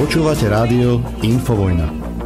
Počúvate rádio Infovojna.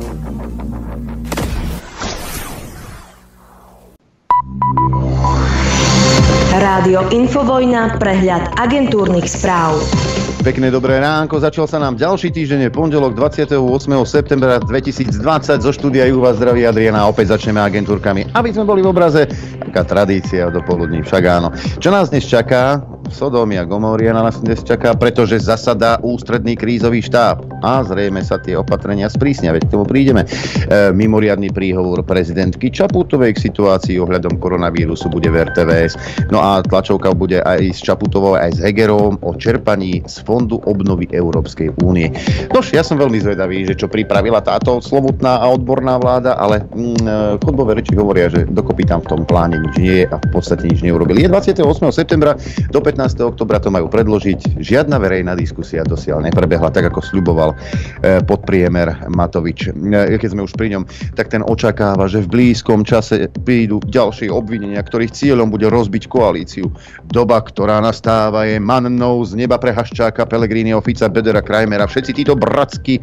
Rádio Infovojna, prehľad agentúrnych správ. Pekné dobré ránko, začal sa nám ďalší týždeň, pondelok 28. septembra 2020. Zo štúdia ju vás zdraví Adriana, opäť začneme agentúrkami, aby sme boli v obraze. Taká tradícia do poludní, však áno. Čo nás dnes čaká? Sodómia Gomória nás dnes čaká, pretože zasadá ústredný krízový štáb a zrejme sa tie opatrenia sprísnia, veď k tomu prídeme. Mimoriadny príhovor prezidentky Čaputovej k situácii ohľadom koronavírusu bude v RTVS. No a tlačovka bude aj s Čaputovou, aj s Hegerom o čerpaní z Fondu obnovy Európskej únie. Nož, ja som veľmi zvedavý, že čo pripravila táto slovutná a odborná vláda, ale chodbové reči hovoria, že dokopy tam v tom pláne nič nie je a v podstate nič neurobili. Je 28. septembra, do 15. oktobra to majú predložiť. Žiadna verejná diskusia dosiaľ neprebehla, tak ako sľuboval podpriemer Matovič. Keď sme už pri ňom, tak ten očakáva, že v blízkom čase prídu ďalšie obvinenia, ktorých cieľom bude rozbiť koalíciu. Doba, ktorá nastáva, je mannou z neba pre Haščáka, Pellegriniho, Fica, Bedera, Krajmera. Všetci títo bratsky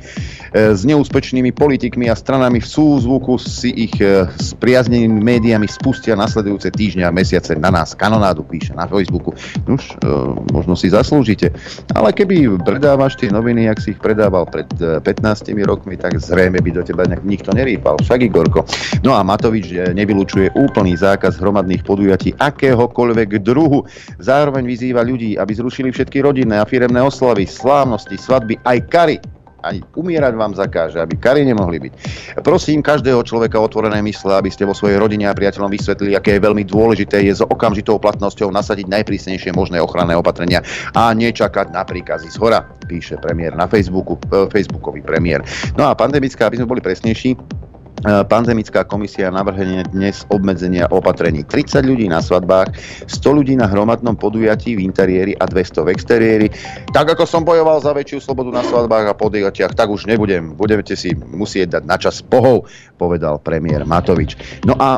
s neúspešnými politikmi a stranami v súzvuku si ich spriaznenými médiami spustia nasledujúce týždne a mesiace na nás. Kanonádu píše na Facebooku. Už možno si zaslúžite. Ale keby predávaš tie noviny, jak si ich predával pred 15 rokmi, tak zrejme by do teba nikto nerýpal. Však Igorko. No a Matovič nevylučuje úplný zákaz hromadných podujatí akéhokoľvek druhu. Zároveň vyzýva ľudí, aby zrušili všetky rodinné a firemné oslavy, slávnosti, svadby, aj kary. Ani umierať vám zakáže, aby kary nemohli byť. Prosím každého človeka otvorené mysle, aby ste vo svojej rodine a priateľom vysvetlili, aké je veľmi dôležité je s okamžitou platnosťou nasadiť najprísnejšie možné ochranné opatrenia a nečakať na príkazy zhora, píše premiér na Facebooku, facebookový premiér. No a pandemická, aby sme boli presnejší, pandemická komisia navrhne dnes obmedzenia opatrení. 30 ľudí na svadbách, 100 ľudí na hromadnom podujatí v interiéri a 200 v exteriéri. Tak ako som bojoval za väčšiu slobodu na svadbách a podujatiach, tak už nebudem. Budete si musieť dať na čas pohov, povedal premiér Matovič. No a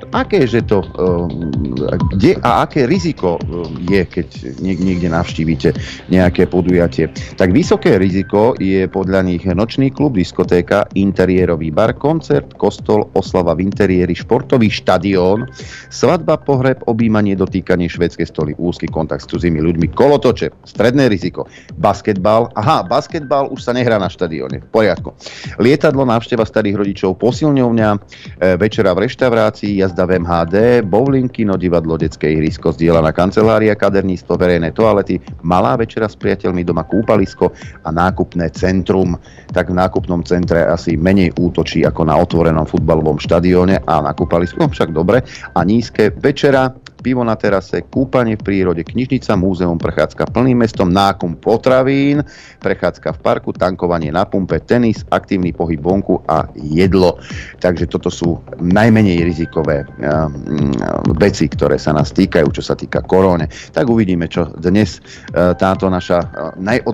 kde a aké riziko je, keď niekde navštívite nejaké podujatie? Tak vysoké riziko je podľa nich nočný klub, diskotéka, interiérový bar, koncert, kostol, oslava v interiéri, športový štadión, svadba, pohreb, objímanie, dotýkanie, švédske stoly, úzky kontakt s cudzými ľuďmi, kolotoče, stredné riziko, basketbal. Aha, basketbal už sa nehrá na štadióne, v poriadku. Lietadlo, návšteva starých rodičov, posilňovňa, večera v reštaurácii, jazda v MHD, bowling, kino, divadlo, detské ihrisko, zdieľaná kancelária, kaderníctvo, verejné toalety, malá večera s priateľmi, doma kúpalisko a nákupné centrum. Tak v nákupnom centre asi menej útočí ako na otvorenom futbalovom štadióne a na kúpalisku, však dobre. A nízke večera, pivo na terase, kúpanie v prírode, knižnica, múzeum, prechádzka plným mestom, nákup potravín, prechádzka v parku, tankovanie na pumpe, tenis, aktívny pohyb vonku a jedlo. Takže toto sú najmenej rizikové veci, ktoré sa nás týkajú, čo sa týka koróne. Tak uvidíme, čo dnes táto naša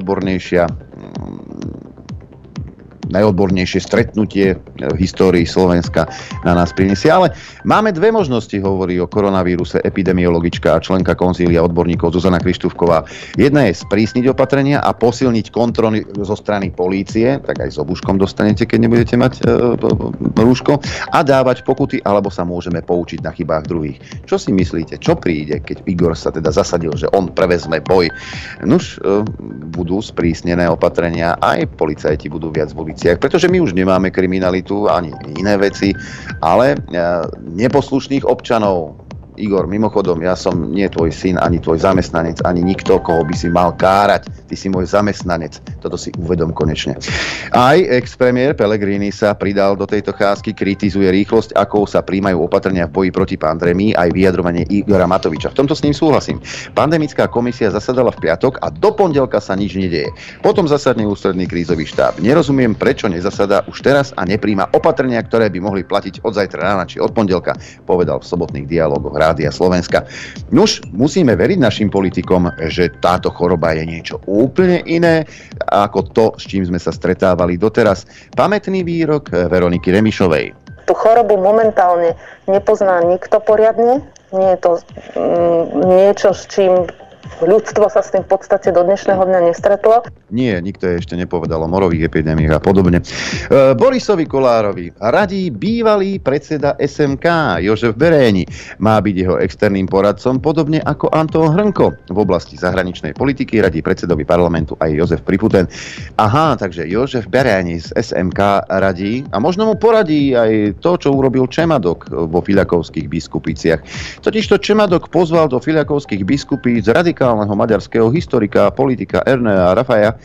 najodbornejšie stretnutie v histórii Slovenska na nás prinesie. Ale máme dve možnosti, hovorí o koronavíruse epidemiologička a členka konzília odborníkov Zuzana Krištúfková. Jedna je sprísniť opatrenia a posilniť kontroly zo strany polície, tak aj s obuškom dostanete, keď nebudete mať rúško, a dávať pokuty, alebo sa môžeme poučiť na chybách druhých. Čo si myslíte? Čo príde, keď Igor sa teda zasadil, že on prevezme boj? Nuž, budú sprísnené opatrenia, aj policajti budú viac v uliciach, pretože my už nemáme kriminalitu ani iné veci, ale neposlušných občanov. Igor, mimochodom, ja som nie tvoj syn, ani tvoj zamestnanec, ani nikto, koho by si mal kárať. Ty si môj zamestnanec. Toto si uvedom konečne. Aj ex-premiér Pellegrini sa pridal do tejto cházky, kritizuje rýchlosť, akou sa príjmajú opatrenia v boji proti pandémii, aj vyjadrovanie Igora Matoviča. V tomto s ním súhlasím. Pandemická komisia zasadala v piatok a do pondelka sa nič nedeje. Potom zasadne ústredný krízový štáb. Nerozumiem, prečo nezasadá už teraz a nepríjma opatrenia, ktoré by mohli platiť od zajtra rána či od pondelka, povedal v sobotných dialógoch Rádia Slovenska. Nuž, musíme veriť našim politikom, že táto choroba je niečo úplne iné ako to, s čím sme sa stretávali doteraz. Pamätný výrok Veroniky Remišovej. Tú chorobu momentálne nepozná nikto poriadne. Nie je to niečo, s čím ľudstvo sa s tým v podstate do dnešného dňa nestretlo. Nie, nikto ešte nepovedal o morových epidémiách a podobne. Borisovi Kollárovi radí bývalý predseda SMK Jožef Beréni. Má byť jeho externým poradcom, podobne ako Anton Hrnko. V oblasti zahraničnej politiky radí predsedovi parlamentu aj Jozef Priputen. Aha, takže Jožef Beréni z SMK radí a možno mu poradí aj to, čo urobil Čemadok vo Filiakovských Biskupiciach. Totižto Čemadok pozval do Filiakovských Biskupíc radikálneho maďarského historika a politika Ernea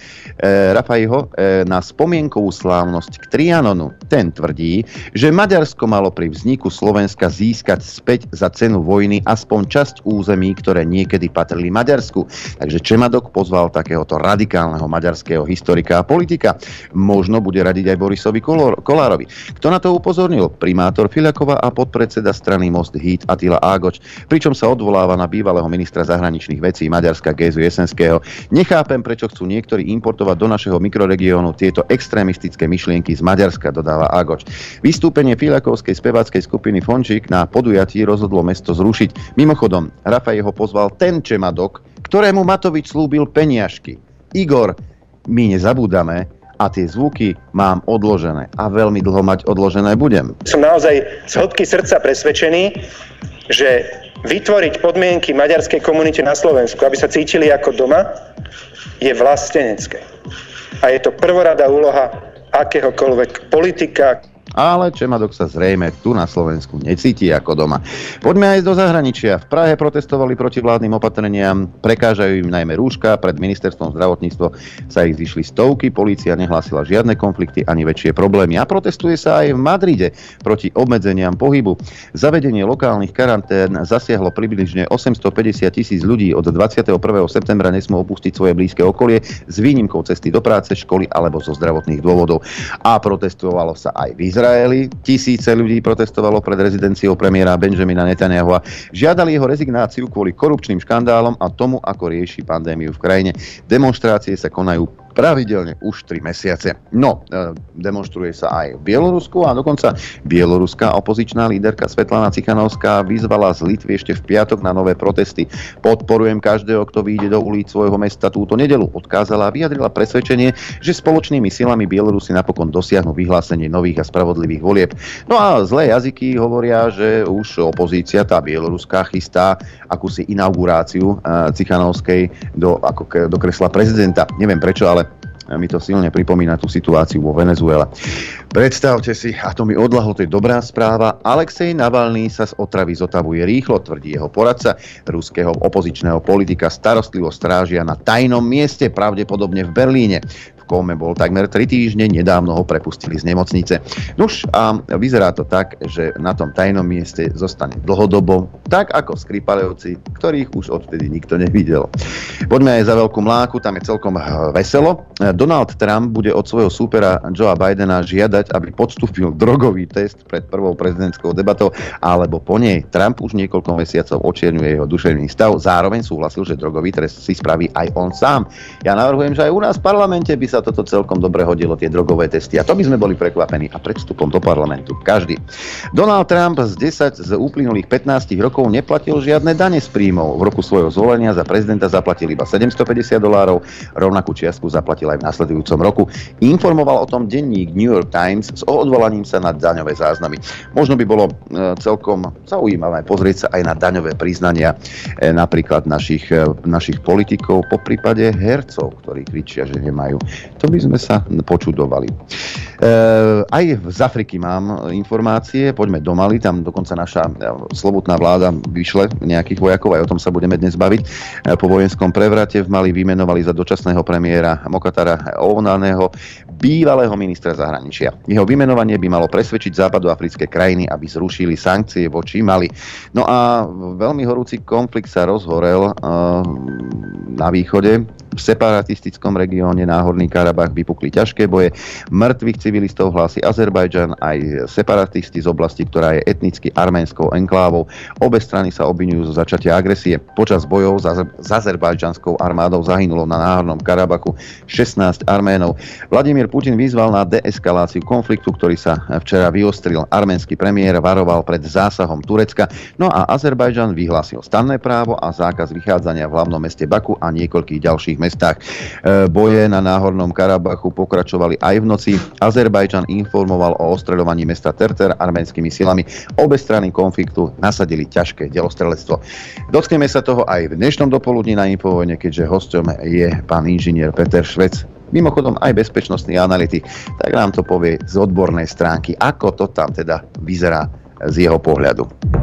Rafaiho na spomienkovú slávnosť k Trianonu. Ten tvrdí, že Maďarsko malo pri vzniku Slovenska získať späť za cenu vojny aspoň časť území, ktoré niekedy patrili Maďarsku. Takže Čemadok pozval takéhoto radikálneho maďarského historika a politika. Možno bude radiť aj Borisovi Kollárovi. Kto na to upozornil? Primátor Filiakova a podpredseda strany Most Híd Attila Ágoč, pričom sa odvoláva na bývalého ministra zahraničných vecí Maďarska Gézu Jesenského. Nechápem, prečo chcú niektorí importovať do našeho mikroregiónu tieto extrémistické myšlienky z Maďarska, dodáva Ágoč. Vystúpenie Filiakovskej speváckej skupiny Fončík na podujatí rozhodlo mesto zrušiť. Mimochodom, Rafaj ho pozval ten Čemadok, ktorému Matovič slúbil peniažky. Igor, my nezabúdame a tie zvuky mám odložené a veľmi dlho mať odložené budem. Som naozaj z hĺbky srdca presvedčený, že vytvoriť podmienky maďarskej komunite na Slovensku, aby sa cítili ako doma, je vlastenecké. A je to prvoradá úloha akéhokoľvek politika. Ale Čemadok sa zrejme tu na Slovensku necíti ako doma. Poďme aj do zahraničia. V Prahe protestovali proti vládnym opatreniam, prekážajú im najmä rúška, pred ministerstvom zdravotníctva sa ich zišli stovky, polícia nehlásila žiadne konflikty ani väčšie problémy. A protestuje sa aj v Madride proti obmedzeniam pohybu. Zavedenie lokálnych karantén zasiahlo približne 850,000 ľudí. Od 21. septembra nesmú opustiť svoje blízke okolie s výnimkou cesty do práce, školy alebo zo zdravotných dôvodov. A protestovalo sa aj v Izraeli. Tisíce ľudí protestovalo pred rezidenciou premiéra Benjamina Netanyahu a žiadali jeho rezignáciu kvôli korupčným škandálom a tomu, ako rieši pandémiu v krajine. Demonštrácie sa konajú pravidelne už 3 mesiace. No, demonstruje sa aj v Bielorusku a dokonca bieloruská opozičná líderka Svetlana Cichanovská vyzvala z Litvy ešte v piatok na nové protesty. Podporujem každého, kto vyjde do ulic svojho mesta túto nedeľu, odkázala a vyjadrila presvedčenie, že spoločnými silami Bielorusi napokon dosiahnu vyhlásenie nových a spravodlivých volieb. No a zlé jazyky hovoria, že už opozícia, tá bieloruská, chystá akúsi inauguráciu Cichanovskej do kresla prezidenta. Neviem prečo, ale mi to silne pripomína tú situáciu vo Venezuele. Predstavte si, a to mi odľahlo, to je dobrá správa, Alexej Navalný sa z otravy zotavuje rýchlo, tvrdí jeho poradca. Ruského opozičného politika starostlivo strážia na tajnom mieste, pravdepodobne v Berlíne. V kóme bol takmer 3 týždne, nedávno ho prepustili z nemocnice. Nuž a vyzerá to tak, že na tom tajnom mieste zostane dlhodobo, tak ako Skripalevci, ktorých už odtedy nikto nevidel. Poďme aj za veľkú mláku, tam je celkom veselo. Donald Trump bude od svojho súpera Joea Bidena žiadať, aby podstúpil drogový test pred prvou prezidentskou debatou, alebo po nej. Trump už niekoľko mesiacov očierňuje jeho duševný stav, zároveň súhlasil, že drogový test si spraví aj on sám. Ja navrhujem, že aj u nás v parlamente by sa toto celkom dobre hodilo, tie drogové testy. A to by sme boli prekvapení. A pred vstupom do parlamentu každý. Donald Trump z 10 z uplynulých 15 rokov neplatil žiadne dane z príjmov. V roku svojho zvolenia za prezidenta zaplatil iba $750, rovnakú čiastku zaplatil aj v nasledujúcom roku. Informoval o tom denník New York Times s odvolaním sa na daňové záznamy. Možno by bolo celkom zaujímavé pozrieť sa aj na daňové priznania napríklad našich politikov, poprípade hercov, ktorí kričia, že nemajú. To by sme sa počudovali. Aj z Afriky mám informácie, poďme do Mali, tam dokonca naša slobodná vláda vyšle nejakých vojakov, aj o tom sa budeme dnes baviť. Po vojenskom prevrate v Mali vymenovali za dočasného premiéra Mokatara Ounaného bývalého ministra zahraničia. Jeho vymenovanie by malo presvedčiť západoafrické krajiny, aby zrušili sankcie voči Mali. No a veľmi horúci konflikt sa rozhorel na východe. V separatistickom regióne Náhorný Karabach vypukli ťažké boje. Mŕtvych civilistov hlási Azerbajdžan, aj separatisti z oblasti, ktorá je etnicky arménskou enklávou. Obe strany sa obviňujú zo začatia agresie. Počas bojov s azerbajdžanskou armádou zahynulo na Náhornom Karabachu 16 Arménov. Vladimír Putin vyzval na deeskaláciu konfliktu, ktorý sa včera vyostril. Arménsky premiér varoval pred zásahom Turecka. No a Azerbajdžan vyhlásil stanné právo a zákaz vychádzania v hlavnom meste Baku a niekoľkých ďalších mestách. Boje na Náhornom Karabachu pokračovali aj v noci. Azerbajdžan informoval o ostreľovaní mesta Terter arménskymi silami. Obe strany konfliktu nasadili ťažké delostrelectvo. Dotkneme sa toho aj v dnešnom dopoludní na Infovojne, keďže hosťom je pán inžinier Peter Švec. Mimochodom aj bezpečnostný analytik, tak nám to povie z odbornej stránky, ako to tam teda vyzerá z jeho pohľadu.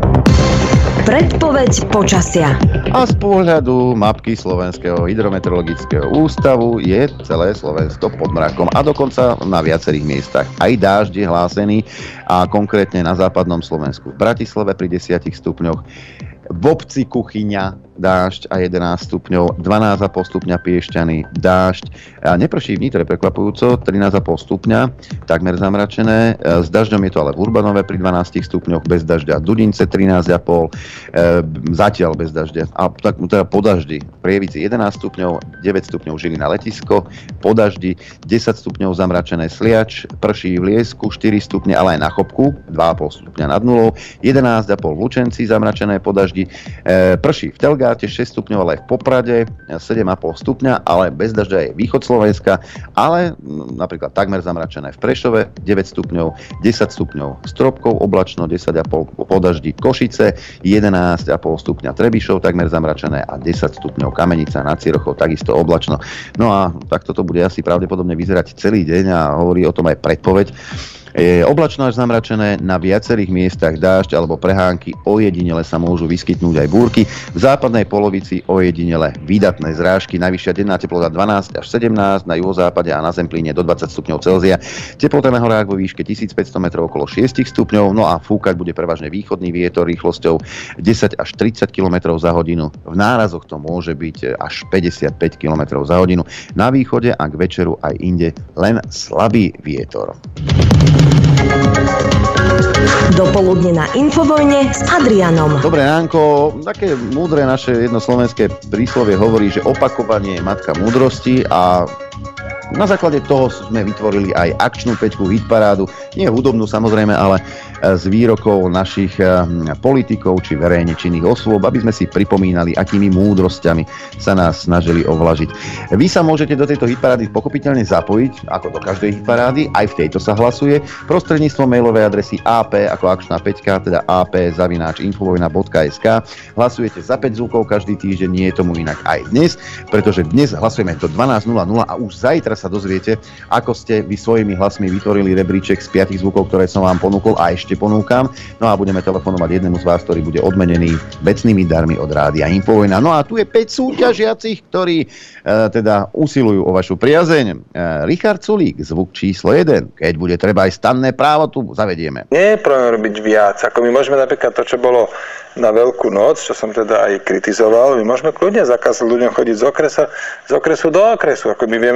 Predpoveď počasia. A z pohľadu mapky Slovenského hydrometeorologického ústavu je celé Slovensko pod mrakom a dokonca na viacerých miestach. Aj dážď je hlásený a konkrétne na západnom Slovensku v Bratislave pri 10 stupňoch, v obci Kuchyňa dážď a 11 stupňov, 12,5 stupňa Piešťany, dážď. A neprší v Nitre prekvapujúco, 13,5 stupňa, takmer zamračené. S dažďom je to ale v Urbanove pri 12 stupňoch, bez dažďa. Dudince 13,5, zatiaľ bez dažďa. A tak teda po daždi. Prievici 11 stupňov, 9 stupňov Žilina letisko, po daždi 10 stupňov zamračené Sliač, prší v Liesku 4 stupne, ale aj na Chopku 2,5 stupňa nad nulou, 11,5 v Lučenci zamračené po daždi, prší v Telgáte 6 stupňov, ale aj v Poprade 7,5 stupňa, ale bez dažďa je východ Slovenska, ale napríklad takmer zamračené v Prešove 9 stupňov, 10 stupňov Stropkov, oblačno 10,5 po daždi Košice, 11,5 stupňa Trebišov, takmer zamračené a 10 stupňov Kamenica nad Cirochou, takisto oblačno. No a takto to bude asi pravdepodobne vyzerať celý deň a hovorí o tom aj predpoveď. Je oblačno až zamračené, na viacerých miestach dážď alebo prehánky, ojedinele sa môžu vyskytnúť aj búrky. V západnej polovici ojedinele výdatné zrážky, najvyššia denná teplota 12 až 17, na juhozápade a na Zemplíne do 20 stupňov Celzia. Teplota na horách vo výške 1500 metrov okolo 6 stupňov, no a fúkať bude prevažne východný vietor rýchlosťou 10 až 30 km za hodinu. V nárazoch to môže byť až 55 km za hodinu. Na východe a k večeru aj inde len slabý vietor. Dopoludne na Infovojne s Adrianom. Dobré ránko. Také múdre naše jedno slovenské príslovie hovorí, že opakovanie je matka múdrosti a na základe toho sme vytvorili aj akčnú peťku hitparádu, nie hudobnú samozrejme, ale z výrokov našich politikov či verejne činných osôb, aby sme si pripomínali, akými múdrosťami sa nás snažili ovlažiť. Vy sa môžete do tejto hitparády pochopiteľne zapojiť, ako do každej hitparády, aj v tejto sa hlasuje, prostredníctvom mailovej adresy ap ako akčná peťka, teda ap@infovojna.sk. Hlasujete za 5 zvukov každý týždeň, nie je tomu inak aj dnes, pretože dnes hlasujeme do 12:00 a už zajtra sa dozviete, ako ste vy svojimi hlasmi vytvorili rebríček z 5 zvukov, ktoré som vám ponúkol a ešte ponúkam. No a budeme telefonovať jednému z vás, ktorý bude odmenený vecnými darmi od Rádia Infovojna. No a tu je 5 súťažiacich, ktorí teda usilujú o vašu priazeň. Richard Sulík, zvuk číslo 1. Keď bude treba aj stanné právo, tu zavedieme. Nie je problém robiť viac. Ako my môžeme napríklad to, čo bolo na Veľkú noc, čo som teda aj kritizoval, my môžeme kľudne zakázať ľuďom chodiť z okresu do okresu. Ako my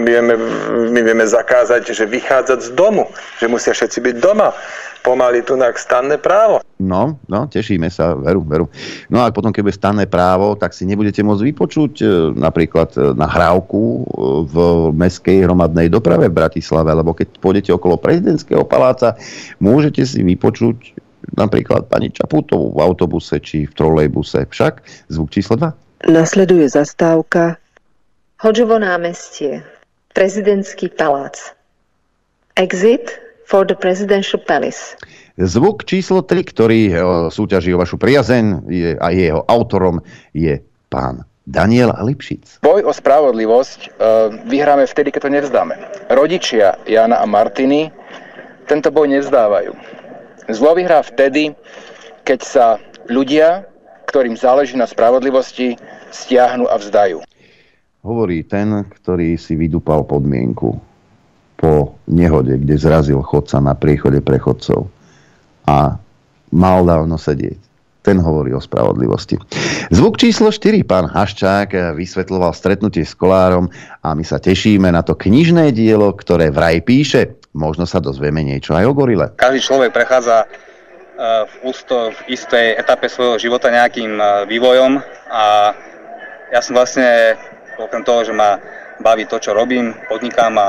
vieme zakázať, že vychádzať z domu, že musia všetci byť doma. Pomaly tu stanné právo. No, tešíme sa, veru. No a potom, keď bude stanné právo, tak si nebudete môcť vypočuť napríklad nahrávku v mestskej hromadnej doprave v Bratislave, lebo keď pôjdete okolo prezidentského paláca, môžete si vypočuť napríklad pani Čaputovú v autobuse či v trolejbuse. Však zvuk číslo 2. Nasleduje zastávka Hodžovo námestie, prezidentský palác. Exit for the presidential palace. Zvuk číslo 3, ktorý súťaží o vašu priazeň a jeho autorom je pán Daniel Lipšic. Boj o spravodlivosť vyhráme vtedy, keď to nevzdáme. Rodičia Jana a Martiny tento boj nevzdávajú. Zlo vyhrá vtedy, keď sa ľudia, ktorým záleží na spravodlivosti, stiahnu a vzdajú. Hovorí ten, ktorý si vydúpal podmienku po nehode, kde zrazil chodca na priechode pre chodcov a mal dávno sedieť. Ten hovorí o spravodlivosti. Zvuk číslo 4, pán Haščák vysvetľoval stretnutie s Kolárom a my sa tešíme na to knižné dielo, ktoré vraj píše. Možno sa dozvieme niečo aj o gorile. Každý človek prechádza v istej etape svojho života nejakým vývojom a ja som vlastne okrem toho, že ma baví to, čo robím, podnikám a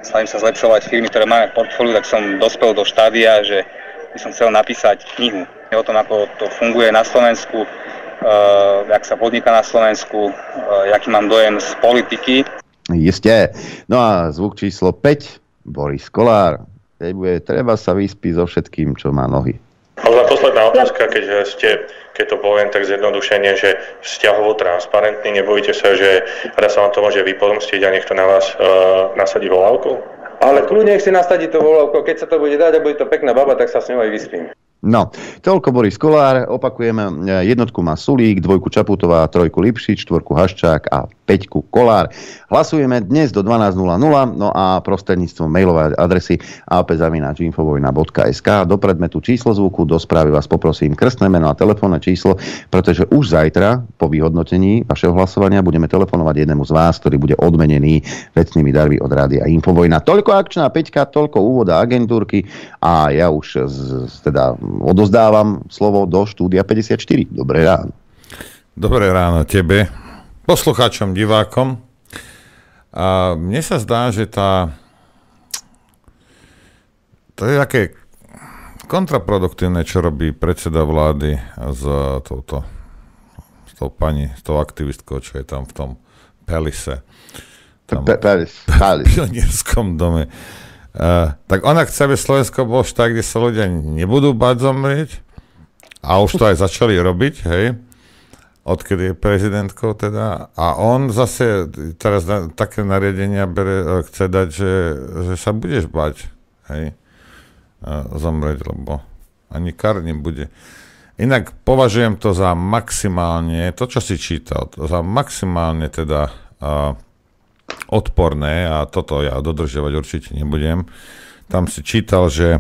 snažím sa zlepšovať firmy, ktoré máme v portfóliu, tak som dospel do štádia, že by som chcel napísať knihu o tom, ako to funguje na Slovensku, jak sa podniká na Slovensku, aký mám dojem z politiky. Isté. No a zvuk číslo 5, Boris Kolár. Treba sa vyspiť so všetkým, čo má nohy. Možno posledná otázka, keď to poviem tak zjednodušene, že vzťahovo transparentný, nebojíte sa, že raz sa vám to môže vypomstiť a niekto na vás nasadí volávku? Ale kľudne si nasadí to volávku, keď sa to bude dať a bude to pekná baba, tak sa s ňou aj vyspím. No, toľko Boris Kolár, opakujeme, jednotku má Sulík, dvojku Čaputová, trojku Lipšič, štvorku Haščák a 5 Kolár. Hlasujeme dnes do 12.00, no a prostredníctvom mailovej adresy ap@infovojna.sk. Do predmetu číslo zvuku, do správy vás poprosím krstné meno a telefónne číslo, pretože už zajtra po vyhodnotení vašeho hlasovania budeme telefonovať jednému z vás, ktorý bude odmenený vecnými darmi od Rádia Infovojna. Toľko akčná peťka, toľko úvoda agentúrky a ja už teda odozdávam slovo do štúdia 54. Dobré ráno. Dobré ráno tebe, poslucháčom, divákom. A mne sa zdá, že to je také kontraproduktívne, čo robí predseda vlády s tou pani, s tou aktivistkou, čo je tam v tom Pelise. Pionierskom dome. Tak ona chce, aby Slovensko bolo štát, kde sa ľudia nebudú báť zomrieť. A už to aj začali robiť, hej. Odkedy je prezidentkou teda. A on zase teraz také nariadenia chce dať, že sa budeš báť, hej. Zomrieť, lebo ani kar nebude. Inak považujem to za maximálne, to čo si čítal, za maximálne teda odporné a toto ja dodržiavať určite nebudem. Tam si čítal, že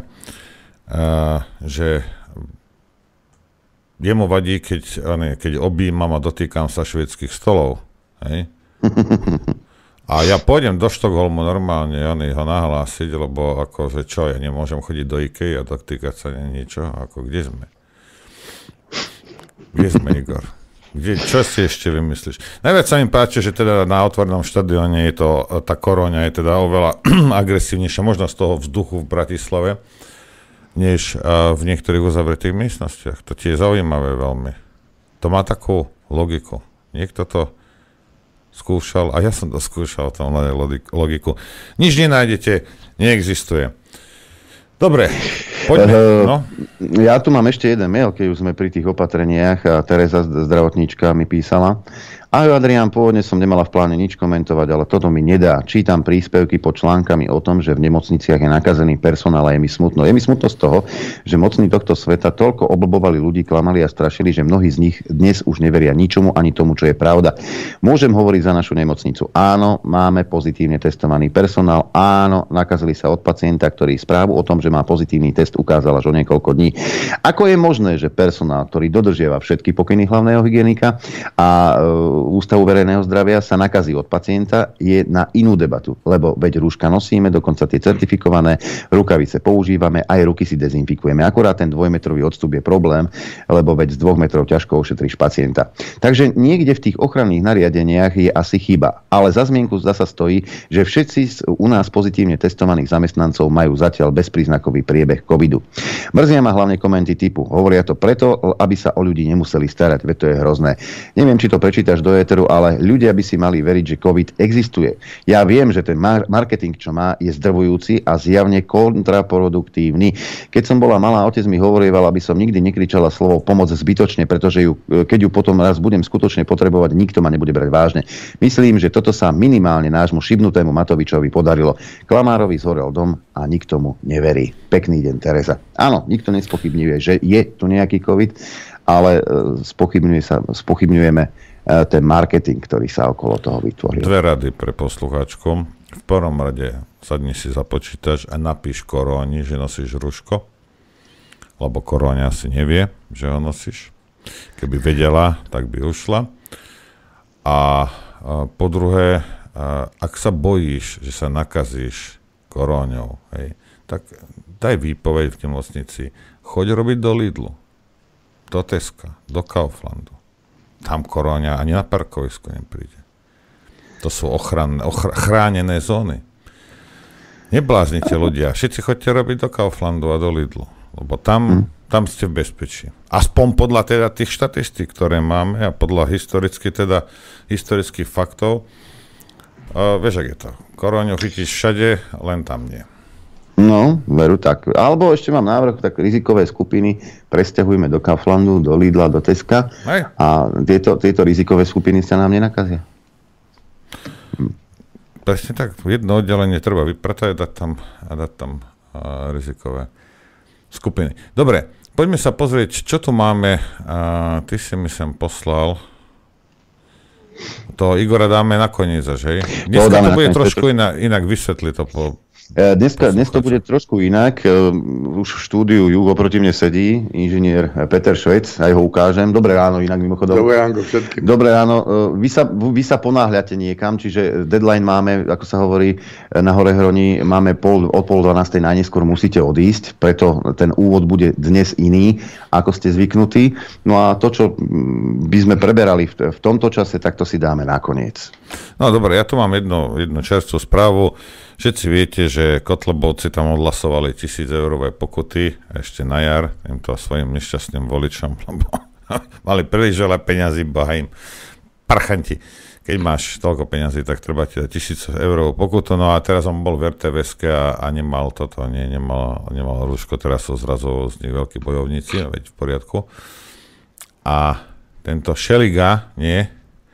jemu vadí, keď objímam a dotýkam sa švédskych stolov. Hej? A ja pôjdem do Štokholmu normálne ho nahlásiť, lebo akože čo, ja nemôžem chodiť do IKEA a dotýkať sa niečo, ako kde sme? Kde sme, Igor? Čo si ešte vymyslíš? Najviac sa mi páči, že teda na otvorenom štadióne je to, tá koróňa je teda oveľa agresívnejšia, možno z toho vzduchu v Bratislave, než v niektorých uzavretých miestnostiach. To tie je zaujímavé veľmi. To má takú logiku. Niekto to skúšal, a ja som to skúšal, tam logiku. Nič nenájdete, neexistuje. Dobre, poďme. No. Ja tu mám ešte jeden mail, keď už sme pri tých opatreniach a Tereza, zdravotníčka, mi písala. Ahoj Adrián, pôvodne som nemala v pláne nič komentovať, ale toto mi nedá. Čítam príspevky pod článkami o tom, že v nemocniciach je nakazený personál a je mi smutno. Je mi smutno z toho, že mocní tohto sveta toľko oblbovali ľudí, klamali a strašili, že mnohí z nich dnes už neveria ničomu ani tomu, čo je pravda. Môžem hovoriť za našu nemocnicu. Áno, máme pozitívne testovaný personál. Áno, nakazili sa od pacienta, ktorý správu o tom, že má pozitívny test, ukázal až o niekoľko dní. Ako je možné, že personál, ktorý dodržiava všetky pokyny hlavného hygienika a Ústavu verejného zdravia sa nakazí od pacienta, je na inú debatu, lebo veď rúška nosíme, dokonca tie certifikované, rukavice používame, aj ruky si dezinfikujeme. Akurát ten 2-metrový odstup je problém, lebo veď z 2 metrov ťažko ošetríš pacienta. Takže niekde v tých ochranných nariadeniach je asi chyba, ale za zmienku zasa stojí, že všetci u nás pozitívne testovaných zamestnancov majú zatiaľ bezpríznakový priebeh covidu. Mrzia ma hlavne komenty typu: hovoria to preto, aby sa o ľudí nemuseli starať, veď to je hrozné. Neviem, či to prečítaš do éteru, ale ľudia by si mali veriť, že COVID existuje. Ja viem, že ten marketing, čo má, je zdrvujúci a zjavne kontraproduktívny. Keď som bola malá, otec mi hovorieval, aby som nikdy nekričala slovo pomoc zbytočne, pretože keď ju potom raz budem skutočne potrebovať, nikto ma nebude brať vážne. Myslím, že toto sa minimálne nášmu šibnutému Matovičovi podarilo. Klamárovi zhorel dom a nikto mu neverí. Pekný deň, Tereza. Áno, nikto nespochybňuje, že je tu nejaký COVID, ale spochybňujeme ten marketing, ktorý sa okolo toho vytvoril. 2 rady pre poslucháčku. V prvom rade sadni si za počítač a napíš Koróni, že nosíš rúško, lebo Koróňa asi nevie, že ho nosíš. Keby vedela, tak by ušla. A po druhé, ak sa bojíš, že sa nakazíš koróňou, hej, tak daj výpoveď v nemocnici. Choď robiť do Lidlu, do Teska, do Kauflandu. Tam koróňa ani na parkovisku nepríde. To sú chránené zóny. Nebláznite ľudia. Všetci chodte robiť do Kauflandu a do Lidlu. Lebo tam ste v bezpečí. Aspoň podľa teda tých štatistík, ktoré máme a podľa historických faktov. Vieš, ak je to? Koróňu chytíš všade, len tam nie. No, veru tak. Alebo ešte mám návrh, tak rizikové skupiny presťahujme do Kauflandu, do Lidla, do Teska a tieto rizikové skupiny sa nám nenakazia. Presne tak. Jedno oddelenie treba vypratať a dať tam rizikové skupiny. Dobre, poďme sa pozrieť, čo tu máme. Ty si mi sem poslal. To Igora dáme nakoniec, že? Dneska to bude trošku inak vysvetliť to po... Dnes to bude trošku inak. Už v štúdiu Jugo proti mne sedí inžinier Peter Švec, aj ho ukážem. Dobré ráno, inak mimochodom. Dobré ráno všetkým. Dobré ráno. Vy sa ponáhľate niekam, čiže deadline máme, ako sa hovorí na Horehroni, máme o 11:30 najneskôr musíte odísť, preto ten úvod bude dnes iný, ako ste zvyknutí. No a to, čo by sme preberali v tomto čase, tak to si dáme nakoniec. No dobre, ja tu mám jednu čerstvú správu. Všetci viete, že Kotlebovci tam odhlasovali 1000-eurové pokuty ešte na jar týmto svojim nešťastným voličom, lebo mali príliš veľa peňazí, bahajím parchanti. Keď máš toľko peňazí, tak treba ti dať 1000 eurovú pokutu. No a teraz on bol v RTVSke a nemal toto, nemal rúško, teraz sú zrazu z nich veľkí bojovníci, veď v poriadku. A tento Šeliga, nie?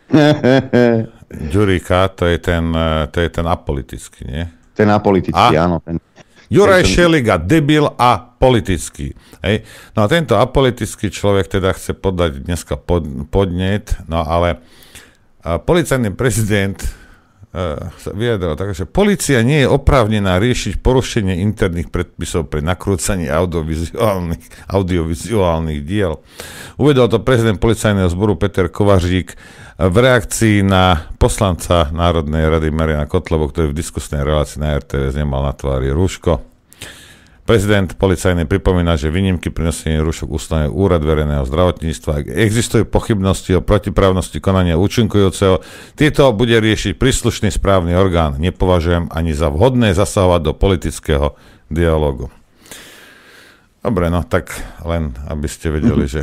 Ďurika, to je ten apolitický, nie? Ten apolitický, áno. Juraj Šeliga, debil a politický. Hej. No a tento apolitický človek teda chce podať dneska podnet, no ale policajný prezident sa vyjadral tak, že polícia nie je oprávnená riešiť porušenie interných predpisov pri nakrúcaní audiovizuálnych diel. Uvedol to prezident policajného zboru Peter Kovařík v reakcii na poslanca Národnej rady Mariana Kotlebu, ktorý v diskusnej relácii na RTVS nemal na tvári rúško. Prezident policajný pripomína, že výnimky pri nosení rúšok ustanovuje Úrad verejného zdravotníctva. Ak existujú pochybnosti o protiprávnosti konania účinkujúceho, tieto bude riešiť príslušný správny orgán. Nepovažujem ani za vhodné zasahovať do politického dialógu. Dobre, no tak len, aby ste vedeli, že...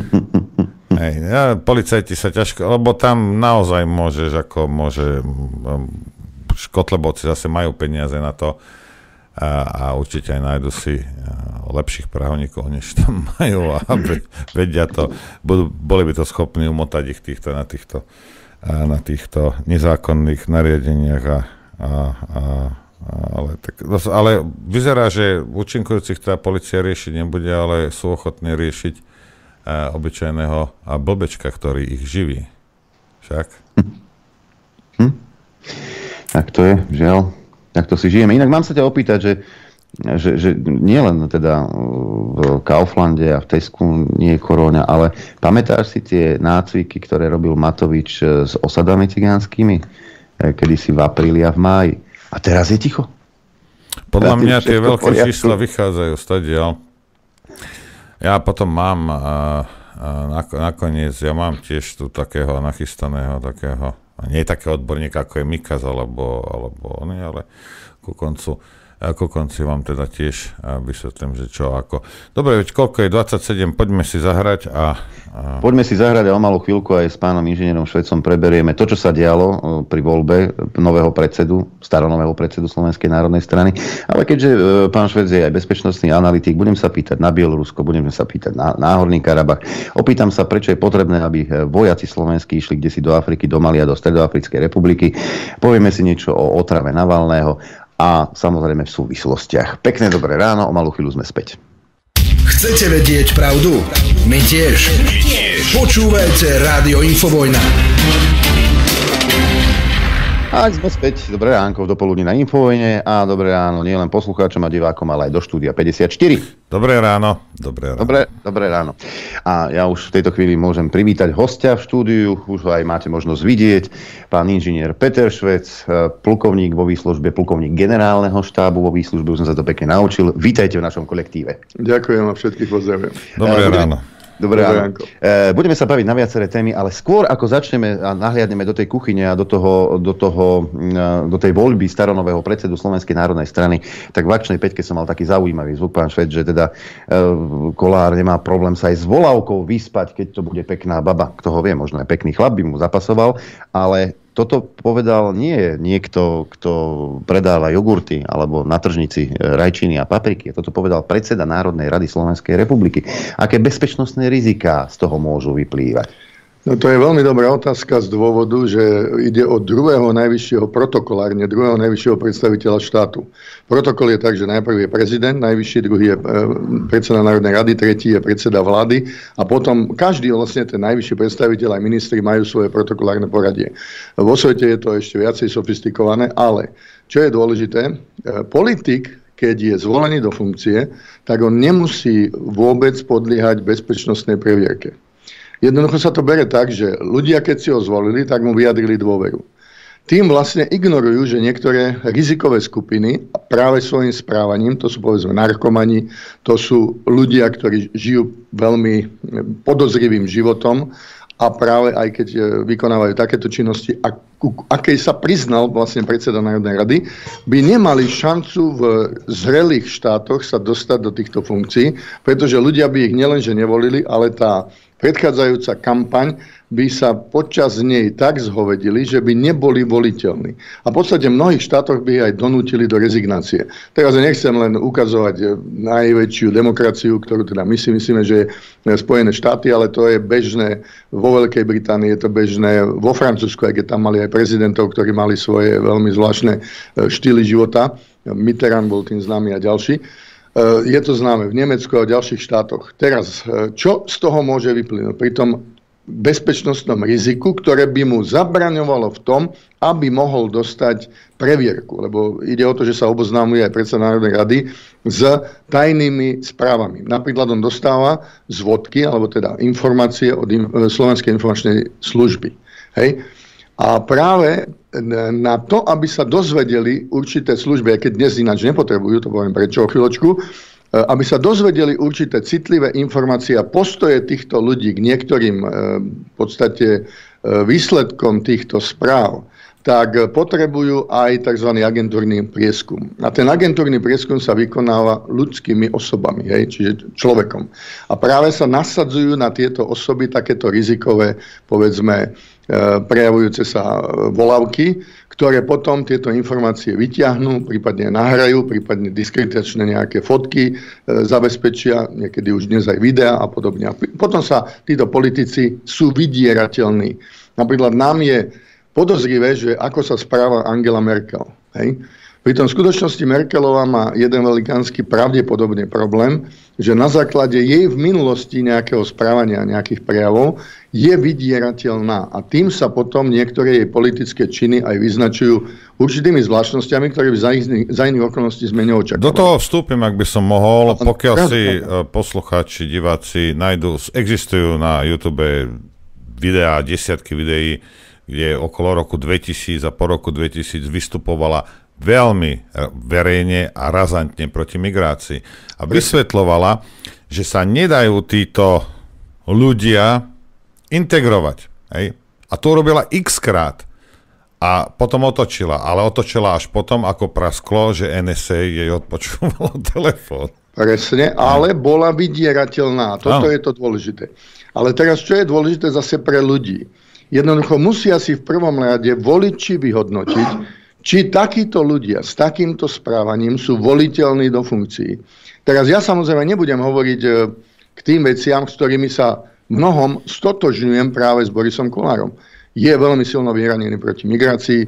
Policajti sa ťažko, lebo tam naozaj môže Kotlebovci zase majú peniaze na to a určite aj nájdu si lepších právnikov, než tam majú a vedia to, boli by to schopní umotať ich na týchto nezákonných nariadeniach ale vyzerá, že účinkujúcich tá polícia riešiť nebude, ale sú ochotní riešiť obyčajného blbečka, ktorý ich živí. Však? Tak to je, žiaľ. Tak to si žijeme. Inak mám sa ťa opýtať, že nie len teda v Kauflande a v Tesku nie je koróňa, ale pamätáš si tie nácviky, ktoré robil Matovič s osadami cigánskymi? Kedysi v apríli a v máji. A teraz je ticho. Podľa mňa tie veľké čísla vychádzajú stadiaľ. Ja potom mám nakoniec, ja mám tiež tu takého nachystaného, nie takého odborníka, ako je Mikaz, alebo on, ale ku konci vám teda tiež vysvetlím, že čo ako. Dobre, veď koľko je 27, poďme si zahrať Poďme si zahrať a o malú chvíľku aj s pánom inžinierom Švecom preberieme to, čo sa dialo pri voľbe staronového predsedu Slovenskej národnej strany. Ale keďže pán Švec je aj bezpečnostný analytik, budem sa pýtať na Bielorusko, budem sa pýtať na Náhorný Karabach. Opýtam sa, prečo je potrebné, aby vojaci slovenskí išli kdesi do Afriky, do Mali a do Stredoafrickej republiky. Povieme si niečo o otrave Navalného a samozrejme v súvislostiach. Pekné dobré ráno, o malú chvíľu sme späť. Chcete vedieť pravdu? My tiež. Počúvajte Rádio Infovojna. A sme späť, dobré ránko v dopoludní na Infovojne a dobré ráno nielen poslucháčom a divákom, ale aj do štúdia 54. Dobré ráno. Dobré ráno. A ja už v tejto chvíli môžem privítať hostia v štúdiu, už ho aj máte možnosť vidieť, pán inžinier Peter Švec, plukovník vo výslužbe, plukovník generálneho štábu vo výslužbe, už som sa to pekne naučil. Vítajte v našom kolektíve. Ďakujem a všetkých pozdravujem. Dobré ráno. Dobré ráno. Budeme sa baviť na viaceré témy, ale skôr ako začneme a nahliadneme do tej kuchyne a do tej voľby staronového predsedu Slovenskej národnej strany, tak v akčnej peťke som mal taký zaujímavý zvuk, pán Švec, že teda Kollár nemá problém sa aj s volávkou vyspať, keď to bude pekná baba. Kto ho vie, možno aj pekný chlap by mu zapasoval, ale toto povedal nie niekto, kto predáva jogurty alebo na tržnici rajčiny a papriky. Toto povedal predseda Národnej rady Slovenskej republiky. Aké bezpečnostné riziká z toho môžu vyplývať? No to je veľmi dobrá otázka z dôvodu, že ide o druhého najvyššieho protokolárne, druhého najvyššieho predstaviteľa štátu. Protokol je tak, že najprv je prezident, najvyšší, druhý je predseda Národnej rady, tretí je predseda vlády a potom každý vlastne ten najvyšší predstaviteľ aj ministri majú svoje protokolárne poradie. Vo svete je to ešte viacej sofistikované, ale čo je dôležité, politik, keď je zvolený do funkcie, tak on nemusí vôbec podliehať bezpečnostnej previerke. Jednoducho sa to bere tak, že ľudia, keď si ho zvolili, tak mu vyjadrili dôveru. Tým vlastne ignorujú, že niektoré rizikové skupiny práve svojim správaním, to sú povedzme narkomani, to sú ľudia, ktorí žijú veľmi podozrivým životom a práve aj keď vykonávajú takéto činnosti, akej sa priznal vlastne predseda Národnej rady, by nemali šancu v zrelých štátoch sa dostať do týchto funkcií, pretože ľudia by ich nielenže nevolili, ale tá predchádzajúca kampaň by sa počas nej tak zhovedili, že by neboli voliteľní. A v podstate v mnohých štátoch by aj donútili do rezignácie. Teraz nechcem len ukazovať najväčšiu demokraciu, ktorú teda my si myslíme, že je Spojené štáty, ale to je bežné vo Veľkej Británii, je to bežné vo Francúzsku, aj keď tam mali aj prezidentov, ktorí mali svoje veľmi zvláštne štýly života. Mitterrand bol tým známy a ďalší. Je to známe v Nemecku a v ďalších štátoch. Teraz, čo z toho môže vyplynúť? Pri tom bezpečnostnom riziku, ktoré by mu zabraňovalo v tom, aby mohol dostať previerku. Lebo ide o to, že sa oboznámuje aj predseda Národnej rady s tajnými správami. Napríklad on dostáva zvodky, alebo teda informácie od Slovenskej informačnej služby. Hej? A práve na to, aby sa dozvedeli určité služby, aj keď dnes ináč nepotrebujú, to poviem prečo o chvíľočku, aby sa dozvedeli určité citlivé informácie a postoje týchto ľudí k niektorým v podstate výsledkom týchto správ, tak potrebujú aj tzv. Agentúrny prieskum. A ten agentúrny prieskum sa vykonáva ľudskými osobami, čiže človekom. A práve sa nasadzujú na tieto osoby takéto rizikové, povedzme, prejavujúce sa volávky, ktoré potom tieto informácie vyťahnú, prípadne nahrajú, prípadne diskreditačné nejaké fotky zabezpečia, niekedy už dnes aj videá a podobne. A potom sa títo politici sú vydierateľní. Napríklad nám je podozrivé, že ako sa správa Angela Merkel. Hej? Pritom v skutočnosti Merkelová má jeden velikánsky pravdepodobný problém, že na základe jej v minulosti nejakého správania, nejakých prejavov, je vydierateľná. A tým sa potom niektoré jej politické činy aj vyznačujú určitými zvláštnosťami, ktoré by za iných okolností sme neočakávali. Do toho vstúpim, ak by som mohol. Pokiaľ si poslucháči, diváci existujú na YouTube videá, desiatky videí, kde okolo roku 2000 a po roku 2000 vystupovala veľmi verejne a razantne proti migrácii. A vysvetľovala, že sa nedajú títo ľudia integrovať. Hej? A to urobila x-krát. A potom otočila. Ale otočila až potom, ako prasklo, že NSA jej odpočúvalo telefón. Presne, ale bola vydierateľná. Toto je to dôležité. Ale teraz, čo je dôležité zase pre ľudí? Jednoducho musia si v prvom rade voliči vyhodnotiť, či takíto ľudia s takýmto správaním sú voliteľní do funkcií. Teraz ja samozrejme nebudem hovoriť k tým veciam, s ktorými sa mnohom stotožňujem práve s Borisom Kollárom. Je veľmi silno vyhranený proti migrácii,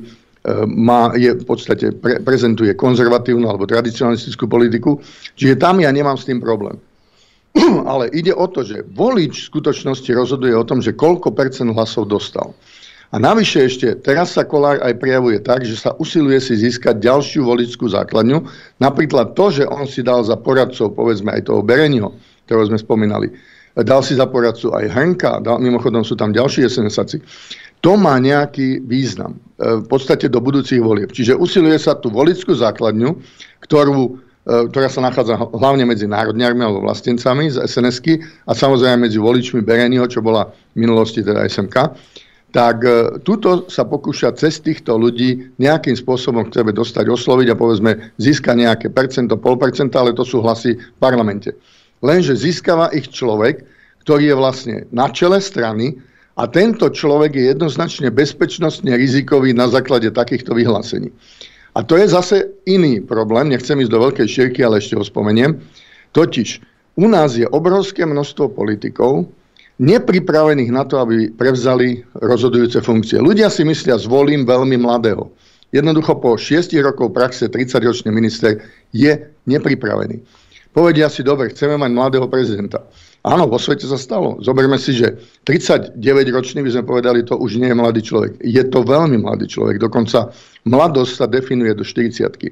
v podstate prezentuje konzervatívnu alebo tradicionalistickú politiku, čiže tam ja nemám s tým problém. Ale ide o to, že volič v skutočnosti rozhoduje o tom, že koľko percent hlasov dostal. A navyše ešte, teraz sa Kollár aj prejavuje tak, že sa usiluje si získať ďalšiu voličskú základňu. Napríklad to, že on si dal za poradcov, povedzme aj toho Bereniho, ktorého sme spomínali, dal si za poradcu aj Hrnka, mimochodom sú tam ďalší SNS-aci. To má nejaký význam v podstate do budúcich volieb. Čiže usiluje sa tú voličskú základňu, ktorú ktorá sa nachádza hlavne medzi národniarmi alebo vlastencami z SNS-ky a samozrejme medzi voličmi Bereniho, čo bola v minulosti teda SMK, tak tuto sa pokúša cez týchto ľudí nejakým spôsobom k sebe dostať, osloviť a povedzme získa nejaké percento, 0,5%, ale to sú hlasy v parlamente. Lenže získava ich človek, ktorý je vlastne na čele strany a tento človek je jednoznačne bezpečnostne rizikový na základe takýchto vyhlásení. A to je zase iný problém, nechcem ísť do veľkej šírky, ale ešte ho spomeniem. Totiž u nás je obrovské množstvo politikov nepripravených na to, aby prevzali rozhodujúce funkcie. Ľudia si myslia, zvolím veľmi mladého. Jednoducho po 6 rokov praxe 30-ročný minister je nepripravený. Povedia si, dobre, chceme mať mladého prezidenta. Áno, vo svete sa stalo. Zoberme si, že 39-ročný, by sme povedali, to už nie je mladý človek. Je to veľmi mladý človek. Dokonca mladosť sa definuje do 40-ky.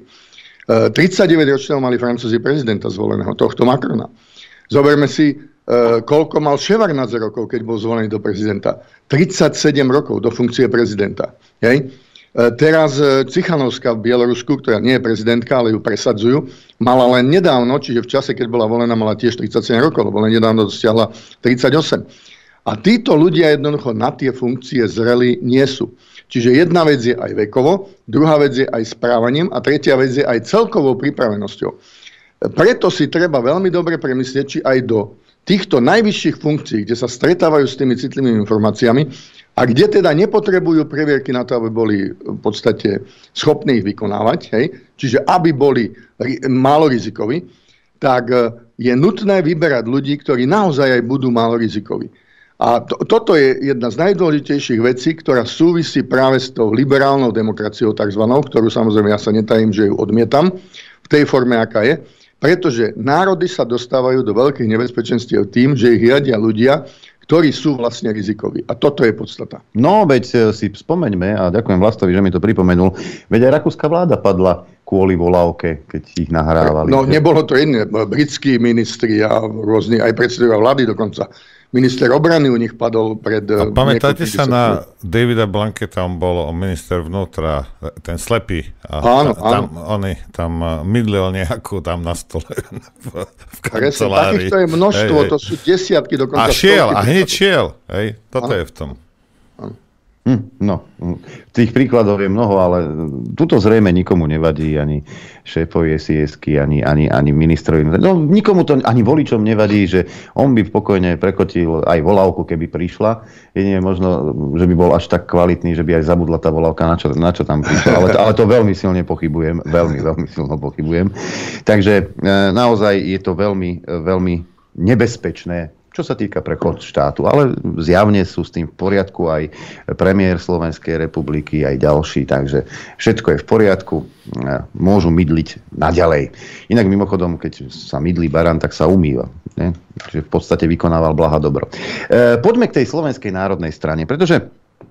39-ročného mali Francúzi prezidenta zvoleného, tohto Macrona. Zoberme si, koľko mal Ševardnadze rokov, keď bol zvolený do prezidenta. 37 rokov do funkcie prezidenta. Hej? Teraz Cichanovská v Bielorusku, ktorá nie je prezidentka, ale ju presadzujú, mala len nedávno, čiže v čase, keď bola volená, mala tiež 37 rokov, lebo len nedávno dosiahla 38. A títo ľudia jednoducho na tie funkcie zreli nie sú. Čiže jedna vec je aj vekovo, druhá vec je aj správaním a tretia vec je aj celkovou pripravenosťou. Preto si treba veľmi dobre premyslieť, či aj do týchto najvyšších funkcií, kde sa stretávajú s tými citlivými informáciami a kde teda nepotrebujú previerky na to, aby boli v podstate schopní ich vykonávať, hej? Čiže aby boli málo rizikoví, tak je nutné vyberať ľudí, ktorí naozaj aj budú málo rizikoví. A toto je jedna z najdôležitejších vecí, ktorá súvisí práve s tou liberálnou demokraciou takzvanou, ktorú samozrejme ja sa netajím, že ju odmietam v tej forme, aká je, pretože národy sa dostávajú do veľkých nebezpečenstiev tým, že ich riadia ľudia, ktorí sú vlastne rizikoví. A toto je podstata. No, veď si spomeňme, a ďakujem Vlastovi, že mi to pripomenul, veď aj rakúska vláda padla kvôli volávke, keď ich nahrávali. No, nebolo to iné. Britskí ministri a rôzni, aj predsedovia vlády dokonca. Minister obrany u nich padol pred... A pamätáte sa na Davida Blanketa, on bol minister vnútra, ten slepý. Áno, áno. Tam mydlil nejakú tam na stole v kancelárii. Takýchto je množstvo, to sú desiatky dokonca. A hneď šiel. Hej, toto je v tom. No, tých príkladov je mnoho, ale tuto zrejme nikomu nevadí, ani šéfovi SIS-ky, ani ministrovi. No, nikomu to, ani voličom nevadí, že on by pokojne prekotil aj volávku, keby prišla. Jedine možno, že by bol až tak kvalitný, že by aj zabudla tá volávka, na čo tam prišla. Ale to veľmi silne pochybujem. Veľmi silno pochybujem. Takže naozaj je to veľmi, veľmi nebezpečné, čo sa týka prechod štátu, ale zjavne sú s tým v poriadku aj premiér Slovenskej republiky, aj ďalší, takže všetko je v poriadku, môžu mydliť naďalej. Inak mimochodom, keď sa mydlí barán, tak sa umýva. Ne? Čiže v podstate vykonával blaha dobro. Poďme k tej Slovenskej národnej strane, pretože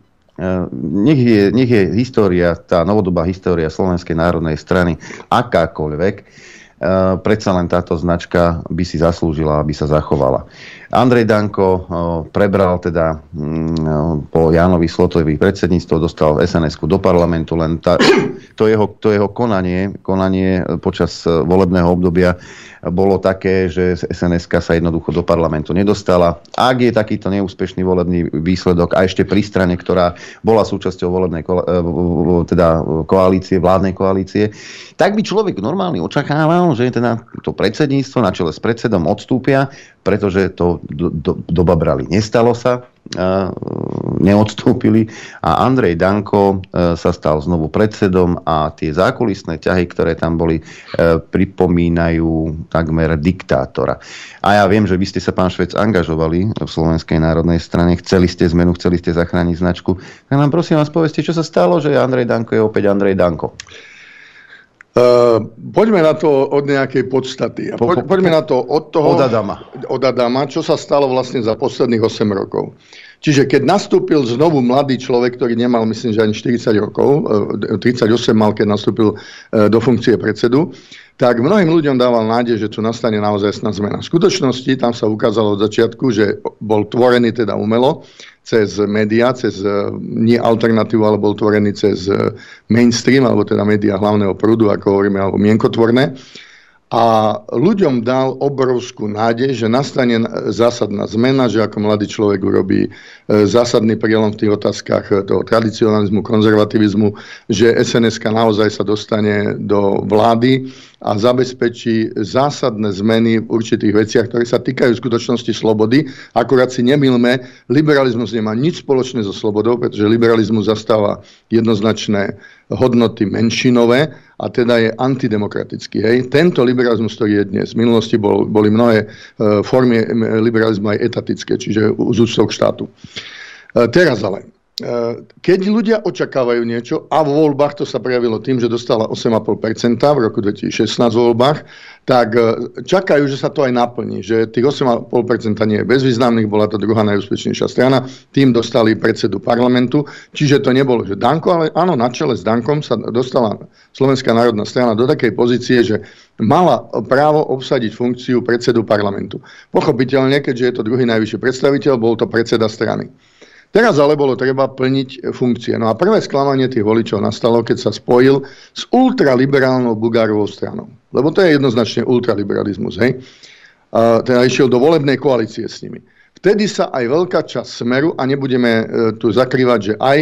nech je história, tá novodobá história Slovenskej národnej strany akákoľvek, predsa len táto značka by si zaslúžila, aby sa zachovala. Andrej Danko prebral teda po Jánovi Slotovi predsedníctvo, dostal SNS-ku do parlamentu, len to jeho konanie počas volebného obdobia bolo také, že SNS-ka sa jednoducho do parlamentu nedostala. Ak je takýto neúspešný volebný výsledok a ešte pri strane, ktorá bola súčasťou volebnej koalície, vládnej koalície, tak by človek normálne očakával, že teda to predsedníctvo na čele s predsedom odstúpia, pretože to dobabrali. Nestalo sa, neodstúpili a Andrej Danko sa stal znovu predsedom a tie zákulisné ťahy, ktoré tam boli, pripomínajú takmer diktátora. A ja viem, že vy ste sa, pán Švec, angažovali v Slovenskej národnej strane, chceli ste zmenu, chceli ste zachrániť značku. Tak nám prosím vás povedzte, čo sa stalo, že Andrej Danko je opäť Andrej Danko. Poďme na to od nejakej podstaty. Poďme na to od toho... Od Adama, čo sa stalo vlastne za posledných 8 rokov. Čiže keď nastúpil znovu mladý človek, ktorý nemal, myslím, že ani 40 rokov, 38 mal, keď nastúpil do funkcie predsedu, tak mnohým ľuďom dával nádej, že tu nastane naozaj zmena. V skutočnosti tam sa ukázalo od začiatku, že bol tvorený teda umelo, cez médiá, cez nie alternatívu, ale bol tvorený cez mainstream, alebo teda médiá hlavného prúdu, ako hovoríme, alebo mienkotvorné. a ľuďom dal obrovskú nádej, že nastane zásadná zmena, že ako mladý človek urobí zásadný prielom v tých otázkach toho tradicionalizmu, konzervativizmu, že SNS-ka naozaj sa dostane do vlády a zabezpečí zásadné zmeny v určitých veciach, ktoré sa týkajú v skutočnosti slobody. Akurát si nemýlme, liberalizmus nemá nič spoločné so slobodou, pretože liberalizmus zastáva jednoznačné hodnoty menšinové a teda je antidemokratický. Hej. Tento liberalizmus, ktorý je dnes, v minulosti boli mnohé formy liberalizmu aj etatické, čiže z úctou k štátu. Teraz ale, keď ľudia očakávajú niečo, a vo voľbách to sa prejavilo tým, že dostala 8,5% v roku 2016 vo voľbách, tak čakajú, že sa to aj naplní, že tých 8,5% nie je bezvýznamných, bola to druhá najúspešnejšia strana, tým dostali predsedu parlamentu, čiže to nebolo, že Danko, ale áno, na čele s Dankom sa dostala Slovenská národná strana do takej pozície, že mala právo obsadiť funkciu predsedu parlamentu. Pochopiteľne, keďže je to druhý najvyšší predstaviteľ, bol to predseda strany. Teraz ale bolo treba plniť funkcie. No a prvé sklamanie tých voličov nastalo, keď sa spojil s ultraliberálnou Bugárovou stranou. Lebo to je jednoznačne ultraliberalizmus. Hej? Teda išiel do volebnej koalície s nimi. Vtedy sa aj veľká časť Smeru, a nebudeme tu zakrývať, že aj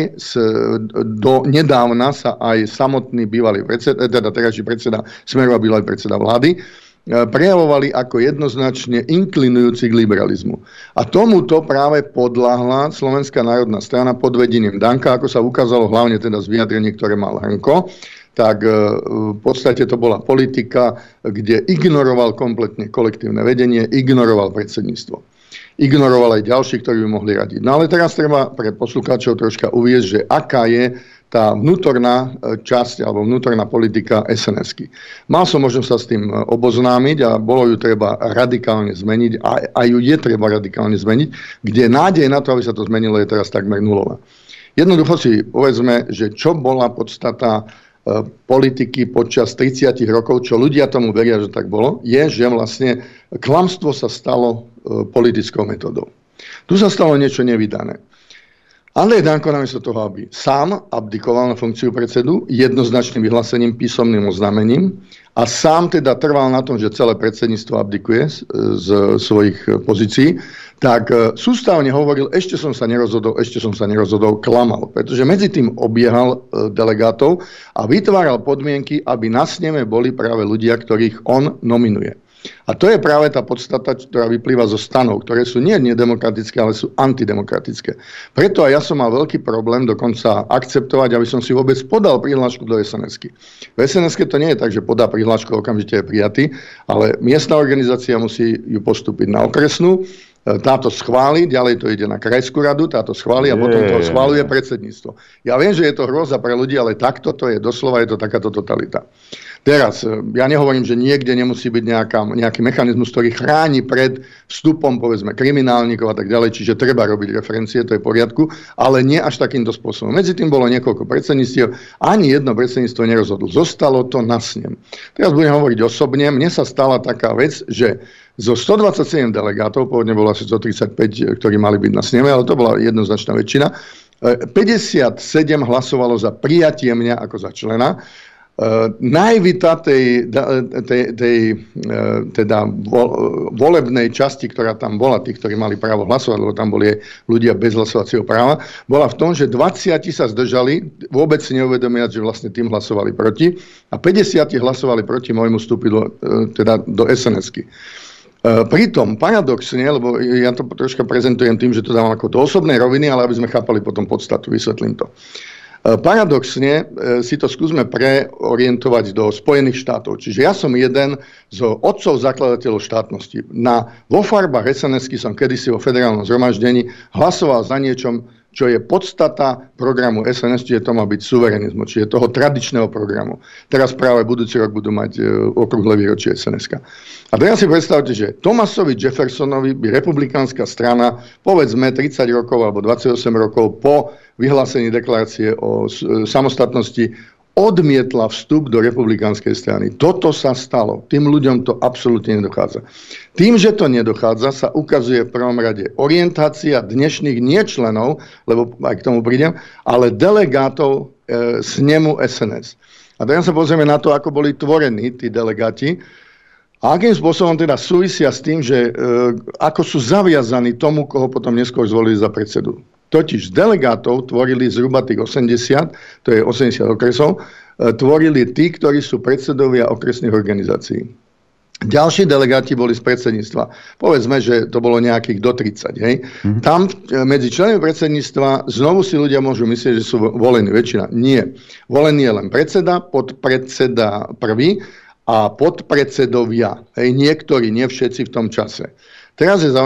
do nedávna sa aj samotný bývalý predseda, teda terajší predseda Smeru a bývalý predseda vlády, prejavovali ako jednoznačne inklinujúci k liberalizmu. A tomuto práve podľahla Slovenská národná strana pod vedením Danka, ako sa ukázalo hlavne teda z vyjadrení, ktoré mal Hrnko, tak v podstate to bola politika, kde ignoroval kompletne kolektívne vedenie, ignoroval predsedníctvo. Ignoroval aj ďalší, ktorí by mohli radiť. No ale teraz treba pre poslucháčov troška uviesť, že aká je tá vnútorná časť alebo vnútorná politika SNS-ky. Mal som možnosť sa s tým oboznámiť a bolo ju treba radikálne zmeniť a ju je treba radikálne zmeniť, kde nádej na to, aby sa to zmenilo, je teraz takmer nulová. Jednoducho si povedzme, že čo bola podstata politiky počas 30 rokov, čo ľudia tomu veria, že tak bolo, je, že vlastne klamstvo sa stalo politickou metodou. Tu sa stalo niečo nevydané. Andrej Danko namiesto toho, aby sám abdikoval na funkciu predsedu jednoznačným vyhlásením, písomným oznámením a sám teda trval na tom, že celé predsedníctvo abdikuje z svojich pozícií, tak sústavne hovoril, ešte som sa nerozhodol, klamal. Pretože medzi tým obiehal delegátov a vytváral podmienky, aby na sneme boli práve ľudia, ktorých on nominuje. A to je práve tá podstata, ktorá vyplýva zo stanov, ktoré sú nie nedemokratické, ale sú antidemokratické. Preto aj ja som mal veľký problém dokonca akceptovať, aby som si vôbec podal prihlášku do SNS-ky. V SNS-ke to nie je tak, že podá prihlášku, okamžite je prijatý, ale miestna organizácia musí ju postúpiť na okresnú, táto schváli, ďalej to ide na krajskú radu, táto schváli a potom to schváluje predsedníctvo. Ja viem, že je to hrôza pre ľudí, ale takto to je, doslova je to takáto totalita. Teraz, ja nehovorím, že niekde nemusí byť nejaký mechanizmus, ktorý chráni pred vstupom, povedzme, kriminálnikov a tak ďalej, čiže treba robiť referencie, to je v poriadku, ale nie až takýmto spôsobom. Medzi tým bolo niekoľko predsedníctiev, ani jedno predsedníctvo nerozhodlo. Zostalo to na snem. Teraz budem hovoriť osobne, mne sa stala taká vec, že zo 127 delegátov, pôvodne bolo asi 135, ktorí mali byť na sneme, ale to bola jednoznačná väčšina, 57 hlasovalo za prijatie mňa ako za člena. Najvita tej volebnej časti, ktorá tam bola, tých, ktorí mali právo hlasovať, lebo tam boli ľudia bez hlasovacieho práva, bola v tom, že 20 sa zdržali, vôbec si neuvedomiať, že vlastne tým hlasovali proti a 50 hlasovali proti môjmu vstupu do SNS-ky. Pritom paradoxne, lebo ja to troška prezentujem tým, že to dávam ako do osobnej roviny, ale aby sme chápali potom podstatu, vysvetlím to. Paradoxne si to skúsme preorientovať do Spojených štátov. Čiže ja som jeden z otcov zakladateľov štátnosti. Vo farbách SNS-ky som kedysi vo federálnom zhromaždení hlasoval za niečom, čo je podstata programu SNS, čiže to má byť suverenizmus, čiže toho tradičného programu. Teraz práve budúci rok budú mať okrúhle výročie SNS-ka. A teraz si predstavte, že Thomasovi Jeffersonovi by republikánska strana, povedzme 30 rokov alebo 28 rokov po vyhlásení deklarácie o samostatnosti odmietla vstup do republikánskej strany. Toto sa stalo. Tým ľuďom to absolútne nedochádza. Tým, že to nedochádza, sa ukazuje v prvom rade orientácia dnešných niečlenov, lebo aj k tomu prídem, ale delegátov snemu SNS. A teraz sa pozrieme na to, ako boli tvorení tí delegáti. A akým spôsobom teda súvisia s tým, že ako sú zaviazaní tomu, koho potom neskôr zvolili za predsedu. Totiž z delegátov tvorili zhruba tých 80, to je 80 okresov, tvorili tí, ktorí sú predsedovia okresných organizácií. Ďalší delegáti boli z predsedníctva. Povedzme, že to bolo nejakých do 30. Hej. Tam medzi členmi predsedníctva znovu si ľudia môžu myslieť, že sú volení. Väčšina nie. Volený je len predseda, podpredseda prvý a podpredsedovia. Hej. Niektorí, nie všetci v tom čase. Teraz je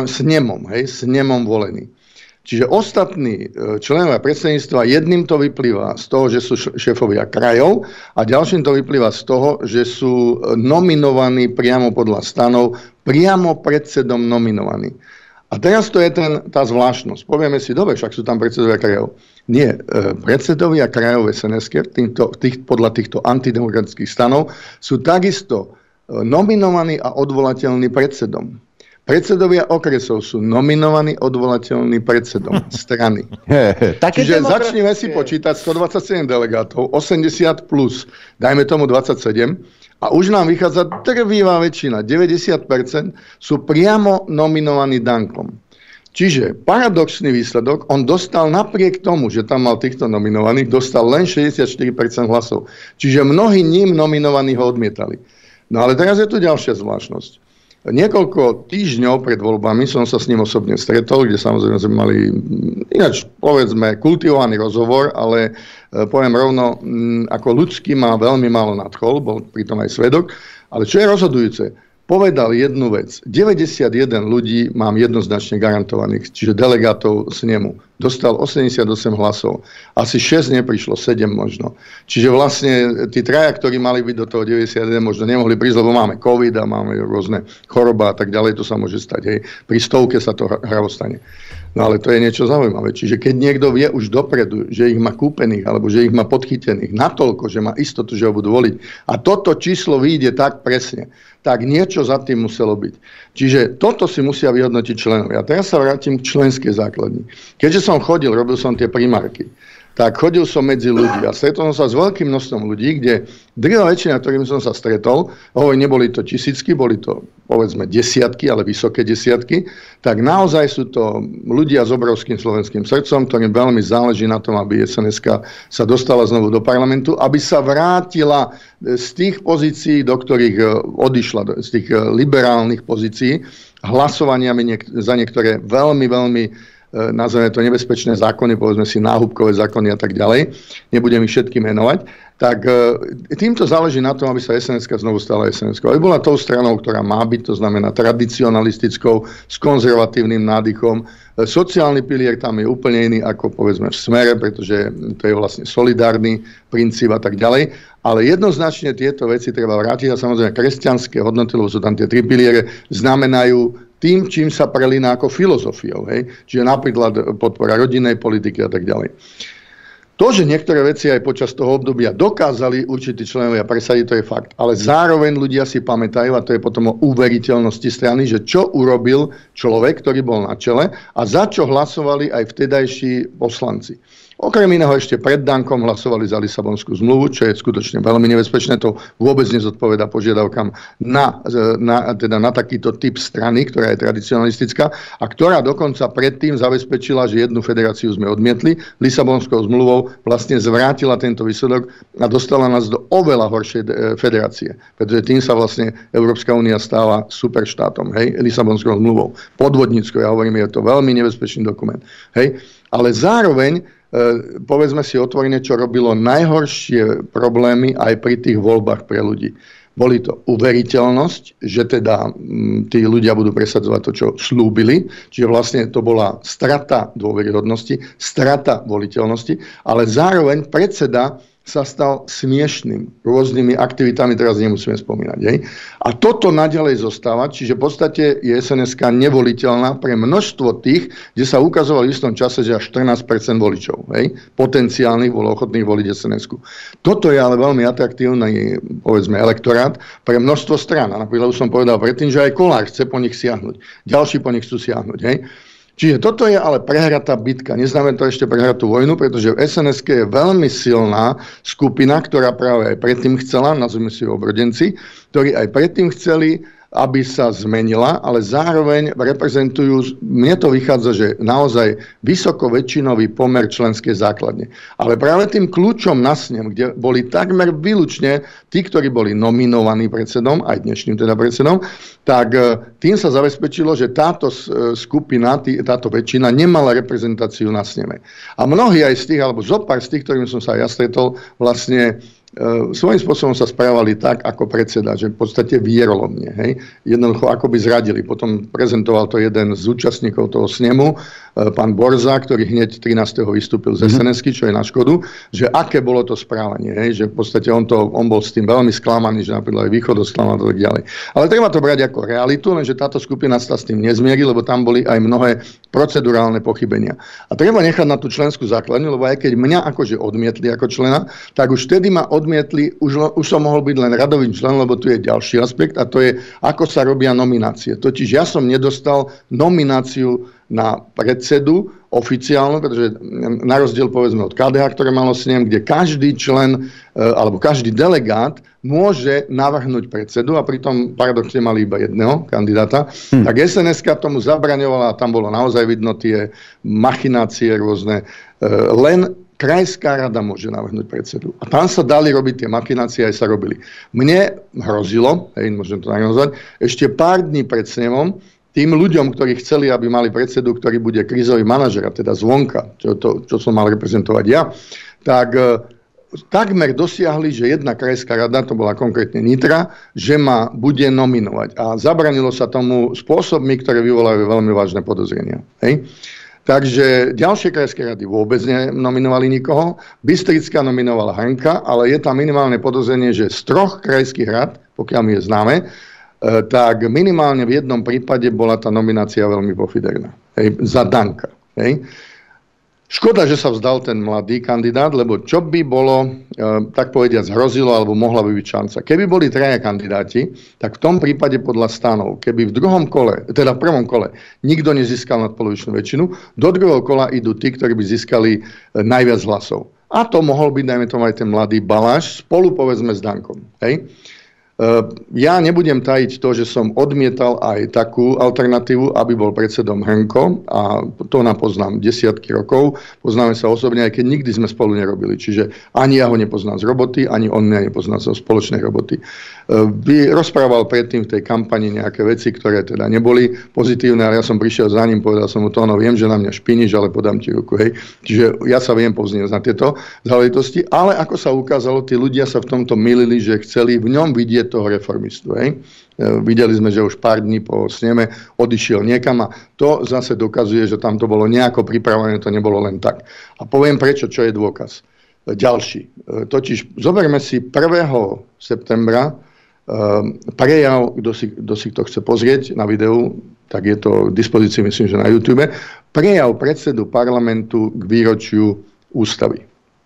snemom volený. Čiže ostatní členovia predsedníctva, jedným to vyplýva z toho, že sú šéfovia krajov a ďalším to vyplýva z toho, že sú nominovaní priamo podľa stanov, priamo predsedom nominovaní. A teraz to je tá zvláštnosť. Povieme si, dobre, však sú tam predsedovia krajov. Nie, predsedovia krajov SNS-ky podľa týchto antidemokratických stanov sú takisto nominovaní a odvolateľní predsedom. Predsedovia okresov sú nominovaní odvolateľní predsedom strany. Čiže začneme si počítať 127 delegátov, 80 plus, dajme tomu 27, a už nám vychádza drvivá väčšina, 90% sú priamo nominovaní Dankom. Čiže paradoxný výsledok, on dostal napriek tomu, že tam mal týchto nominovaných, dostal len 64% hlasov. Čiže mnohí ním nominovaní ho odmietali. No ale teraz je tu ďalšia zvláštnosť. Niekoľko týždňov pred voľbami som sa s ním osobne stretol, kde samozrejme sme mali ináč, povedzme, kultivovaný rozhovor, ale poviem rovno, ako ľudský má veľmi málo nadchol, bol pritom aj svedok, ale čo je rozhodujúce, povedal jednu vec. 91 ľudí mám jednoznačne garantovaných, čiže delegátov z nemu. Dostal 88 hlasov. Asi 6 neprišlo, 7 možno. Čiže vlastne tí traja, ktorí mali byť do toho 91, možno nemohli prísť, lebo máme COVID a máme rôzne choroba a tak ďalej, to sa môže stať. Hej. Pri stovke sa to hravo stane. No ale to je niečo zaujímavé. Čiže keď niekto vie už dopredu, že ich má kúpených, alebo že ich má podchytených natoľko, že má istotu, že ho budú voliť, a toto číslo vyjde tak presne, tak niečo za tým muselo byť. Čiže toto si musia vyhodnotiť členovia. A teraz sa vrátim k členskej základni. Keďže som chodil, robil som tie primárky, tak chodil som medzi ľudí a stretol som sa s veľkým množstvom ľudí, kde drvivá väčšina, ktorým som sa stretol, neboli to tisícky, boli to povedzme desiatky, ale vysoké desiatky, tak naozaj sú to ľudia s obrovským slovenským srdcom, ktorým veľmi záleží na tom, aby SNS-ka sa dostala znovu do parlamentu, aby sa vrátila z tých pozícií, do ktorých odišla, z tých liberálnych pozícií, hlasovaniami za niektoré veľmi, veľmi nazveme to nebezpečné zákony, povedzme si náhubkové zákony a tak ďalej, nebudem ich všetky menovať, tak týmto záleží na tom, aby sa SNS-ka znovu stala SNS-kou. Aby bola tou stranou, ktorá má byť, to znamená tradicionalistickou, s konzervatívnym nádychom. Sociálny pilier tam je úplne iný ako povedzme v Smere, pretože to je vlastne solidárny princíp a tak ďalej. Ale jednoznačne tieto veci treba vrátiť a samozrejme kresťanské hodnoty, lebo sú tam tie tri piliere, znamenajú tým, čím sa prelína ako filozofiou. Hej? Čiže napríklad podpora rodinnej politiky a tak ďalej. To, že niektoré veci aj počas toho obdobia dokázali určití členovia presadiť, to je fakt. Ale zároveň ľudia si pamätajú, a to je potom o uveriteľnosti strany, že čo urobil človek, ktorý bol na čele a za čo hlasovali aj vtedajší poslanci. Okrem iného ešte pred Dankom hlasovali za Lisabonskú zmluvu, čo je skutočne veľmi nebezpečné. To vôbec nezodpovedá požiadavkám na takýto typ strany, ktorá je tradicionalistická a ktorá dokonca predtým zabezpečila, že jednu federáciu sme odmietli. Lisabonskou zmluvou vlastne zvrátila tento výsledok a dostala nás do oveľa horšej federácie. Pretože tým sa vlastne Európska únia stáva superštátom. Hej? Lisabonskou zmluvou. Podvodníckou, ja hovorím, je to veľmi nebezpečný dokument. Hej? Ale zároveň povedzme si otvorene, čo robilo najhoršie problémy aj pri tých voľbách pre ľudí. Boli to uveriteľnosť, že teda tí ľudia budú presadzovať to, čo slúbili, čiže vlastne to bola strata dôveryhodnosti, strata voliteľnosti, ale zároveň predseda sa stal smiešným rôznymi aktivitami, teraz nemusíme spomínať. Hej. A toto naďalej zostáva, čiže v podstate je SNS-ka nevoliteľná pre množstvo tých, kde sa ukazovalo v istom čase, že až 14% voličov, hej, potenciálnych bolo ochotných voliť SNS-ku. Toto je ale veľmi atraktívny, povedzme, elektorát pre množstvo strán. A napríklad už som povedal predtým, že aj Kollár chce po nich siahnuť. Ďalší po nich chcú siahnuť. Hej. Čiže toto je ale prehratá bitka. Neznamená to ešte prehratú vojnu, pretože v SNS-ke je veľmi silná skupina, ktorá práve aj predtým chcela, nazvime si ju obrodenci, ktorí aj predtým chceli, aby sa zmenila, ale zároveň reprezentujú, mne to vychádza, že naozaj vysoko väčšinový pomer členskej základne. Ale práve tým kľúčom na snem, kde boli takmer výlučne tí, ktorí boli nominovaní predsedom, aj dnešným teda predsedom, tak tým sa zabezpečilo, že táto skupina, táto väčšina nemala reprezentáciu na sneme. A mnohí aj z tých, alebo zopár z tých, ktorým som sa ja stretol, vlastne svojím spôsobom sa správali tak, ako predseda, že v podstate vierolomne. Hej? Jednoducho ako by zradili. Potom prezentoval to jeden z účastníkov toho snemu, pán Borza, ktorý hneď 13. vystúpil z SNS-ky, čo je na škodu, že aké bolo to správanie. Hej? Že v podstate on bol s tým veľmi sklamaný, že napríklad aj Východ sklamal a tak ďalej. Ale treba to brať ako realitu, lenže táto skupina sa s tým nezmierí, lebo tam boli aj mnohé procedurálne pochybenia. A treba nechať na tú členskú základňu, lebo aj keď mňa akože odmietli ako člena, tak už vtedy ma odmietli, už som mohol byť len radovým členom, lebo tu je ďalší aspekt a to je, ako sa robia nominácie. Totiž ja som nedostal nomináciu na predsedu oficiálnu, pretože na rozdiel povedzme od KDH, ktoré malo snem, kde každý člen alebo každý delegát môže navrhnúť predsedu a pritom paradoxne mali iba jedného kandidáta, tak SNS-ka tomu zabraňovala a tam bolo naozaj vidno tie machinácie rôzne. Len krajská rada môže navrhnúť predsedu. A tam sa dali robiť tie machinácie, aj sa robili. Mne hrozilo, môžem to tak nazvať, ešte pár dní pred snemom, tým ľuďom, ktorí chceli, aby mali predsedu, ktorý bude krízový manažer, a teda zvonka, čo som mal reprezentovať ja, tak takmer dosiahli, že jedna krajská rada, to bola konkrétne Nitra, že ma bude nominovať. A zabranilo sa tomu spôsobmi, ktoré vyvolajú veľmi vážne podozrenia. Hej? Takže ďalšie krajské rady vôbec nenominovali nikoho. Bystrická nominovala Hrnka, ale je tam minimálne podozrenie, že z 3 krajských rad, pokiaľ mi je známe, tak minimálne v jednom prípade bola tá nominácia veľmi pofiderná. Za Danka. Hej. Škoda, že sa vzdal ten mladý kandidát, lebo čo by bolo, tak povediac, hrozilo, alebo mohla by byť šanca. Keby boli 3 kandidáti, tak v tom prípade podľa stanov, keby v druhom kole, teda v prvom kole, nikto nezískal nadpolovičnú väčšinu, do druhého kola idú tí, ktorí by získali najviac hlasov. A to mohol byť, dajme tomu, aj ten mladý Baláš, spolu povedzme s Dankom. Hej. Ja nebudem tajiť to, že som odmietal aj takú alternatívu, aby bol predsedom Hrnko a to nám poznám desiatky rokov. Poznáme sa osobne, aj keď nikdy sme spolu nerobili. Čiže ani ja ho nepoznám z roboty, ani on mňa nepozná zo spoločnej roboty. Rozprával predtým v tej kampani nejaké veci, ktoré teda neboli pozitívne, ale ja som prišiel za ním, povedal som mu to, no viem, že na mňa špíniš, ale podám ti ruku. Hej. Čiže ja sa viem poznieť na tieto záležitosti, ale ako sa ukázalo, tí ľudia sa v tomto mýlili, že chceli v ňom vidieť toho reformistu. Hej. Videli sme, že už pár dní po sneme odišiel niekam a to zase dokazuje, že tam to bolo nejako pripravené, to nebolo len tak. A poviem prečo, čo je dôkaz. Ďalší. Totiž zoberme si 1. septembra prejav, kto si to chce pozrieť na videu, tak je to k dispozícii, myslím, že na YouTube, prejav predsedu parlamentu k výročiu ústavy.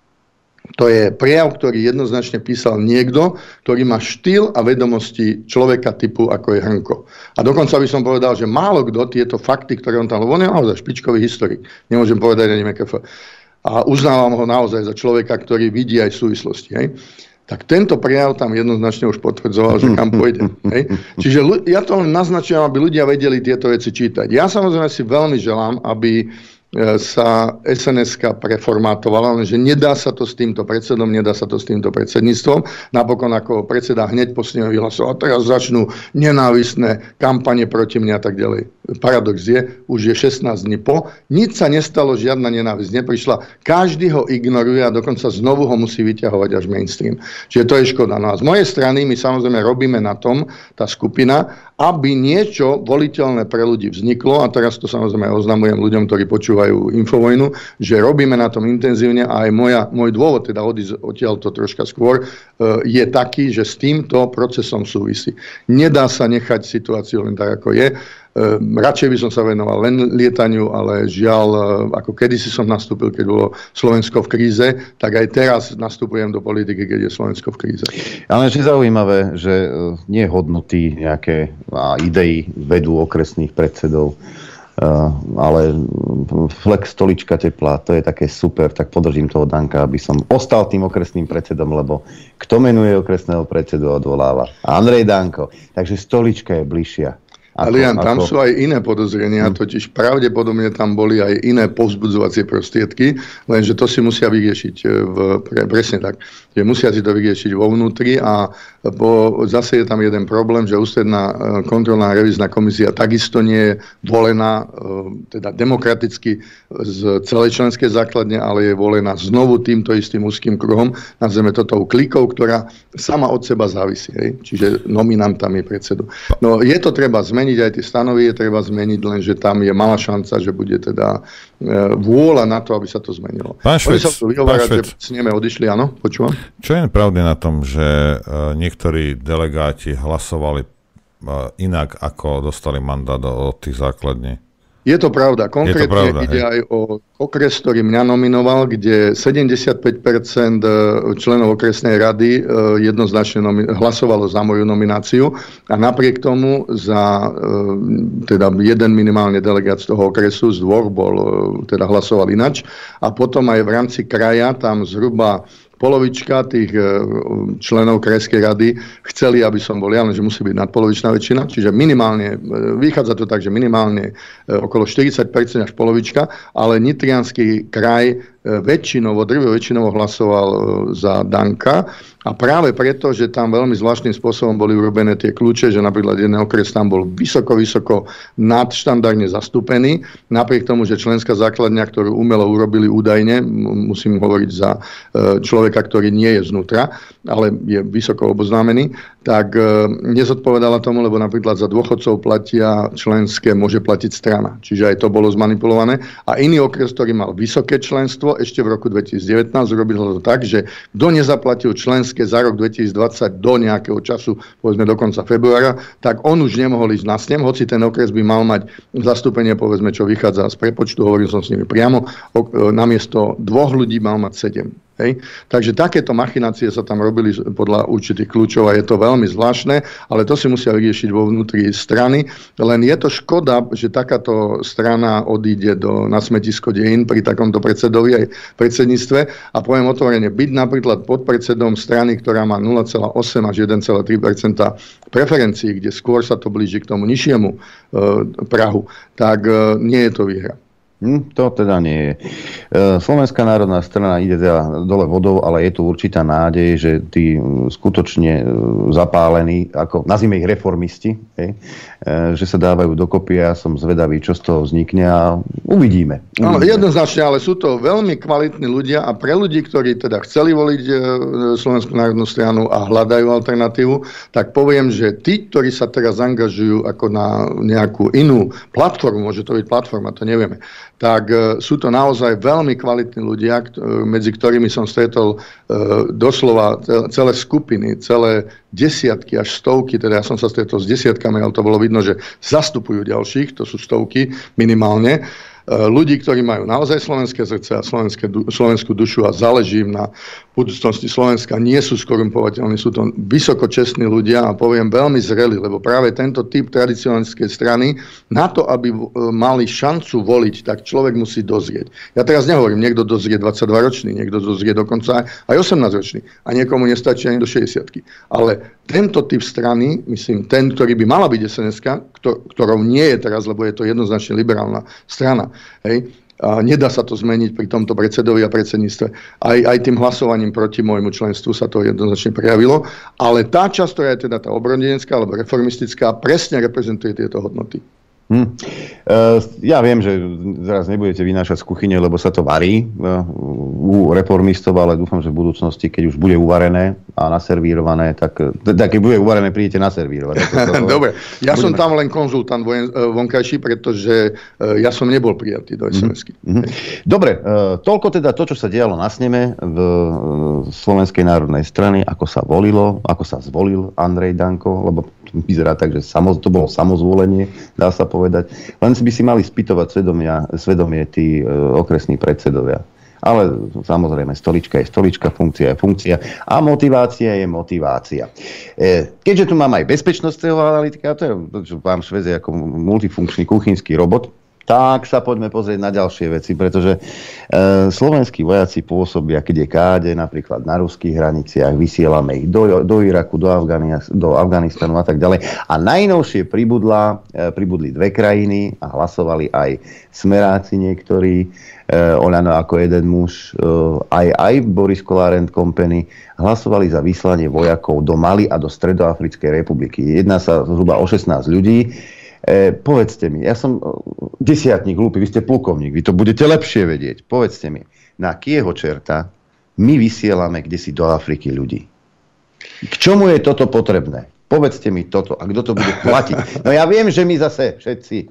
To je prejav, ktorý jednoznačne písal niekto, ktorý má štýl a vedomosti človeka typu, ako je Hrnko. A dokonca by som povedal, že málo kto tieto fakty, ktoré on tam, lebo on je naozaj špičkový historik, nemôžem povedať ani MKF. A uznávam ho naozaj za človeka, ktorý vidí aj súvislosti. Hej. Tak tento prejav tam jednoznačne už potvrdzoval, že kam pôjde. Hej. Čiže ja to len naznačujem, aby ľudia vedeli tieto veci čítať. Ja samozrejme si veľmi želám, aby sa SNS-ka preformátovala, lenže nedá sa to s týmto predsedom, nedá sa to s týmto predsedníctvom. Napokon ako predseda hneď po sneme vyhlasoval, a teraz začnú nenávistné kampane proti mne a tak ďalej. Paradox je, už je 16 dní po, nič sa nestalo, žiadna nenávisť neprišla, každý ho ignoruje a dokonca znovu ho musí vyťahovať až mainstream. Čiže to je škoda. No a z mojej strany my samozrejme robíme na tom, tá skupina, aby niečo voliteľné pre ľudí vzniklo, a teraz to samozrejme oznamujem ľuďom, ktorí počúvajú Infovojnu, že robíme na tom intenzívne a aj môj dôvod, teda odísť odtiaľ to troška skôr, je taký, že s týmto procesom súvisí. Nedá sa nechať situáciu len tak, ako je. Radšej by som sa venoval len lietaniu, ale žiaľ, ako kedysi som nastúpil, keď bolo Slovensko v kríze, tak aj teraz nastupujem do politiky, keď je Slovensko v kríze. Ale je zaujímavé, že nie hodnoty nejaké idei vedú okresných predsedov, ale flex stolička teplá, to je také super, tak podržím toho Danka, aby som ostal tým okresným predsedom, lebo kto menuje okresného predsedu odvoláva? Andrej Danko. Takže stolička je bližšia. Alian, tam sú aj iné podozrenia, totiž pravdepodobne tam boli aj iné povzbudzovacie prostriedky, lenže to si musia vyriešiť presne tak. Že musia si to vyriešiť vo vnútri a zase je tam jeden problém, že ústredná kontrolná revízna komisia takisto nie je volená teda demokraticky z celej členskej základne, ale je volená znovu týmto istým úzkým kruhom, nazveme to tou klikou, ktorá sama od seba závisí. Čiže nominantami predsedu. No je to treba zmeniť, aj tie stanovy je treba zmeniť, lenže tam je malá šanca, že bude teda vôľa na to, aby sa to zmenilo. Pán Švec, že s nimi odišli, áno, počúvam. Čo je pravdy na tom, že niektorí delegáti hlasovali inak, ako dostali mandát od tých základní? Je to pravda. Konkrétne ide aj o okres, ktorý mňa nominoval, kde 75% členov okresnej rady jednoznačne hlasovalo za moju nomináciu a napriek tomu za teda jeden minimálne delegát z toho okresu, z dvoch teda hlasoval inač. A potom aj v rámci kraja tam zhruba polovička tých členov krajskej rady chceli, aby som bol ja, že musí byť nadpolovičná väčšina, čiže minimálne, vychádza to tak, že minimálne okolo 40% až polovička, ale Nitriansky kraj väčšinovo hlasoval za Danka a práve preto, že tam veľmi zvláštnym spôsobom boli urobené tie kľúče, že napríklad jeden okres tam bol vysoko nadštandardne zastúpený, napriek tomu, že členská základňa, ktorú umelo urobili údajne, musím hovoriť za človeka, ktorý nie je znútra, ale je vysoko oboznámený, tak nezodpovedala tomu, lebo napríklad za dôchodcov platia členské, môže platiť strana. Čiže aj to bolo zmanipulované. A iný okres, ktorý mal vysoké členstvo, ešte v roku 2019 urobil to tak, že kto nezaplatil členské za rok 2020 do nejakého času, povedzme do konca februára, tak on už nemohol ísť na snem, hoci ten okres by mal mať zastúpenie, povedzme, čo vychádza z prepočtu, hovoril som s nimi priamo, namiesto 2 ľudí mal mať 7. Hej. Takže takéto machinácie sa tam robili podľa určitých kľúčov a je to veľmi zvláštne, ale to si musia vyriešiť vo vnútri strany. Len je to škoda, že takáto strana odíde na smetisko dejín pri takomto predsedovi aj predsedníctve a poviem otvorene, byť napríklad podpredsedom strany, ktorá má 0,8 až 1,3% preferencií, kde skôr sa to blíži k tomu nižšiemu prahu, tak nie je to výhra. To teda nie je. Slovenská národná strana ide teda dole vodou, ale je tu určitá nádej, že tí skutočne zapálení, ako nazvime ich reformisti, že sa dávajú dokopy a som zvedavý, čo z toho vznikne a uvidíme. Áno, jednoznačne, ale sú to veľmi kvalitní ľudia a pre ľudí, ktorí teda chceli voliť Slovenskú národnú stranu a hľadajú alternatívu, tak poviem, že tí, ktorí sa teraz angažujú ako na nejakú inú platformu, môže to byť platforma, to nevieme, tak sú to naozaj veľmi kvalitní ľudia, medzi ktorými som stretol doslova celé skupiny, celé desiatky až stovky, teda ja som sa stretol s desiatkami, ale to bolo vidno, že zastupujú ďalších, to sú stovky minimálne, ľudí, ktorí majú naozaj slovenské srdce a slovenskú dušu a záleží im na budúcnosti Slovenska, nie sú skorumpovateľní, sú to vysokočestní ľudia a poviem veľmi zrelí, lebo práve tento typ tradicionalistickej strany na to, aby mali šancu voliť, tak človek musí dozrieť. Ja teraz nehovorím, niekto dozrie 22-ročný, niekto dozrie dokonca aj 18-ročný a niekomu nestačí ani do 60-ky. Ale tento typ strany, myslím, ten, ktorý by mala byť SNS-ka, ktorou nie je teraz, lebo je to jednoznačne liberálna strana, hej, a nedá sa to zmeniť pri tomto predsedovi a predsedníctve. Aj tým hlasovaním proti môjmu členstvu sa to jednoznačne prejavilo, ale tá časť, ktorá je teda tá obrodinecká alebo reformistická, presne reprezentuje tieto hodnoty. Ja viem, že teraz nebudete vynášať z kuchyne, lebo sa to varí u reformistov, ale dúfam, že v budúcnosti, keď už bude uvarené a naservírované, tak keď bude uvarené, prídete naservírovať. Dobre, ja som tam len konzultant vonkajší, pretože ja som nebol prijatý do SMS-ky. Dobre, toľko teda to, čo sa dialo na sneme v Slovenskej národnej strany, ako sa volilo, ako sa zvolil Andrej Danko, lebo vyzerá tak, že to bolo samozvolenie, dá sa povedať. Len by si mali spýtovať svedomie tí okresní predsedovia. Ale samozrejme, stolička je stolička, funkcia je funkcia a motivácia je motivácia. Keďže tu mám aj bezpečnostného analytika, to je pán Švec ako multifunkčný kuchynský robot, Tak sa poďme pozrieť na ďalšie veci, pretože slovenskí vojaci pôsobia kdekáde, napríklad na ruských hraniciach, vysielame ich do Iraku, do Afganistanu a tak ďalej. A najnovšie pribudli dve krajiny a hlasovali aj smeráci niektorí, Oľano ako jeden muž, aj Boris Kollár and Company, hlasovali za vyslanie vojakov do Mali a do Stredoafrickej republiky. Jedná sa zhruba o 16 ľudí. Povedzte mi, ja som desiatník hlúpy, vy ste plukovník, vy to budete lepšie vedieť. Povedzte mi, na kieho čerta my vysielame kdesi do Afriky ľudí? K čomu je toto potrebné? Povedzte mi toto. A kto to bude platiť? No ja viem, že my zase všetci.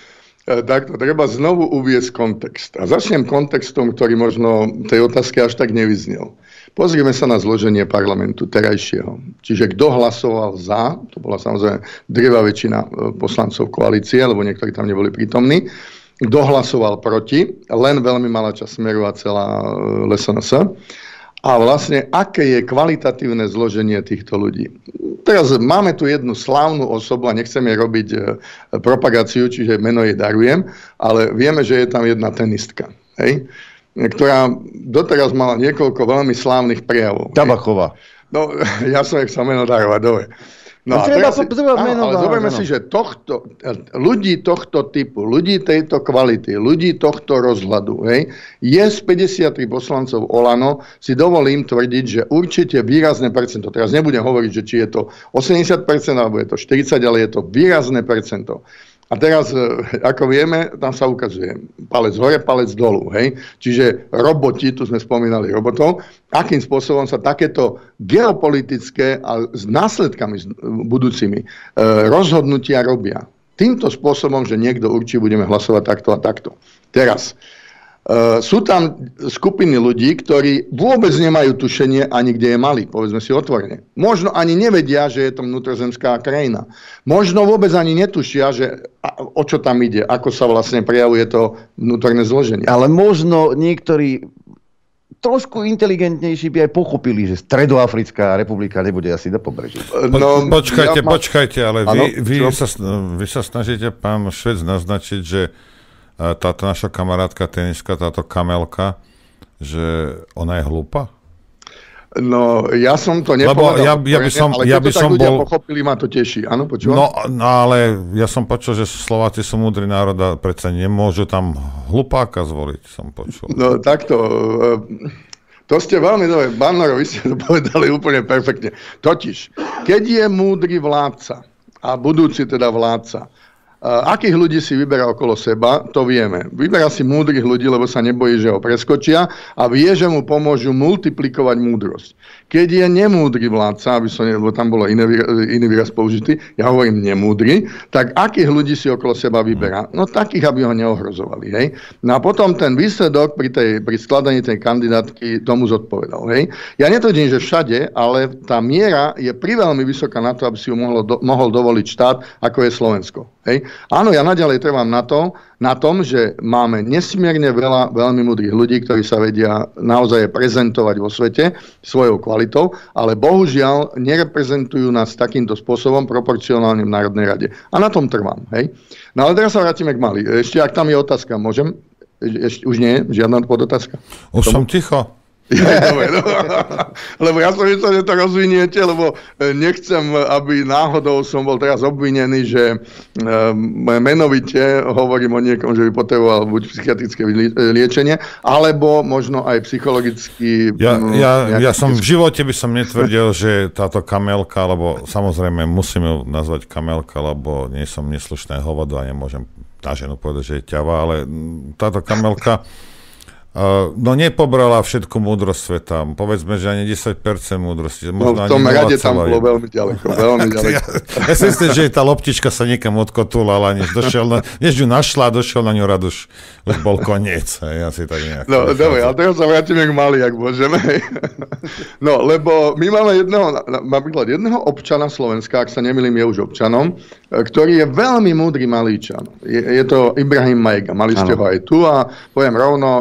Takto treba znovu uviesť kontext. A začnem kontextom, ktorý možno tej otázky až tak nevyznel. Pozrieme sa na zloženie parlamentu terajšieho. Čiže kto hlasoval za, to bola samozrejme drvivá väčšina poslancov koalície, lebo niektorí tam neboli prítomní. Kto hlasoval proti, len veľmi malá časť Smeru a celá LSNS. A vlastne, aké je kvalitatívne zloženie týchto ľudí. Teraz máme tu jednu slávnu osobu a nechcem jej robiť propagáciu, čiže meno jej darujem, ale vieme, že je tam jedna tenistka. Hej? Ktorá doteraz mala niekoľko veľmi slávnych prejavov. Tabachová. No, ja som chcel meno darovať, dobre. No a teraz ale zoberme si, že ľudí tohto typu, ľudí tejto kvality, ľudí tohto rozhľadu, hej, je z 53 poslancov Olano, si dovolím tvrdiť, že určite výrazné percento, teraz nebudem hovoriť, že či je to 80% alebo je to 40%, ale je to výrazné percento. A teraz, ako vieme, tam sa ukazuje palec hore, palec dolu. Hej? Čiže roboti, tu sme spomínali robotov, akým spôsobom sa takéto geopolitické a s následkami budúcimi rozhodnutia robia. Týmto spôsobom, že niekto určí, budeme hlasovať takto a takto. Teraz, sú tam skupiny ľudí, ktorí vôbec nemajú tušenie ani kde je Mali, povedzme si otvorene. Možno ani nevedia, že je to vnútrozemská krajina. Možno vôbec ani netušia, že o čo tam ide, ako sa vlastne prejavuje to vnútorné zloženie. Ale možno niektorí trošku inteligentnejší by aj pochopili, že Stredoafrická republika nebude asi do pobreží. No, počkajte, ale vy sa snažíte, pán Švec, naznačiť, že táto naša kamarátka teniska, táto Kamelka, že ona je hlúpa? No, ja som to nepovedal. Ja by som ľudia pochopili, ma to teší. Áno, počúvam? No, ale ja som počul, že Slováci sú múdry národ a predsa nemôžu tam hlupáka zvoliť, som počul. No, takto. To ste veľmi dobre. Bannoro, vy ste to povedali úplne perfektne. Totiž, keď je múdry vládca a budúci teda vládca, akých ľudí si vyberá okolo seba, to vieme. Vyberá si múdrych ľudí, lebo sa nebojí, že ho preskočia a vie, že mu pomôžu multiplikovať múdrosť. Keď je nemúdry vládca, lebo tam bolo iný výraz použitý, ja hovorím nemúdry, tak akých ľudí si okolo seba vyberá? No takých, aby ho neohrozovali. Hej? No a potom ten výsledok pri skladaní tej kandidátky tomu zodpovedal. Hej? Ja netvrdím, že všade, ale tá miera je priveľmi vysoká na to, aby si ju mohol dovoliť štát, ako je Slovensko. Hej? Áno, ja naďalej trvám na tom, že máme nesmierne veľa veľmi múdrych ľudí, ktorí sa vedia naozaj prezentovať vo svete svojou kvalitou, ale bohužiaľ nereprezentujú nás takýmto spôsobom proporcionálne v Národnej rade. A na tom trvám. Hej? No ale teraz sa vrátime k Mali. Ešte, ak tam je otázka, môžem? Už nie? Žiadna podotázka? Už som ticho. Dobre, no. Lebo ja som myslel, že to rozviniete, lebo nechcem, aby náhodou som bol teraz obvinený, že menovite hovorím o niekom, že by potreboval buď psychiatrické liečenie, alebo možno aj psychologicky... Ja som v živote by som netvrdil, že táto Kamelka, lebo samozrejme musím ju nazvať Kamelka, lebo nie som neslušné hovodu a nemôžem na ženu povedať, že je ťava, ale táto Kamelka no nepobrala všetku múdrosť sveta. Povedzme, že ani 10% múdrosti. No v tom rade tam bolo veľmi ďaleko. Ja si myslím, že tá loptička sa niekam odkotúlala, než ju našla, došiel na ňu rad, už bol koniec. Ja si tak nejak... No dobre, ale teraz sa vrátime k Mali, ak môžeme. No, lebo my máme napríklad jedného občana Slovenska, ak sa nemýlim, je už občanom, ktorý je veľmi múdry Malíčan. Je to Ibrahim Maega. Mali ste ho aj tu a poviem rovno, človek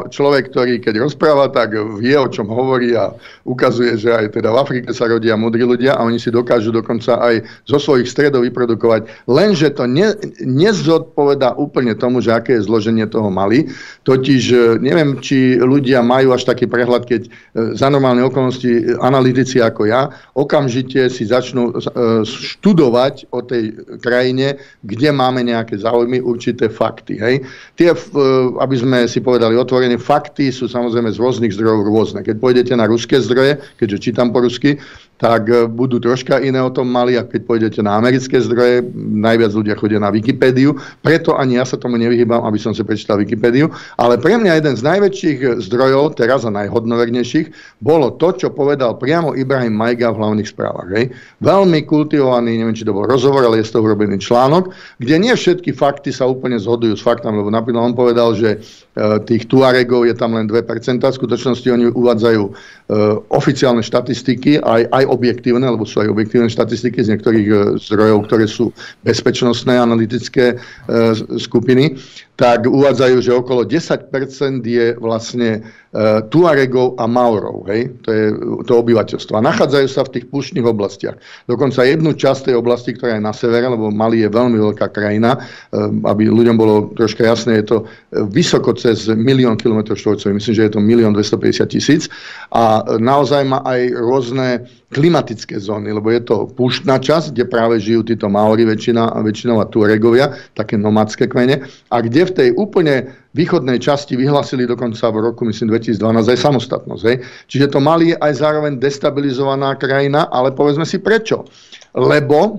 človek, ktorý keď rozpráva, tak vie, o čom hovorí a ukazuje, že aj teda v Afrike sa rodia múdri ľudia a oni si dokážu dokonca aj zo svojich stredov vyprodukovať. Lenže to nezodpovedá úplne tomu, že aké je zloženie toho Mali. Totiž neviem, či ľudia majú až taký prehľad, keď za normálne okolnosti analytici ako ja okamžite si začnú študovať o tej krajine, kde máme nejaké záujmy, určité fakty. Hej. Tie, aby sme si povedali otvorené, fakty sú samozrejme z rôznych zdrojov rôzne. Keď pôjdete na ruské zdroje, keďže čítam po rusky, tak budú troška iné o tom Mali, a keď pôjdete na americké zdroje, najviac ľudia chodia na Wikipédiu, preto ani ja sa tomu nevyhýbam, aby som si prečítal Wikipédiu, ale pre mňa jeden z najväčších zdrojov, teraz a najhodnovernejších, bolo to, čo povedal priamo Ibrahim Majga v hlavných správach. Hej. Veľmi kultivovaný, neviem, či to bol rozhovor, ale je z toho urobený článok, kde nie všetky fakty sa úplne zhodujú s faktami, lebo napríklad on povedal, že tých Tuaregov je tam len 2%, v skutočnosti oni uvádzajú oficiálne štatistiky, aj objektívne, lebo sú aj objektívne štatistiky z niektorých zdrojov, ktoré sú bezpečnostné analytické skupiny, tak uvádzajú, že okolo 10% je vlastne Tuaregov a Maorov, hej? To je to obyvateľstvo. A nachádzajú sa v tých púštnych oblastiach. Dokonca jednu časť tej oblasti, ktorá je na severe, lebo Mali je veľmi veľká krajina, aby ľuďom bolo troška jasné, je to vysoko cez 1 000 000 km², myslím, že je to 1 250 000 a naozaj má aj rôzne klimatické zóny, lebo je to púštna časť, kde práve žijú títo Maori, väčšinou a Tuaregovia, také nomádske kmene, a kde v tej úplne východnej časti vyhlásili dokonca v roku, myslím, 2012 aj samostatnosť. Hej. Čiže to Mali je aj zároveň destabilizovaná krajina, ale povedzme si prečo. Lebo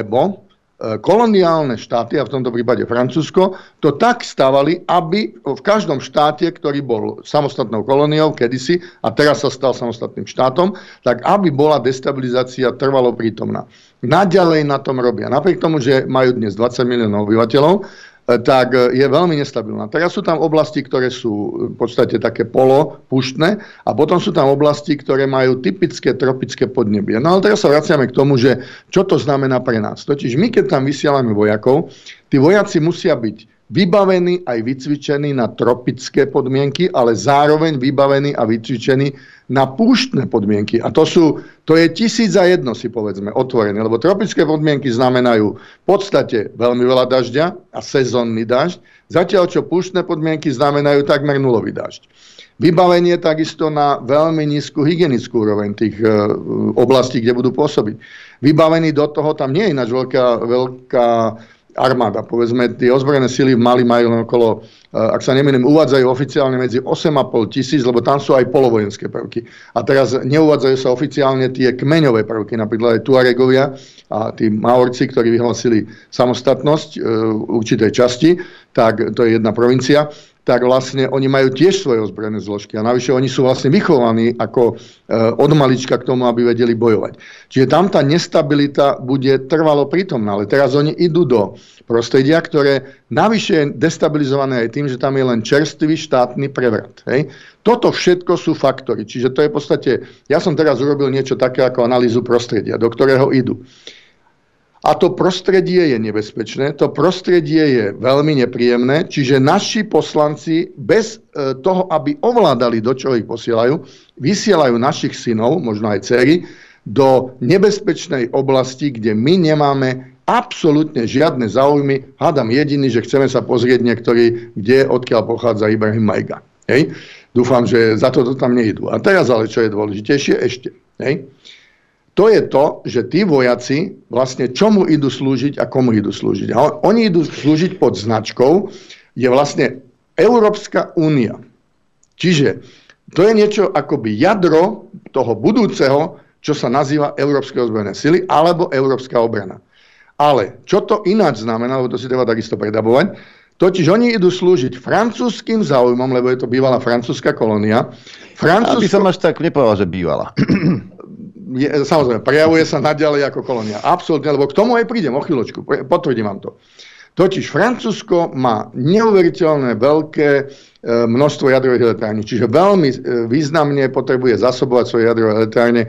koloniálne štáty, a v tomto prípade Francúzsko, to tak stavali, aby v každom štáte, ktorý bol samostatnou kolóniou kedysi a teraz sa stal samostatným štátom, tak aby bola destabilizácia trvalo prítomná. Naďalej na tom robia. Napriek tomu, že majú dnes 20 miliónov obyvateľov, tak je veľmi nestabilná. Teraz sú tam oblasti, ktoré sú v podstate také púštne a potom sú tam oblasti, ktoré majú typické tropické podnebie. No ale teraz sa vraciame k tomu, že čo to znamená pre nás. Totiž my, keď tam vysielame vojakov, tí vojaci musia byť vybavení aj vycvičení na tropické podmienky, ale zároveň vybavení a vycvičení na púštne podmienky. A to je 1001, si povedzme, otvorené, lebo tropické podmienky znamenajú v podstate veľmi veľa dažďa a sezónny dažď, zatiaľ čo púštne podmienky znamenajú takmer nulový dažď. Vybavenie takisto na veľmi nízku hygienickú úroveň tých oblastí, kde budú pôsobiť. Vybavení do toho, tam nie je ináč veľká armáda. Povedzme, tie ozbrojené sily v Mali majú okolo, ak sa nemýlim, uvádzajú oficiálne medzi 8,5 tisíc, lebo tam sú aj polovojenské prvky. A teraz neuvádzajú sa oficiálne tie kmeňové prvky, napríklad aj Tuaregovia a tí Maorci, ktorí vyhlásili samostatnosť určitej časti, tak to je jedna provincia, tak vlastne oni majú tiež svoje ozbrojené zložky. A navyše oni sú vlastne vychovaní ako od malička k tomu, aby vedeli bojovať. Čiže tam tá nestabilita bude trvalo prítomná. Ale teraz oni idú do prostredia, ktoré navyše je destabilizované aj tým, že tam je len čerstvý štátny prevrat. Hej? Toto všetko sú faktory. Čiže to je v podstate, ja som teraz urobil niečo také ako analýzu prostredia, do ktorého idú. A to prostredie je nebezpečné, to prostredie je veľmi nepríjemné, čiže naši poslanci bez toho, aby ovládali, do čoho ich posielajú, vysielajú našich synov, možno aj dcery, do nebezpečnej oblasti, kde my nemáme absolútne žiadne záujmy. Hádam jediný, že chceme sa pozrieť niektorý, odkiaľ pochádza Ibrahim Majga. Hej? Dúfam, že za to tam nejdú. A teraz ale, čo je dôležitejšie ešte. Hej? To je to, že tí vojaci vlastne čomu idú slúžiť a komu idú slúžiť. A oni idú slúžiť pod značkou, je vlastne Európska únia. Čiže to je niečo akoby jadro toho budúceho, čo sa nazýva Európske ozbrojené sily alebo Európska obrana. Ale čo to ináč znamená, lebo to si treba takisto predabovať, totiž oni idú slúžiť francúzskym záujmom, lebo je to bývalá francúzska kolónia. Aby som až tak nepovedal, že bývala. Samozrejme, prejavuje sa naďalej ako kolónia. Absolútne, lebo k tomu aj prídem o chvíľočku. Potvrdím vám to. Totiž Francúzsko má neuveriteľné veľké množstvo jadrových elektrární, čiže veľmi významne potrebuje zasobovať svoje jadrové elektrárne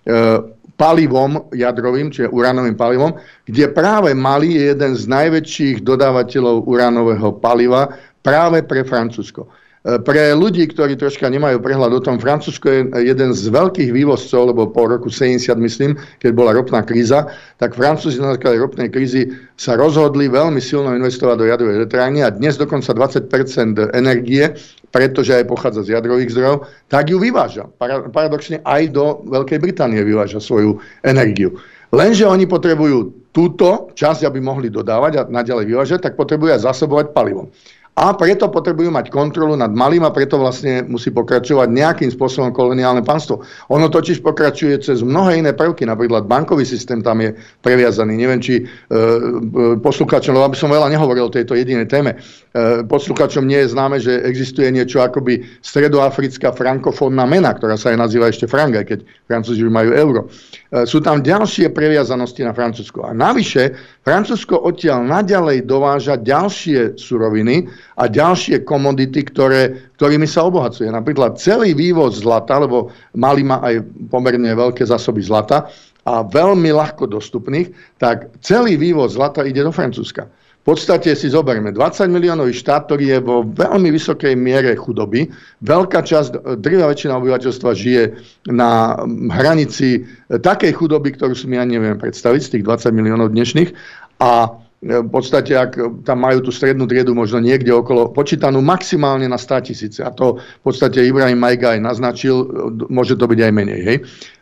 palivom jadrovým, čiže uránovým palivom, kde práve Mali je jeden z najväčších dodávateľov uránového paliva práve pre Francúzsko. Pre ľudí, ktorí troška nemajú prehľad o tom, Francúzsko je jeden z veľkých vývozcov, lebo po roku 70, myslím, keď bola ropná kríza, tak Francúzi na základe ropnej krízy sa rozhodli veľmi silno investovať do jadrovej elektrárne a dnes dokonca 20% energie, pretože aj pochádza z jadrových zdrojov, tak ju vyváža. Paradoxne aj do Veľkej Británie vyváža svoju energiu. Lenže oni potrebujú túto časť, aby mohli dodávať a naďalej vyvážať, tak potrebujú aj zásobovať palivom. A preto potrebujú mať kontrolu nad malým a preto vlastne musí pokračovať nejakým spôsobom koloniálne pánstvo. Ono totiž pokračuje cez mnohé iné prvky, napríklad bankový systém tam je previazaný. Neviem, či poslucháčom, lebo aby som veľa nehovoril o tejto jedinej téme, poslucháčom nie je známe, že existuje niečo akoby stredoafrická frankofónna mena, ktorá sa aj nazýva ešte frank, aj keď Francúzi majú euro. Sú tam ďalšie previazanosti na Francúzsko. A navyše, Francúzsko odtiaľ naďalej dováža ďalšie suroviny a ďalšie komodity, ktorými sa obohacuje. Napríklad celý vývoz zlata, lebo Mali má aj pomerne veľké zásoby zlata a veľmi ľahko dostupných, tak celý vývoz zlata ide do Francúzska. V podstate si zoberme 20 miliónový štát, ktorý je vo veľmi vysokej miere chudoby. Veľká časť, drvivá väčšina obyvateľstva žije na hranici takej chudoby, ktorú si my ani nevieme predstaviť z tých 20 miliónov dnešných. A v podstate, ak tam majú tú strednú triedu možno niekde okolo, počítanú maximálne na 100 000. A to v podstate Ibrahim Majga aj naznačil, môže to byť aj menej, hej?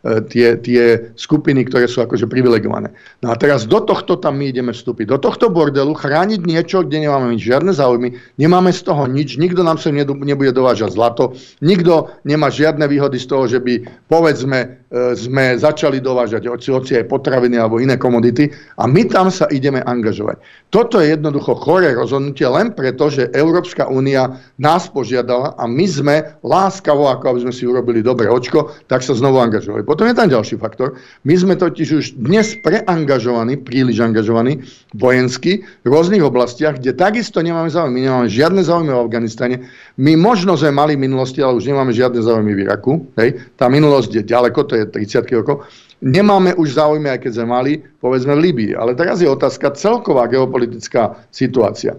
Tie skupiny, ktoré sú akože privilegované. No a teraz do tohto tam my ideme vstúpiť. Do tohto bordelu chrániť niečo, kde nemáme žiadne záujmy, nemáme z toho nič, nikto nám sem nebude dovážať zlato, nikto nemá žiadne výhody z toho, že by, povedzme, sme začali dovážať hoci aj potraviny alebo iné komodity a my tam sa ideme angažovať. Toto je jednoducho choré rozhodnutie len preto, že Európska únia nás požiadala a my sme láskavo, ako aby sme si urobili dobré očko, tak sa znovu angažovali. Potom je tam ďalší faktor. My sme totiž už dnes preangažovaní, príliš angažovaní vojensky v rôznych oblastiach, kde takisto nemáme záujmy. My nemáme žiadne záujmy v Afganistane. My možno sme mali v minulosti, ale už nemáme žiadne záujmy v Iraku. Hej. Tá minulosť je ďaleko, to je 30 rokov. Nemáme už záujmy, aj keď sme mali, povedzme, v Líbii. Ale teraz je otázka celková geopolitická situácia.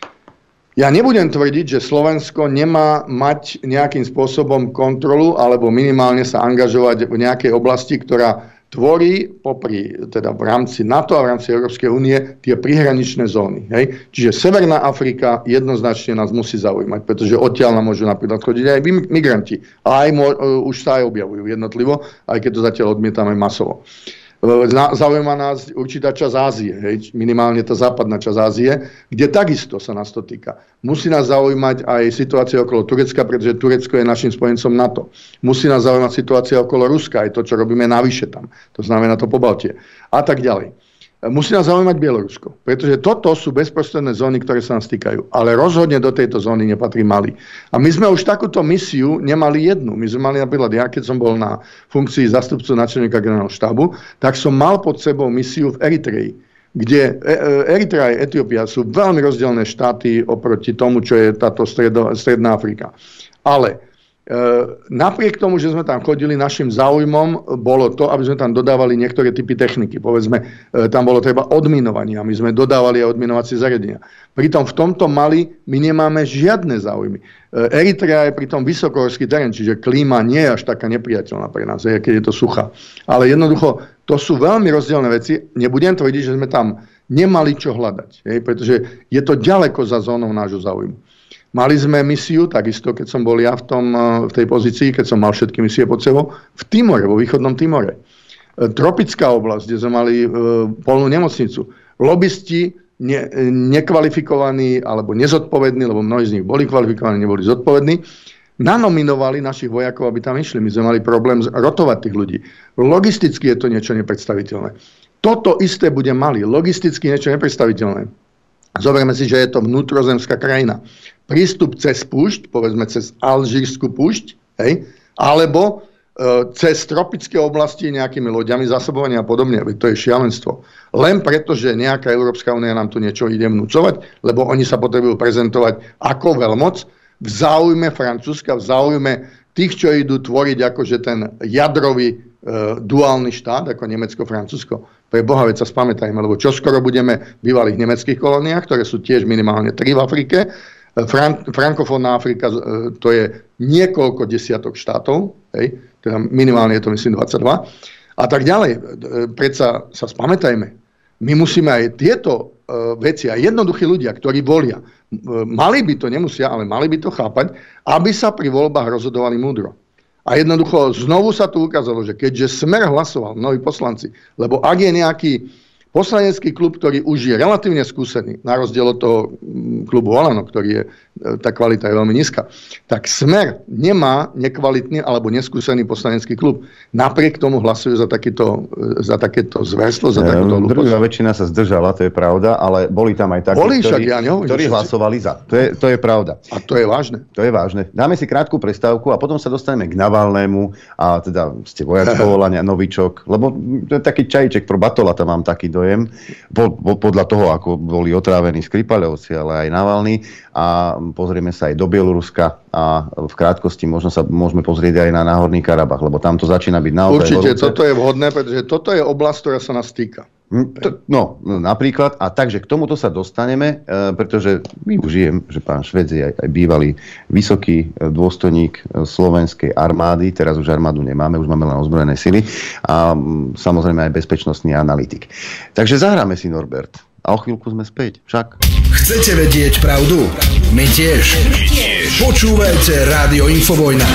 Ja nebudem tvrdiť, že Slovensko nemá mať nejakým spôsobom kontrolu alebo minimálne sa angažovať v nejakej oblasti, ktorá tvorí teda v rámci NATO a v rámci Európskej únie tie prihraničné zóny. Hej? Čiže Severná Afrika jednoznačne nás musí zaujímať, pretože odtiaľ nám môžu napríklad chodiť aj migranti. A už sa aj objavujú jednotlivo, aj keď to zatiaľ odmietame masovo. Zaujíma nás určitá časť Ázie, hej, minimálne tá západná časť Ázie, kde takisto sa nás to týka. Musí nás zaujímať aj situácia okolo Turecka, pretože Turecko je našim spojencom NATO. Musí nás zaujímať situácia okolo Ruska, aj to, čo robíme navyše tam. To znamená to Pobaltie. A tak ďalej. Musí nás zaujímať Bielorusko, pretože toto sú bezprostredné zóny, ktoré sa nás týkajú. Ale rozhodne do tejto zóny nepatrí Mali. A my sme už takúto misiu nemali jednu. My sme mali napríklad, ja keď som bol na funkcii zástupcu náčelníka generálneho štábu, tak som mal pod sebou misiu v Eritreji, kde Eritrea a Etiópia sú veľmi rozdielne štáty oproti tomu, čo je táto Stredná Afrika. Ale napriek tomu, že sme tam chodili, našim záujmom bolo to, aby sme tam dodávali niektoré typy techniky. Povedzme, tam bolo treba odminovanie a my sme dodávali aj odminovacie zariadenia. Pritom v tomto Mali my nemáme žiadne záujmy. Eritrea je pritom vysokohorský terén, čiže klíma nie je až taká nepriateľná pre nás, keď je to suchá. Ale jednoducho, to sú veľmi rozdielne veci. Nebudem tvrdiť, že sme tam nemali čo hľadať, pretože je to ďaleko za zónou nášho záujmu. Mali sme misiu, takisto, keď som bol ja v tej pozícii, keď som mal všetky misie pod sebou, v Timore, vo východnom Timore. Tropická oblasť, kde sme mali polnú nemocnicu. Lobisti nekvalifikovaní alebo nezodpovední, lebo mnohí z nich boli kvalifikovaní, neboli zodpovední, nanominovali našich vojakov, aby tam išli. My sme mali problém rotovať tých ľudí. Logisticky je to niečo nepredstaviteľné. Toto isté bude Mali. Logisticky niečo nepredstaviteľné. Zoberme si, že je to vnútrozemská krajina. Prístup cez púšť, povedzme cez Alžírsku púšť, hej, alebo cez tropické oblasti nejakými loďami zásobovania a podobne. To je šialenstvo. Len preto, že nejaká Európska únia nám tu niečo ide vnúcovať, lebo oni sa potrebujú prezentovať ako veľmoc v záujme Francúzska, v záujme tých, čo idú tvoriť akože ten jadrový duálny štát, ako Nemecko-Francúzsko. Pre Boha, veď sa spamätajme, lebo čoskoro budeme v bývalých nemeckých kolóniách, ktoré sú tiež minimálne 3 v Afrike, Frankofónna Afrika, to je niekoľko desiatok štátov, hej, teda minimálne je to myslím 22, a tak ďalej. Predsa sa spamätajme, my musíme aj tieto veci, a jednoduchí ľudia, ktorí volia, mali by to, nemusia, ale mali by to chápať, aby sa pri voľbách rozhodovali múdro. A jednoducho znovu sa tu ukázalo, že keďže Smer hlasoval, mnohí poslanci, lebo ak je nejaký poslanecký klub, ktorý už je relatívne skúsený, na rozdiel od toho klubu Olano, ktorý je, tá kvalita je veľmi nízka, tak Smer nemá nekvalitný alebo neskúsený poslanecký klub. Napriek tomu hlasujú za takéto zverstvo, za takúto hlúposť. Druhá väčšina sa zdržala, to je pravda, ale boli tam aj takí, ktorí hlasovali za. To je pravda. A to je vážne. To je vážne. Dáme si krátku prestávku a potom sa dostaneme k Navalnému a teda ste vojač povolania, novičok, lebo to je taký čajíček pro Batola, tam mám taký dojem, podľa toho, ako boli otrávení Skripaľovci, ale aj Navalný, a pozrieme sa aj do Bieloruska a v krátkosti možno sa môžeme pozrieť aj na Náhorný Karabach, lebo tam to začína byť naozaj určite, horúce. Toto je vhodné, pretože toto je oblasť, ktorá sa nás týka. No, napríklad. A takže k tomuto sa dostaneme, pretože využijem, že pán Švec je aj bývalý vysoký dôstojník slovenskej armády, teraz už armádu nemáme, už máme len ozbrojené sily a samozrejme aj bezpečnostný analytik. Takže zahráme si, Norbert. A o chvíľku sme späť. Však. Chcete vedieť pravdu? My tiež. Počúvajte Rádio Infovojna.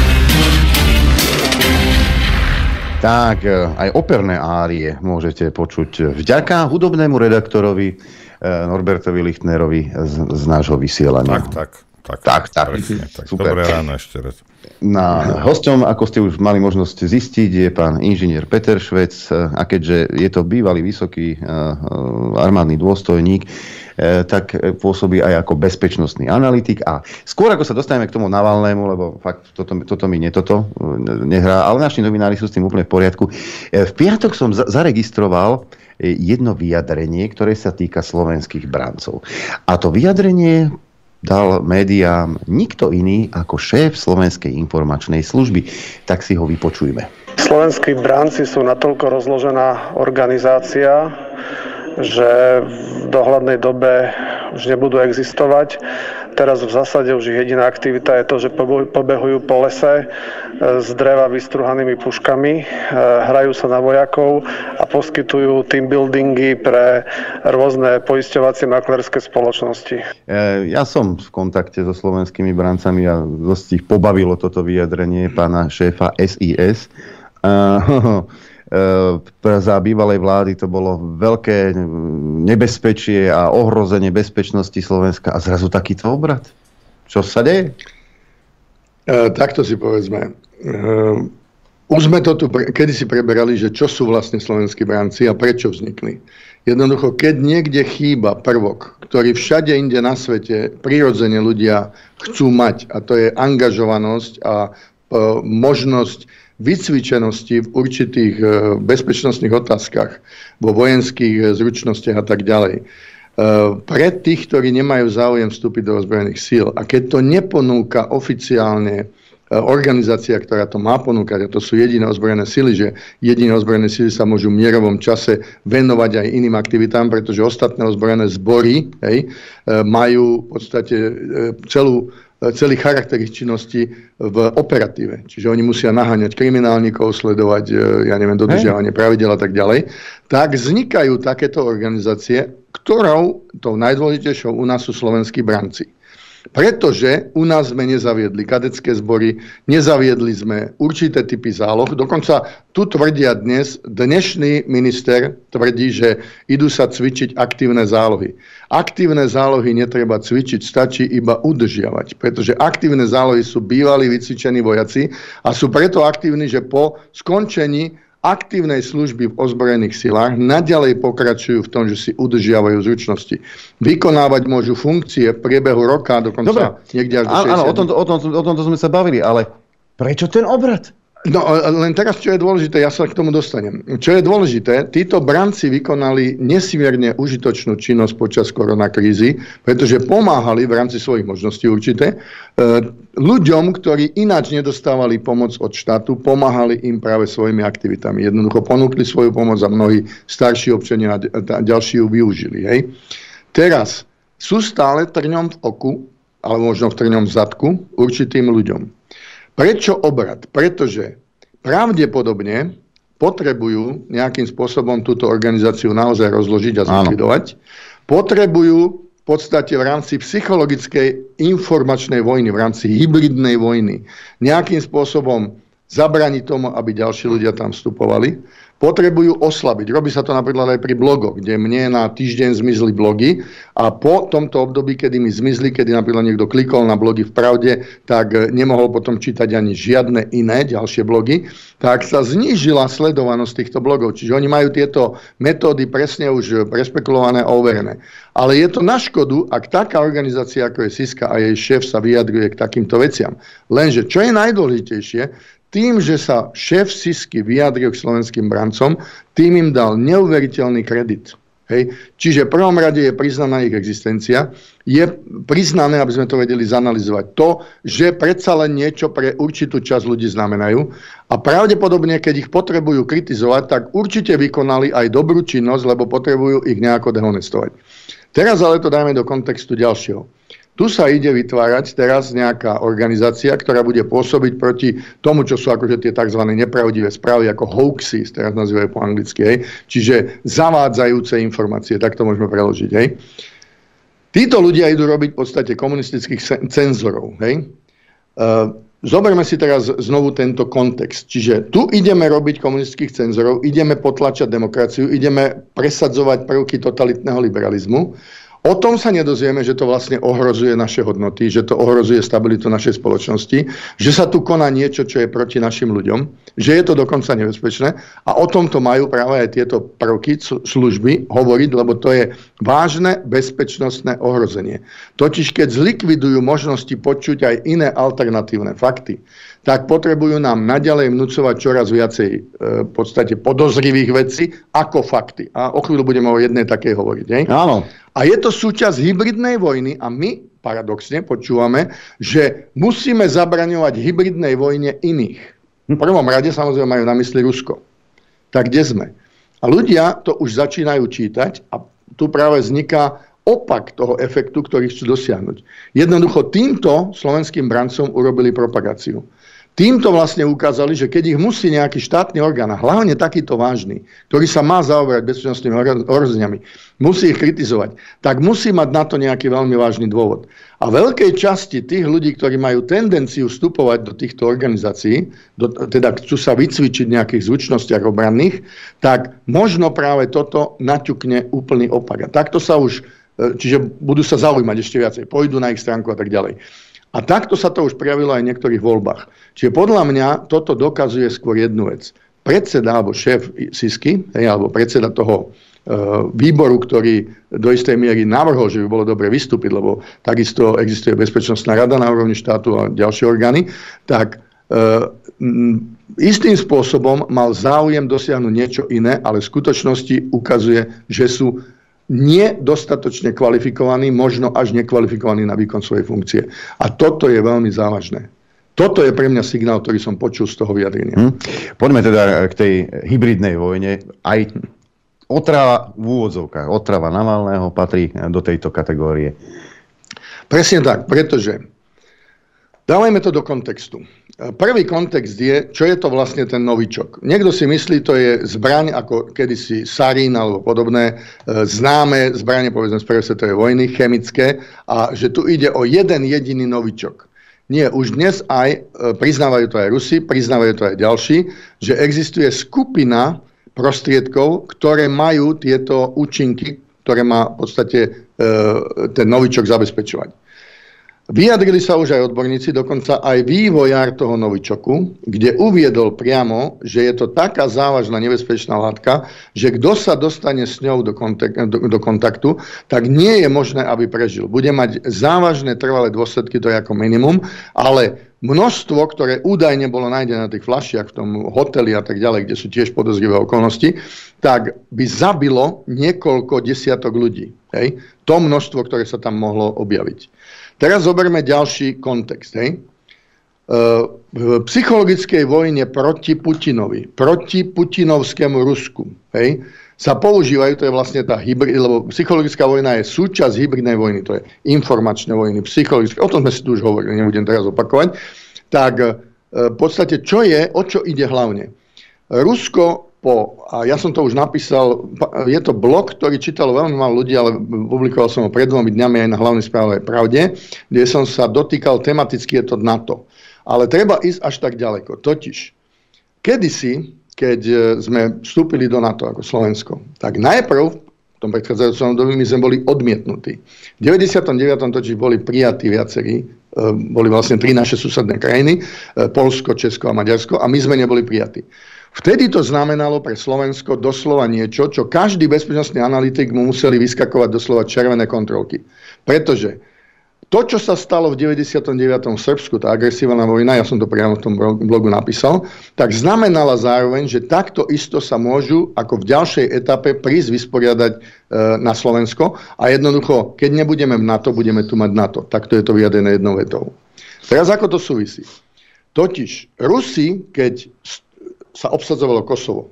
Tak, aj operné árie môžete počuť vďaka hudobnému redaktorovi Norbertovi Lichtnerovi z nášho vysielania. Tak. Super. Dobré ráno ešte raz. Hosťom, ako ste už mali možnosť zistiť, je pán inžinier Peter Švec, a keďže je to bývalý vysoký armádny dôstojník, tak pôsobí aj ako bezpečnostný analytik. A skôr ako sa dostaneme k tomu Navalnému, lebo fakt toto mi nehrá, ale naši novinári sú s tým úplne v poriadku. V piatok som zaregistroval jedno vyjadrenie, ktoré sa týka slovenských brancov. A to vyjadrenie dal médiám nikto iný ako šéf Slovenskej informačnej služby. Tak si ho vypočujme. Slovenskí branci sú natoľko rozložená organizácia, že v dohľadnej dobe už nebudú existovať. Teraz v zásade už ich jediná aktivita je to, že pobehujú po lese s dreva vystruhanými puškami, hrajú sa na vojakov a poskytujú team buildingy pre rôzne poisťovacie maklerské spoločnosti. Ja som v kontakte so slovenskými brancami a dosť ich pobavilo toto vyjadrenie pána šéfa SIS. Za bývalej vlády to bolo veľké nebezpečie a ohrozenie bezpečnosti Slovenska a zrazu takýto obrad. Čo sa deje? Takto si povedzme. Už sme to tu kedysi preberali, že čo sú vlastne slovenskí branci a prečo vznikli. Jednoducho, keď niekde chýba prvok, ktorý všade inde na svete prirodzene ľudia chcú mať, a to je angažovanosť a možnosť vycvičenosti v určitých bezpečnostných otázkach, vo vojenských zručnostiach a tak ďalej. Pre tých, ktorí nemajú záujem vstúpiť do ozbrojených síl, a keď to neponúka oficiálne organizácia, ktorá to má ponúkať, a to sú jediné ozbrojené sily, že jediné ozbrojené sily sa môžu v mierovom čase venovať aj iným aktivitám, pretože ostatné ozbrojené zbory majú v podstate celý charakter ich činnosti v operatíve. Čiže oni musia naháňať kriminálnikov, sledovať, dodržiavanie pravidel a tak ďalej. Tak vznikajú takéto organizácie, ktorou tou najdôležitejšou u nás sú slovenskí branci. Pretože u nás sme nezaviedli kadecké zbory, nezaviedli sme určité typy záloh. Dokonca tu tvrdia dnešný minister tvrdí, že idú sa cvičiť aktívne zálohy. Aktívne zálohy netreba cvičiť, stačí iba udržiavať. Pretože aktívne zálohy sú bývalí vycvičení vojaci a sú preto aktívni, že po skončení aktívnej služby v ozbrojených silách naďalej pokračujú v tom, že si udržiavajú zručnosti. Vykonávať môžu funkcie v priebehu roka, dokonca niekde až do 60. Áno, o tomto sme sa bavili, ale prečo ten obrat? No, len teraz, čo je dôležité, ja sa k tomu dostanem. Čo je dôležité, títo branci vykonali nesmierne užitočnú činnosť počas koronakrízy, pretože pomáhali v rámci svojich možností určite ľuďom, ktorí ináč nedostávali pomoc od štátu, pomáhali im práve svojimi aktivitami. Jednoducho ponúkli svoju pomoc a mnohí starší občania a ďalší ju využili. Hej. Teraz sú stále trňom v oku alebo možno v trňom zadku určitým ľuďom. Prečo obrad? Pretože pravdepodobne potrebujú nejakým spôsobom túto organizáciu naozaj rozložiť a zlikvidovať. Potrebujú v podstate v rámci psychologickej informačnej vojny, v rámci hybridnej vojny nejakým spôsobom zabraniť tomu, aby ďalší ľudia tam vstupovali. Potrebujú oslabiť. Robí sa to napríklad aj pri blogoch, kde mne na týždeň zmizli blogy a po tomto období, kedy mi zmizli, kedy napríklad niekto klikol na blogy v Pravde, tak nemohol potom čítať ani žiadne iné ďalšie blogy, tak sa znížila sledovanosť týchto blogov. Čiže oni majú tieto metódy presne už prespekulované a overené. Ale je to na škodu, ak taká organizácia, ako je Siska a jej šéf sa vyjadruje k takýmto veciam. Lenže, čo je najdôležitejšie, tým, že sa šéf Sisky vyjadril k slovenským brancom, tým im dal neuveriteľný kredit. Hej. Čiže v prvom rade je priznaná ich existencia, je priznané, aby sme to vedeli zanalizovať, to, že predsa len niečo pre určitú časť ľudí znamenajú a pravdepodobne, keď ich potrebujú kritizovať, tak určite vykonali aj dobrú činnosť, lebo potrebujú ich nejako dehonestovať. Teraz ale to dajme do kontextu ďalšieho. Tu sa ide vytvárať teraz nejaká organizácia, ktorá bude pôsobiť proti tomu, čo sú akože tie tzv. Nepravdivé správy, ako hoaxy, teraz nazývajú po anglicky, hej? Čiže zavádzajúce informácie, tak to môžeme preložiť. Hej? Títo ľudia idú robiť v podstate komunistických cenzorov. Hej? Zoberme si teraz znovu tento kontext. Čiže tu ideme robiť komunistických cenzorov, ideme potlačať demokraciu, ideme presadzovať prvky totalitného liberalizmu. O tom sa nedozvieme, že to vlastne ohrozuje naše hodnoty, že to ohrozuje stabilitu našej spoločnosti, že sa tu koná niečo, čo je proti našim ľuďom, že je to dokonca nebezpečné a o tomto majú práve aj tieto prvky služby hovoriť, lebo to je vážne bezpečnostné ohrozenie. Totiž keď zlikvidujú možnosti počuť aj iné alternatívne fakty, tak potrebujú nám naďalej vnúcovať čoraz viacej v podstate podozrivých vecí ako fakty. A o chvíľu budeme o jednej takej hovoriť. Ne? Áno. A je to súčasť hybridnej vojny a my paradoxne počúvame, že musíme zabraňovať hybridnej vojne iných. V prvom rade samozrejme majú na mysli Rusko. Tak kde sme? A ľudia to už začínajú čítať a tu práve vzniká opak toho efektu, ktorý chcú dosiahnuť. Jednoducho týmto slovenským brancom urobili propagáciu. Týmto vlastne ukázali, že keď ich musí nejaký štátny orgán, a hlavne takýto vážny, ktorý sa má zaoberať bezpečnostnými ohrozeniami, musí ich kritizovať, tak musí mať na to nejaký veľmi vážny dôvod. A veľkej časti tých ľudí, ktorí majú tendenciu vstupovať do týchto organizácií, teda chcú sa vycvičiť v nejakých zvučnostiach obranných, tak možno práve toto naťukne úplný opak. A takto sa už, čiže budú sa zaujímať ešte viacej, pôjdu na ich stránku a tak ďalej. A takto sa to už prejavilo aj v niektorých voľbách. Čiže podľa mňa toto dokazuje skôr jednu vec. Predseda alebo šéf Sisky, alebo predseda toho výboru, ktorý do istej miery navrhol, že by bolo dobre vystúpiť, lebo takisto existuje Bezpečnostná rada na úrovni štátu a ďalšie orgány, tak istým spôsobom mal záujem dosiahnuť niečo iné, ale v skutočnosti ukazuje, že sú nedostatočne kvalifikovaní, možno až nekvalifikovaní na výkon svojej funkcie. A toto je veľmi závažné. Toto je pre mňa signál, ktorý som počul z toho vyjadrenia. Poďme teda k tej hybridnej vojne. Aj otrava v úvodzovkách, otrava Navalného patrí do tejto kategórie. Presne tak, pretože dávajme to do kontextu. Prvý kontext je, čo je to vlastne ten novičok. Niekto si myslí, to je zbraň ako kedysi sarín alebo podobné známe zbrane, povedzme z prvej svetovej vojny, chemické, a že tu ide o jeden jediný novičok. Nie, už dnes aj, priznávajú to aj Rusi, priznávajú to aj ďalší, že existuje skupina prostriedkov, ktoré majú tieto účinky, ktoré má v podstate ten novičok zabezpečovať. Vyjadrili sa už aj odborníci, dokonca aj vývojár toho novičoku, kde uviedol priamo, že je to taká závažná nebezpečná látka, že kto sa dostane s ňou do kontaktu, tak nie je možné, aby prežil. Bude mať závažné trvalé dôsledky, to je ako minimum, ale množstvo, ktoré údajne bolo nájdené na tých fľašiach v tom hoteli a tak ďalej, kde sú tiež podozrivé okolnosti, tak by zabilo niekoľko desiatok ľudí. Hej? To množstvo, ktoré sa tam mohlo objaviť. Teraz zoberme ďalší kontext. Hej? V psychologickej vojne proti Putinovi, proti putinovskému Rusku, hej, sa používajú, to je vlastne tá lebo psychologická vojna je súčasť hybridnej vojny, to je informačné vojny, psychologické, o tom sme si tu už hovorili, nebudem teraz opakovať. Tak v podstate, o čo ide hlavne? Rusko a ja som to už napísal, je to blog, ktorý čítalo veľmi málo ľudí, ale publikoval som ho pred 2 dňami aj na hlavnej správe Pravde, kde som sa dotýkal tematicky, je to NATO. Ale treba ísť až tak ďaleko. Totiž, kedysi, keď sme vstúpili do NATO ako Slovensko, tak najprv, v tom predchádzajúcom období, my sme boli odmietnutí. V 99. totiž boli prijatí viacerí, boli vlastne 3 naše susedné krajiny, Poľsko, Česko a Maďarsko, a my sme neboli prijatí. Vtedy to znamenalo pre Slovensko doslova niečo, čo každý bezpečnostný analytik mu museli vyskakovať doslova červené kontrolky. Pretože to, čo sa stalo v 99. v Srbsku, tá agresívna vojna, ja som to priamo v tom blogu napísal, tak znamenala zároveň, že takto isto sa môžu ako v ďalšej etape prísť vysporiadať na Slovensko a jednoducho, keď nebudeme v NATO, budeme tu mať NATO. Takto je to vyjadrené jednou vetou. Teraz ako to súvisí? Totiž Rusi, keď sa obsadzovalo Kosovo,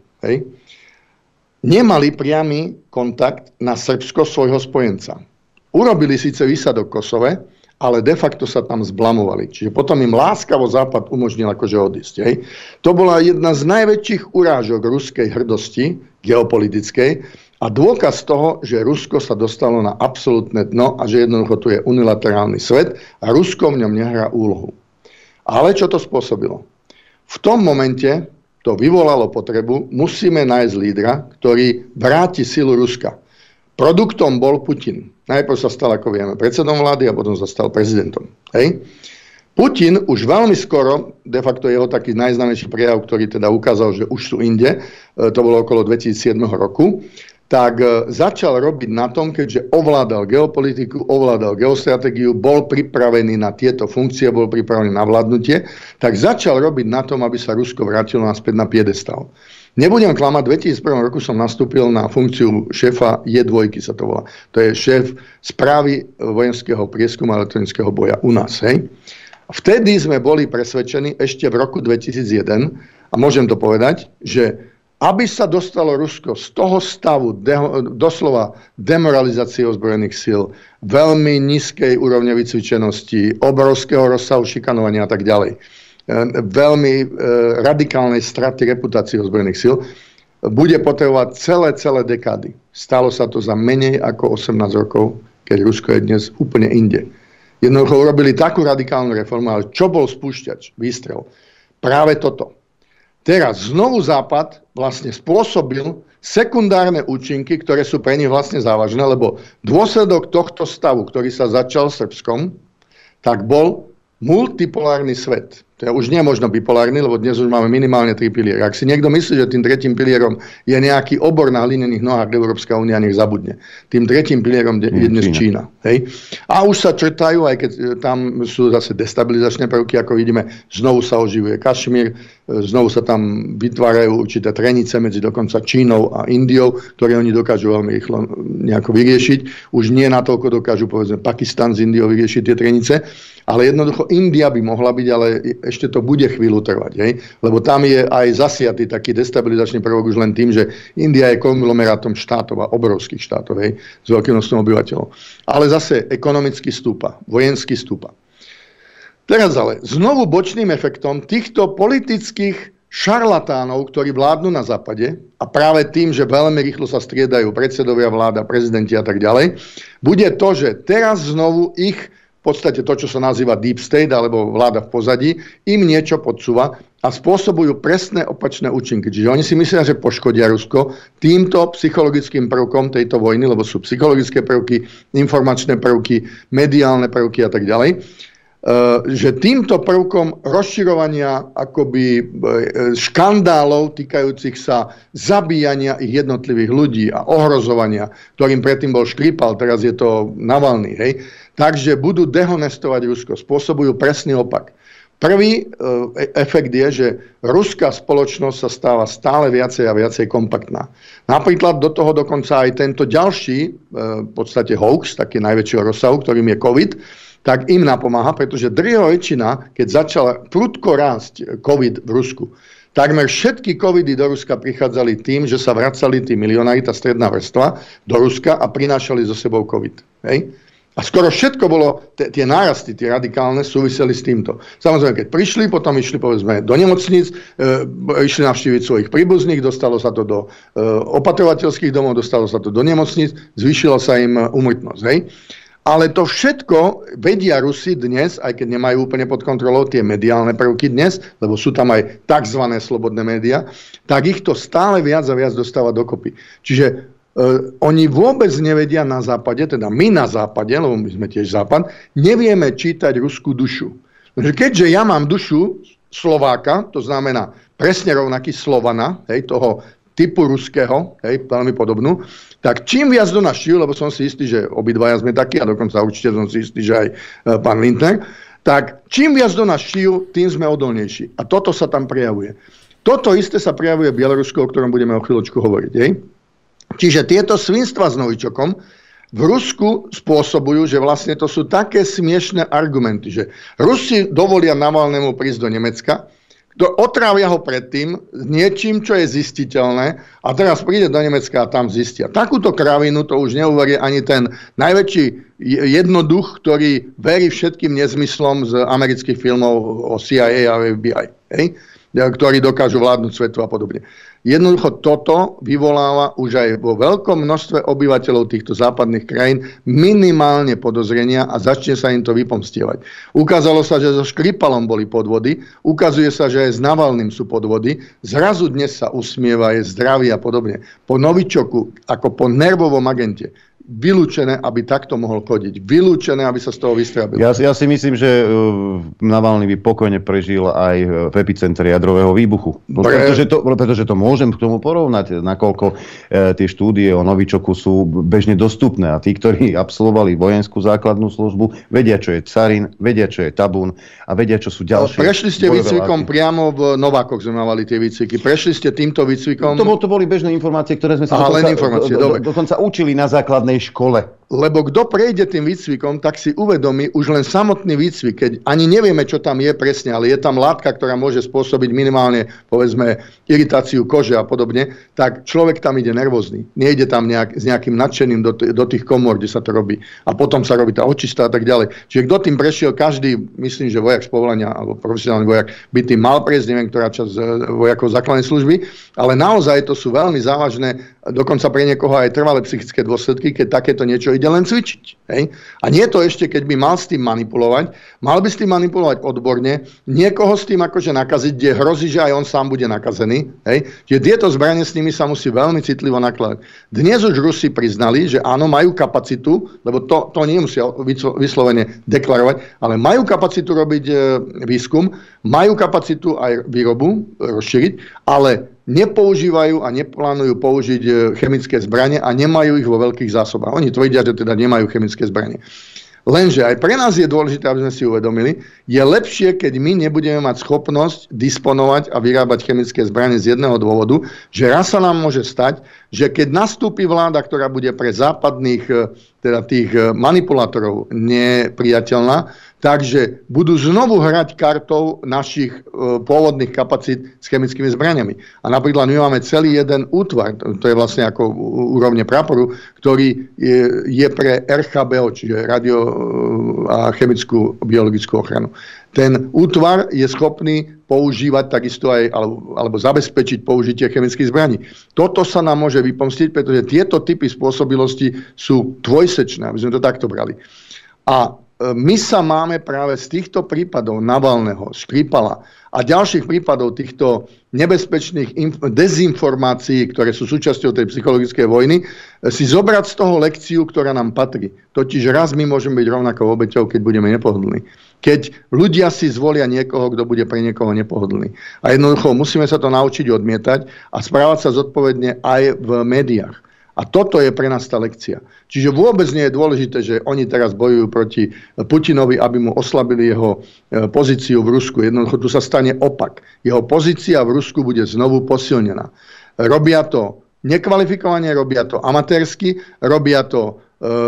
nemali priamy kontakt na Srbsko svojho spojenca. Urobili síce výsadok v Kosove, ale de facto sa tam zblamovali. Čiže potom im láskavo Západ umožnil akože odísť. To bola jedna z najväčších urážok ruskej hrdosti geopolitickej a dôkaz toho, že Rusko sa dostalo na absolútne dno a že jednoducho tu je unilaterálny svet a Rusko v ňom nehrá úlohu. Ale čo to spôsobilo? V tom momente to vyvolalo potrebu, musíme nájsť lídra, ktorý vráti silu Ruska. Produktom bol Putin. Najprv sa stal, ako vieme, predsedom vlády a potom sa stal prezidentom. Putin už veľmi skoro, de facto jeho taký najznámejší prejav, ktorý teda ukázal, že už sú inde, to bolo okolo 2007 roku, tak začal robiť na tom, keďže ovládal geopolitiku, ovládal geostratégiu, bol pripravený na tieto funkcie, bol pripravený na vládnutie, tak začal robiť na tom, aby sa Rusko vrátilo naspäť na piedestal. Nebudem klamať, v 2001 roku som nastúpil na funkciu šéfa J2, sa to volá. To je šéf správy vojenského prieskumu a elektronického boja u nás. Vtedy sme boli presvedčení ešte v roku 2001, a môžem to povedať, že aby sa dostalo Rusko z toho stavu doslova demoralizácie ozbrojených síl, veľmi nízkej úrovne vycvičenosti, obrovského rozsahu šikanovania a tak ďalej, veľmi radikálnej straty reputácie ozbrojených síl, bude potrebovať celé dekády. Stalo sa to za menej ako 18 rokov, keď Rusko je dnes úplne inde. Jednoducho urobili takú radikálnu reformu, ale čo bol spúšťač, výstrel? Práve toto. Teraz znovu Západ vlastne spôsobil sekundárne účinky, ktoré sú pre nich vlastne závažné, lebo dôsledok tohto stavu, ktorý sa začal Srbskom, tak bol multipolárny svet. To je už nie možno bipolárny, lebo dnes už máme minimálne 3 piliery. Ak si niekto myslí, že tým 3. pilierom je nejaký obor na hlinených nohách, Európska únia, nech zabudne. Tým 3. pilierom je dnes Čína. A už sa črtajú, aj keď tam sú zase destabilizačné prvky, ako vidíme, znovu sa oživuje Kašmír, znovu sa tam vytvárajú určité trenice medzi dokonca Čínou a Indiou, ktoré oni dokážu veľmi rýchlo nejako vyriešiť. Už nie natoľko dokážu, povedzme, Pakistan s Indiou vyriešiť tie trenice, ale jednoducho India by mohla byť, ale ešte to bude chvíľu trvať, lebo tam je aj zasiatý taký destabilizačný prvok už len tým, že India je konglomerátom štátov a obrovských štátov, s veľkým množstvom obyvateľov. Ale zase ekonomicky stúpa, vojensky stúpa. Teraz ale znovu bočným efektom týchto politických šarlatánov, ktorí vládnu na západe a práve tým, že veľmi rýchlo sa striedajú predsedovia vláda, prezidenti a tak ďalej, bude to, že teraz znovu ich v podstate to, čo sa nazýva deep state alebo vláda v pozadí, im niečo podsúva a spôsobujú presné opačné účinky. Čiže oni si myslia, že poškodia Rusko týmto psychologickým prvkom tejto vojny, lebo sú psychologické prvky, informačné prvky, mediálne prvky a tak ďalej, že týmto prvkom rozširovania akoby škandálov týkajúcich sa zabíjania ich jednotlivých ľudí a ohrozovania, ktorým predtým bol Škripal, teraz je to Navalny, takže budú dehonestovať Rusko, spôsobujú presný opak. Prvý efekt je, že ruská spoločnosť sa stáva stále viacej a viacej kompaktná. Napríklad do toho dokonca aj tento ďalší, v podstate hoax, taký najväčšieho rozsahu, ktorým je COVID, tak im napomáha, pretože drvivá väčšina, keď začala prudko rásť COVID v Rusku, Takmer všetky covidy do Ruska prichádzali tým, že sa vracali tí milionári, tá stredná vrstva, do Ruska a prinášali so sebou covid. Hej? A skoro všetko bolo, tie nárasty, tie radikálne, súviseli s týmto. Samozrejme, keď prišli, potom išli povedzme do nemocníc, išli navštíviť svojich príbuzných, dostalo sa to do opatrovateľských domov, dostalo sa to do nemocníc, zvýšila sa im úmrtnosť. Hej? Ale to všetko vedia Rusi dnes, aj keď nemajú úplne pod kontrolou tie mediálne prvky dnes, lebo sú tam aj tzv. Slobodné médiá, tak ich to stále viac a viac dostáva dokopy. Čiže oni vôbec nevedia na západe, teda my na západe, lebo my sme tiež západ, nevieme čítať ruskú dušu. Keďže ja mám dušu Slováka, to znamená presne rovnaký Slovana, hej, toho typu ruského, hej, veľmi podobnú, tak čím viac do nás šijú, lebo som si istý, že obidvaja sme takí, a dokonca určite som si istý, že aj pán Lindner, tak čím viac do nás šijú, tým sme odolnejší. A toto sa tam prejavuje. Toto isté sa prejavuje v Bielorusku, o ktorom budeme o chvíľočku hovoriť. Hej? Čiže tieto svinstva s Novičokom v Rusku spôsobujú, že vlastne to sú také smiešné argumenty, že Rusi dovolia Navalnému prísť do Nemecka, otrávia ho predtým niečím, čo je zistiteľné a teraz príde do Nemecka a tam zistia. Takúto kravinu to už neuverie ani ten najväčší jednoduch, ktorý verí všetkým nezmyslom z amerických filmov o CIA a FBI, hej? Ktorí dokážu vládnuť svetu a podobne. Jednoducho toto vyvoláva už aj vo veľkom množstve obyvateľov týchto západných krajín minimálne podozrenia a začne sa im to vypomstievať. Ukázalo sa, že so Škripalom boli podvody, ukazuje sa, že aj s Navalným sú podvody, zrazu dnes sa usmieva, je zdravý a podobne. Po Novičoku, ako po nervovom agente, vylúčené, aby takto mohol chodiť. Vylúčené, aby sa z toho vystriabil. Ja si myslím, že Navalny by pokojne prežil aj v epicentre jadrového výbuchu. Pretože to môžem k tomu porovnať, nakoľko tie štúdie o Novičoku sú bežne dostupné. A tí, ktorí absolvovali vojenskú základnú službu, vedia, čo je Carin, vedia, čo je Tabún a vedia, čo sú ďalšie. Prešli ste výcvikom priamo v Novákoch, sme mali tie výcviky. Prešli ste týmto výcvikom? To boli bežné informácie, ktoré sme sa dokonca učili na základnej škole. Lebo kto prejde tým výcvikom, tak si uvedomí už len samotný výcvik, keď ani nevieme, čo tam je presne, ale je tam látka, ktorá môže spôsobiť minimálne, povedzme, iritáciu kože a podobne, tak človek tam ide nervózny. Nejde tam s nejakým nadšeným do tých komôr, kde sa to robí. A potom sa robí tá očista a tak ďalej. Čiže kto tým prešiel, každý, myslím, že vojak z povolania alebo profesionálny vojak by tým mal prejsť, neviem, ktorá časť vojakov základnej služby, ale naozaj to sú veľmi závažné, dokonca pre niekoho aj trvalé psychické dôsledky, keď takéto niečo ide len cvičiť. Hej? A nie to ešte, keď by mal s tým manipulovať, mal by s tým manipulovať odborne, niekoho s tým akože nakaziť, kde hrozí, že aj on sám bude nakazený. Hej? Čiže tieto zbranie s nimi sa musí veľmi citlivo nakladať. Dnes už Rusi priznali, že áno, majú kapacitu, lebo to nemusia vyslovene deklarovať, ale majú kapacitu robiť výskum, majú kapacitu aj výrobu rozšíriť, ale nepoužívajú a neplánujú použiť chemické zbranie a nemajú ich vo veľkých zásobách. Oni tvrdia, že teda nemajú chemické zbranie. Lenže aj pre nás je dôležité, aby sme si uvedomili, je lepšie, keď my nebudeme mať schopnosť disponovať a vyrábať chemické zbranie z jedného dôvodu, že raz sa nám môže stať, že keď nastúpi vláda, ktorá bude pre západných, teda tých manipulátorov nepriateľná, takže budú znovu hrať kartou našich pôvodných kapacít s chemickými zbraniami. A napríklad my máme celý jeden útvar, to je vlastne ako úrovne praporu, ktorý je pre RHBO, čiže radio a chemickú biologickú ochranu. Ten útvar je schopný používať takisto aj, alebo zabezpečiť použitie chemických zbraní. Toto sa nám môže vypomstiť, pretože tieto typy spôsobilosti sú dvojsečné, aby sme to takto brali. A my sa máme práve z týchto prípadov Navalného, Škripala a ďalších prípadov týchto nebezpečných dezinformácií, ktoré sú súčasťou tej psychologickej vojny, si zobrať z toho lekciu, ktorá nám patrí. Totiž raz my môžeme byť rovnakou obeťou, keď budeme nepohodlní. Keď ľudia si zvolia niekoho, kto bude pre niekoho nepohodlný. A jednoducho musíme sa to naučiť odmietať a správať sa zodpovedne aj v médiách. A toto je pre nás tá lekcia. Čiže vôbec nie je dôležité, že oni teraz bojujú proti Putinovi, aby mu oslabili jeho pozíciu v Rusku. Jednoducho tu sa stane opak. Jeho pozícia v Rusku bude znovu posilnená. Robia to nekvalifikovane, robia to amatérsky, robia to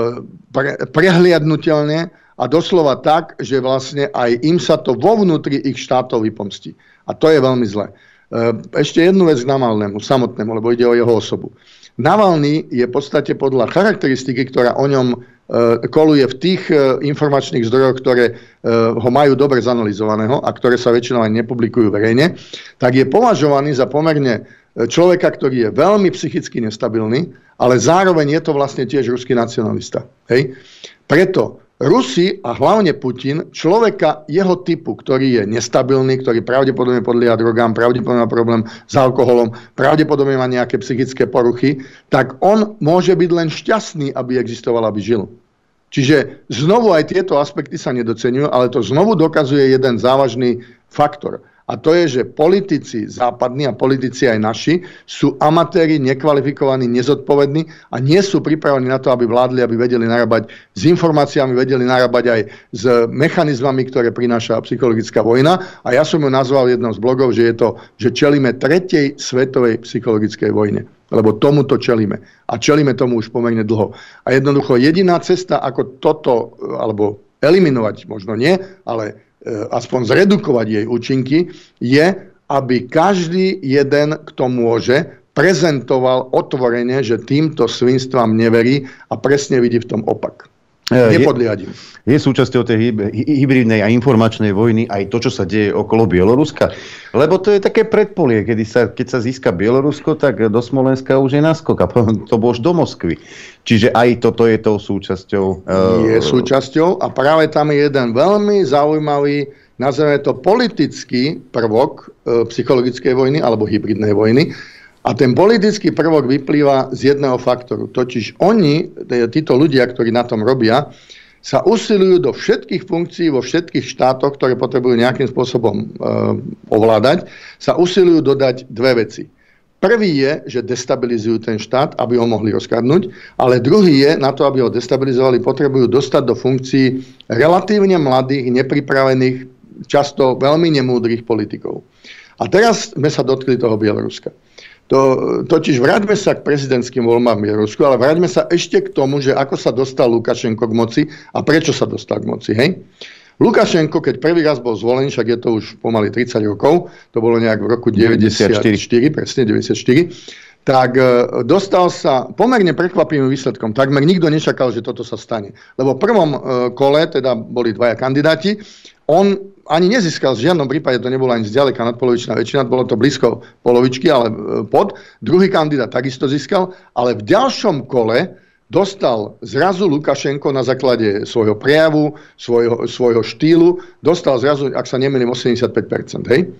prehliadnutelne a doslova tak, že vlastne aj im sa to vo vnútri ich štátov vypomstí. A to je veľmi zlé. Ešte jednu vec k Navalnému samotnému, lebo ide o jeho osobu. Navalný je v podstate podľa charakteristiky, ktorá o ňom koluje v tých informačných zdrojoch, ktoré ho majú dobre zanalizovaného a ktoré sa väčšinou aj nepublikujú verejne, tak je považovaný za pomerne človeka, ktorý je veľmi psychicky nestabilný, ale zároveň je to vlastne tiež ruský nacionalista. Hej? Preto Rusi a hlavne Putin, človeka jeho typu, ktorý je nestabilný, ktorý pravdepodobne podlieha drogám, pravdepodobne má problém s alkoholom, pravdepodobne má nejaké psychické poruchy, tak on môže byť len šťastný, aby existoval, aby žil. Čiže znovu aj tieto aspekty sa nedoceňujú, ale to znovu dokazuje jeden závažný faktor. A to je, že politici západní a politici aj naši sú amatéri, nekvalifikovaní, nezodpovední a nie sú pripravení na to, aby vládli, aby vedeli narábať s informáciami, vedeli narábať aj s mechanizmami, ktoré prináša psychologická vojna. A ja som ju nazval jednou z blogov, že je to, že čelíme 3. svetovej psychologickej vojne. Lebo tomuto čelíme. A čelíme tomu už pomerne dlho. A jednoducho jediná cesta, ako toto, alebo eliminovať, možno nie, ale aspoň zredukovať jej účinky, je, aby každý jeden, kto môže, prezentoval otvorene, že týmto svinstvám neverí a presne vidí v tom opak. Nepodliadím. Je súčasťou tej hybridnej a informačnej vojny aj to, čo sa deje okolo Bieloruska? Lebo to je také predpolie, keď sa získa Bielorusko, tak do Smolenska už je naskok a to bolo už do Moskvy. Čiže aj toto je tou súčasťou. Je súčasťou a práve tam je jeden veľmi zaujímavý, nazveme to politický prvok psychologickej vojny alebo hybridnej vojny. A ten politický prvok vyplýva z jedného faktoru. Totiž oni, títo ľudia, ktorí na tom robia, sa usilujú do všetkých funkcií vo všetkých štátoch, ktoré potrebujú nejakým spôsobom ovládať, sa usilujú dodať dve veci. Prvý je, že destabilizujú ten štát, aby ho mohli rozkradnúť, ale druhý je, na to, aby ho destabilizovali, potrebujú dostať do funkcií relatívne mladých, nepripravených, často veľmi nemúdrych politikov. A teraz sme sa dotkli toho Bieloruska. Totiž vráťme sa k prezidentským voľbám v Bielorusku, ale vráťme sa ešte k tomu, že ako sa dostal Lukašenko k moci a prečo sa dostal k moci. Hej? Lukašenko, keď prvý raz bol zvolený, však je to už pomaly 30 rokov, to bolo nejak v roku 94, presne 94, tak dostal sa pomerne prekvapivým výsledkom. Takmer nikto nečakal, že toto sa stane. Lebo v prvom kole teda boli dvaja kandidáti, on ani nezískal v žiadnom prípade, to nebolo ani zďaleka nadpolovičná väčšina, bolo to blízko polovičky, ale pod. Druhý kandidát takisto získal, ale v ďalšom kole dostal zrazu Lukašenko na základe svojho prejavu, svojho štýlu, dostal zrazu, ak sa nemýlim, 85%. Hej?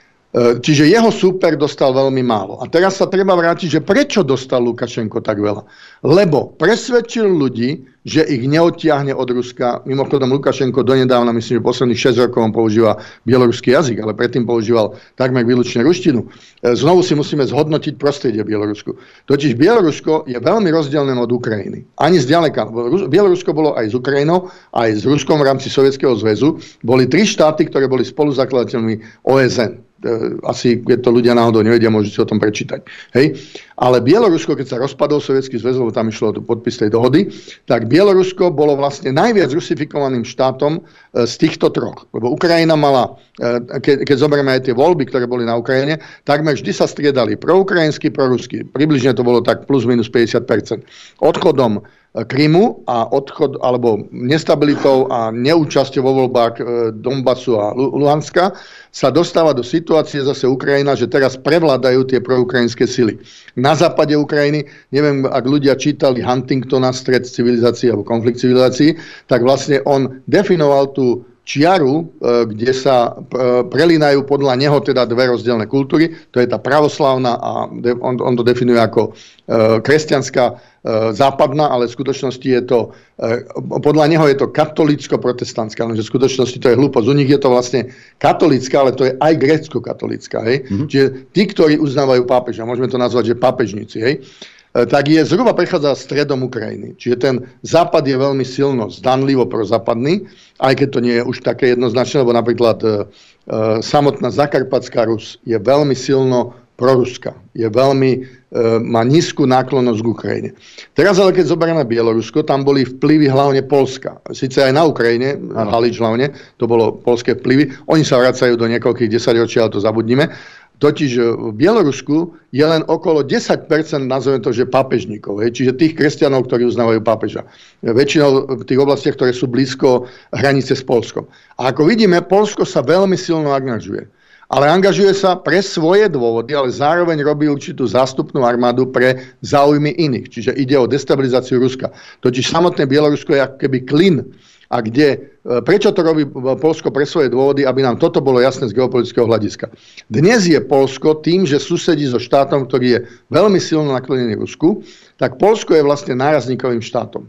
Čiže jeho súper dostal veľmi málo. A teraz sa treba vrátiť, že prečo dostal Lukašenko tak veľa? Lebo presvedčil ľudí, že ich neodtiahne od Ruska. Mimochodom Lukašenko donedávna, myslím, že posledných 6 rokov on používa bieloruský jazyk, ale predtým používal takmer výlučne ruštinu. Znovu si musíme zhodnotiť prostredie Bielorusku. Totiž Bielorusko je veľmi rozdielne od Ukrajiny. Ani zďaleka. Bielorusko bolo aj s Ukrajinou, aj s Ruskom v rámci Sovietskeho zväzu. Boli 3 štáty, ktoré boli spoluzakladateľmi OSN. Asi, keď to ľudia náhodou nevedia, môžete si o tom prečítať. Hej? Ale Bielorusko, keď sa rozpadol Sovietsky zväz, lebo tam išlo o podpis tej dohody, tak Bielorusko bolo vlastne najviac rusifikovaným štátom z týchto troch. Lebo Ukrajina mala, keď zoberieme aj tie voľby, ktoré boli na Ukrajine, takmer vždy sa striedali proukrajinský, proruský. Približne to bolo tak plus minus 50%. Odchodom Krymu a odchod alebo nestabilitou a neúčasťou vo voľbách Donbasu a Luhanska sa dostáva do situácie zase Ukrajina, že teraz prevládajú tie proukrajinské sily. Na západe Ukrajiny, neviem, ak ľudia čítali Huntingtona, Stred civilizácií alebo konflikt civilizácií, tak vlastne on definoval tú čiaru, kde sa prelínajú podľa neho teda dve rozdielne kultúry. To je tá pravoslávna a on to definuje ako kresťanská západná, ale v skutočnosti je to, podľa neho je to katolicko-protestantská, lenže v skutočnosti to je hlúposť. U nich je to vlastne katolická, ale to je aj grécko-katolická. Čiže tí, ktorí uznávajú pápeža, môžeme to nazvať, že pápežníci, hej? Tak je zhruba prechádza stredom Ukrajiny. Čiže ten západ je veľmi silno zdanlivo prozápadný, aj keď to nie je už také jednoznačné, lebo napríklad samotná Zakarpatská Rus je veľmi silno proruská. Má nízku náklonnosť k Ukrajine. Teraz ale keď zoberieme Bielorusko, tam boli vplyvy hlavne Poľska. Sice aj na Ukrajine, Halič hlavne, to bolo poľské vplyvy. Oni sa vracajú do niekoľkých desaťročí, ale to zabudnime. Totiž v Bielorusku je len okolo 10%, nazveme to, že pápežníkov. Čiže tých kresťanov, ktorí uznávajú pápeža. Väčšinou v tých oblastiach, ktoré sú blízko hranice s Poľskom. A ako vidíme, Poľsko sa veľmi silno angažuje. Ale angažuje sa pre svoje dôvody, ale zároveň robí určitú zástupnú armádu pre záujmy iných. Čiže ide o destabilizáciu Ruska. Totiž samotné Bielorusko je ako keby klin. A prečo to robí Poľsko pre svoje dôvody, aby nám toto bolo jasné z geopolitického hľadiska. Dnes je Poľsko tým, že susedí so štátom, ktorý je veľmi silno naklonený Rusku, tak Poľsko je vlastne nárazníkovým štátom.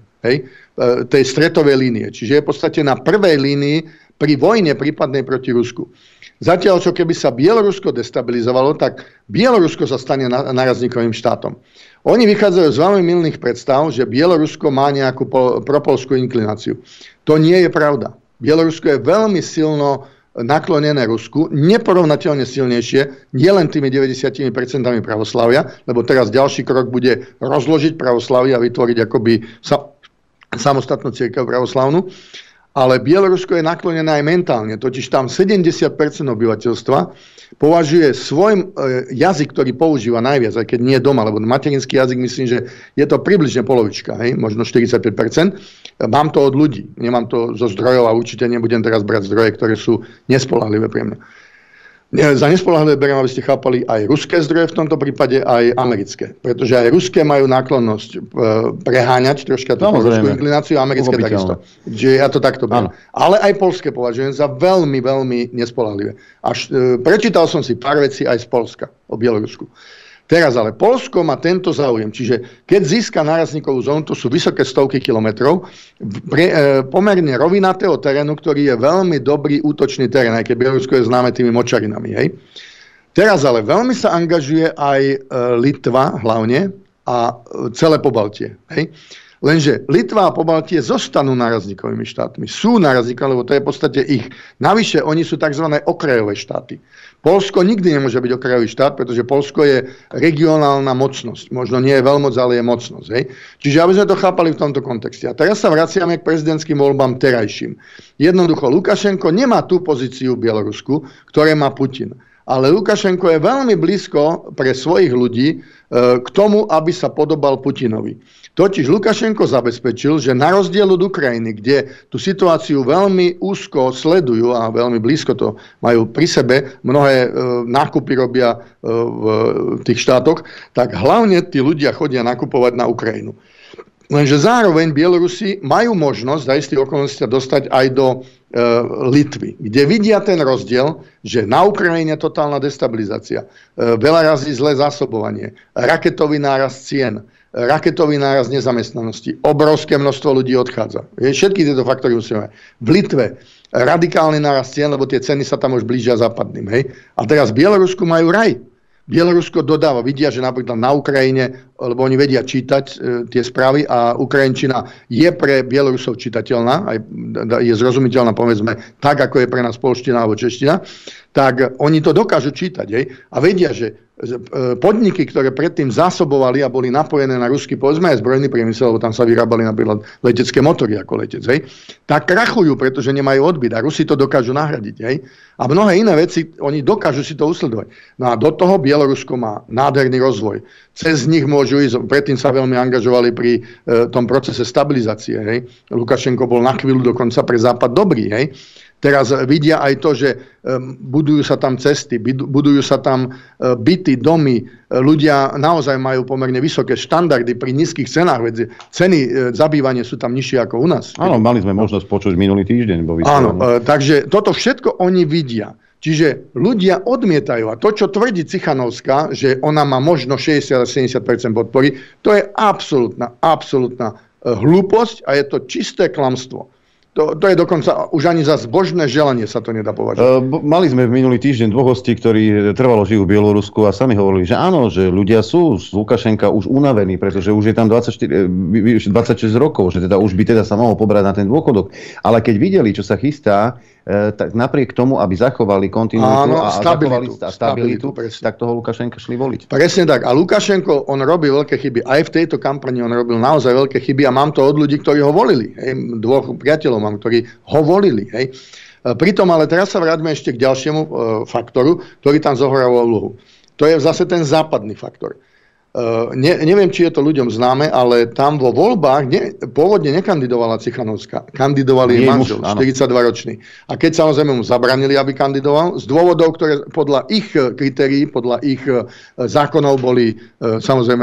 Tej stretovej línie. Čiže je v podstate na prvej línii pri vojne prípadnej proti Rusku. Zatiaľ, čo keby sa Bielorusko destabilizovalo, tak Bielorusko sa stane nárazníkovým štátom. Oni vychádzajú z veľmi mylných predstav, že Bielorusko má nejakú propolskú inklináciu. To nie je pravda. Bielorusko je veľmi silno naklonené Rusku, neporovnateľne silnejšie, nielen tými 90% pravoslavia, lebo teraz ďalší krok bude rozložiť pravoslavie a vytvoriť akoby samostatnú cirkev pravoslavnú. Ale Bielorusko je naklonené aj mentálne, totiž tam 70% obyvateľstva považuje svoj jazyk, ktorý používa najviac, aj keď nie doma, lebo materinský jazyk myslím, že je to približne polovička, možno 45%. Mám to od ľudí, nemám to zo zdrojov a určite nebudem teraz brať zdroje, ktoré sú nespoľahlivé pre mňa. Za nespoľahlivé beriem, aby ste chápali, aj ruské zdroje v tomto prípade, aj americké. Pretože aj ruské majú náklonnosť preháňať troška tú ruskú inklináciu, americké takisto. Čiže ja to takto beriem. Ale aj poľské považujem za veľmi, veľmi nespoľahlivé. Prečítal som si pár vecí aj z Poľska o Bielorusku. Teraz ale Poľsko má tento záujem, čiže keď získa nárazníkovú zónu, to sú vysoké stovky kilometrov, pomerne rovinatého terénu, ktorý je veľmi dobrý útočný terén, aj keď Bielorusko je známe tými močarinami. Teraz ale veľmi sa angažuje aj Litva hlavne a celé Pobaltie. Lenže Litva a Pobaltie zostanú nárazníkovými štátmi. Sú nárazníkové, lebo to je v podstate ich. Navyše, oni sú tzv. Okrajové štáty. Poľsko nikdy nemôže byť okrajový štát, pretože Poľsko je regionálna mocnosť. Možno nie je veľmoc, ale je mocnosť. Čiže aby sme to chápali v tomto kontexte. A teraz sa vraciame k prezidentským voľbám terajším. Jednoducho, Lukašenko nemá tú pozíciu v Bielorusku, ktoré má Putin. Ale Lukašenko je veľmi blízko pre svojich ľudí k tomu, aby sa podobal Putinovi. Totiž Lukašenko zabezpečil, že na rozdiel od Ukrajiny, kde tú situáciu veľmi úzko sledujú a veľmi blízko to majú pri sebe, mnohé nákupy robia v tých štátoch, tak hlavne tí ľudia chodia nakupovať na Ukrajinu. Lenže zároveň Bielorusi majú možnosť za istých okolností dostať aj do Litvy, kde vidia ten rozdiel, že na Ukrajine totálna destabilizácia, veľa razy zlé zásobovanie, raketový nárast cien, raketový nárast nezamestnanosti, obrovské množstvo ľudí odchádza. Všetky tieto faktory musíme. V Litve radikálny nárast cien, lebo tie ceny sa tam už blížia západným. A teraz v Bielorusku majú raj. Bielorusko dodáva, vidia, že napríklad na Ukrajine, lebo oni vedia čítať tie správy a ukrajinčina je pre Bielorusov čitateľná, aj je zrozumiteľná, povedzme, tak ako je pre nás poľština alebo čeština, tak oni to dokážu čítať. A vedia, že podniky, ktoré predtým zásobovali a boli napojené na ruský, povedzme aj zbrojný priemysel, lebo tam sa vyrábali napríklad letecké motory ako letec, tak krachujú, pretože nemajú odbyt a Rusi to dokážu nahradiť. A mnohé iné veci, oni dokážu si to usledovať. No a do toho Bielorusko má nádherný rozvoj. Cez nich môžu ísť, predtým sa veľmi angažovali pri tom procese stabilizácie. Lukašenko bol na chvíľu dokonca pre Západ dobrý. Teraz vidia aj to, že budujú sa tam cesty, budujú sa tam byty, domy. Ľudia naozaj majú pomerne vysoké štandardy pri nízkych cenách, veď ceny zabývania sú tam nižšie ako u nás. Áno, mali sme možnosť počuť minulý týždeň. Áno, takže toto všetko oni vidia. Čiže ľudia odmietajú. A to, čo tvrdí Cichanovská, že ona má možno 60-70% podpory, to je absolútna hlúposť a je to čisté klamstvo. To je dokonca už ani za zbožné želanie sa to nedá považovať. Mali sme v minulý týždeň dvoch hostí, ktorí trvalo žijú v Bielorusku a sami hovorili, že áno, že ľudia sú z Lukašenka už unavení, pretože už je tam 26 rokov, že teda už by teda sa mohol pobrať na ten dôchodok. Ale keď videli, čo sa chystá, tak napriek tomu, aby zachovali kontinuitu a stabilitu, tak toho Lukašenka šli voliť. Presne tak. A Lukašenko, on robil veľké chyby. Aj v tejto kampani on robil naozaj veľké chyby a mám to od ľudí, ktorí ho volili. Dvoch priateľov mám, ktorí ho volili. Pritom ale teraz sa vráťme ešte k ďalšiemu faktoru, ktorý tam zohrával úlohu. To je zase ten západný faktor. Neviem, či je to ľuďom známe, ale tam vo voľbách pôvodne nekandidovala Cichanovská. Kandidovali jej manžel, 42-ročný. A keď samozrejme mu zabranili, aby kandidoval, z dôvodov, ktoré podľa ich kritérií, podľa ich zákonov boli samozrejme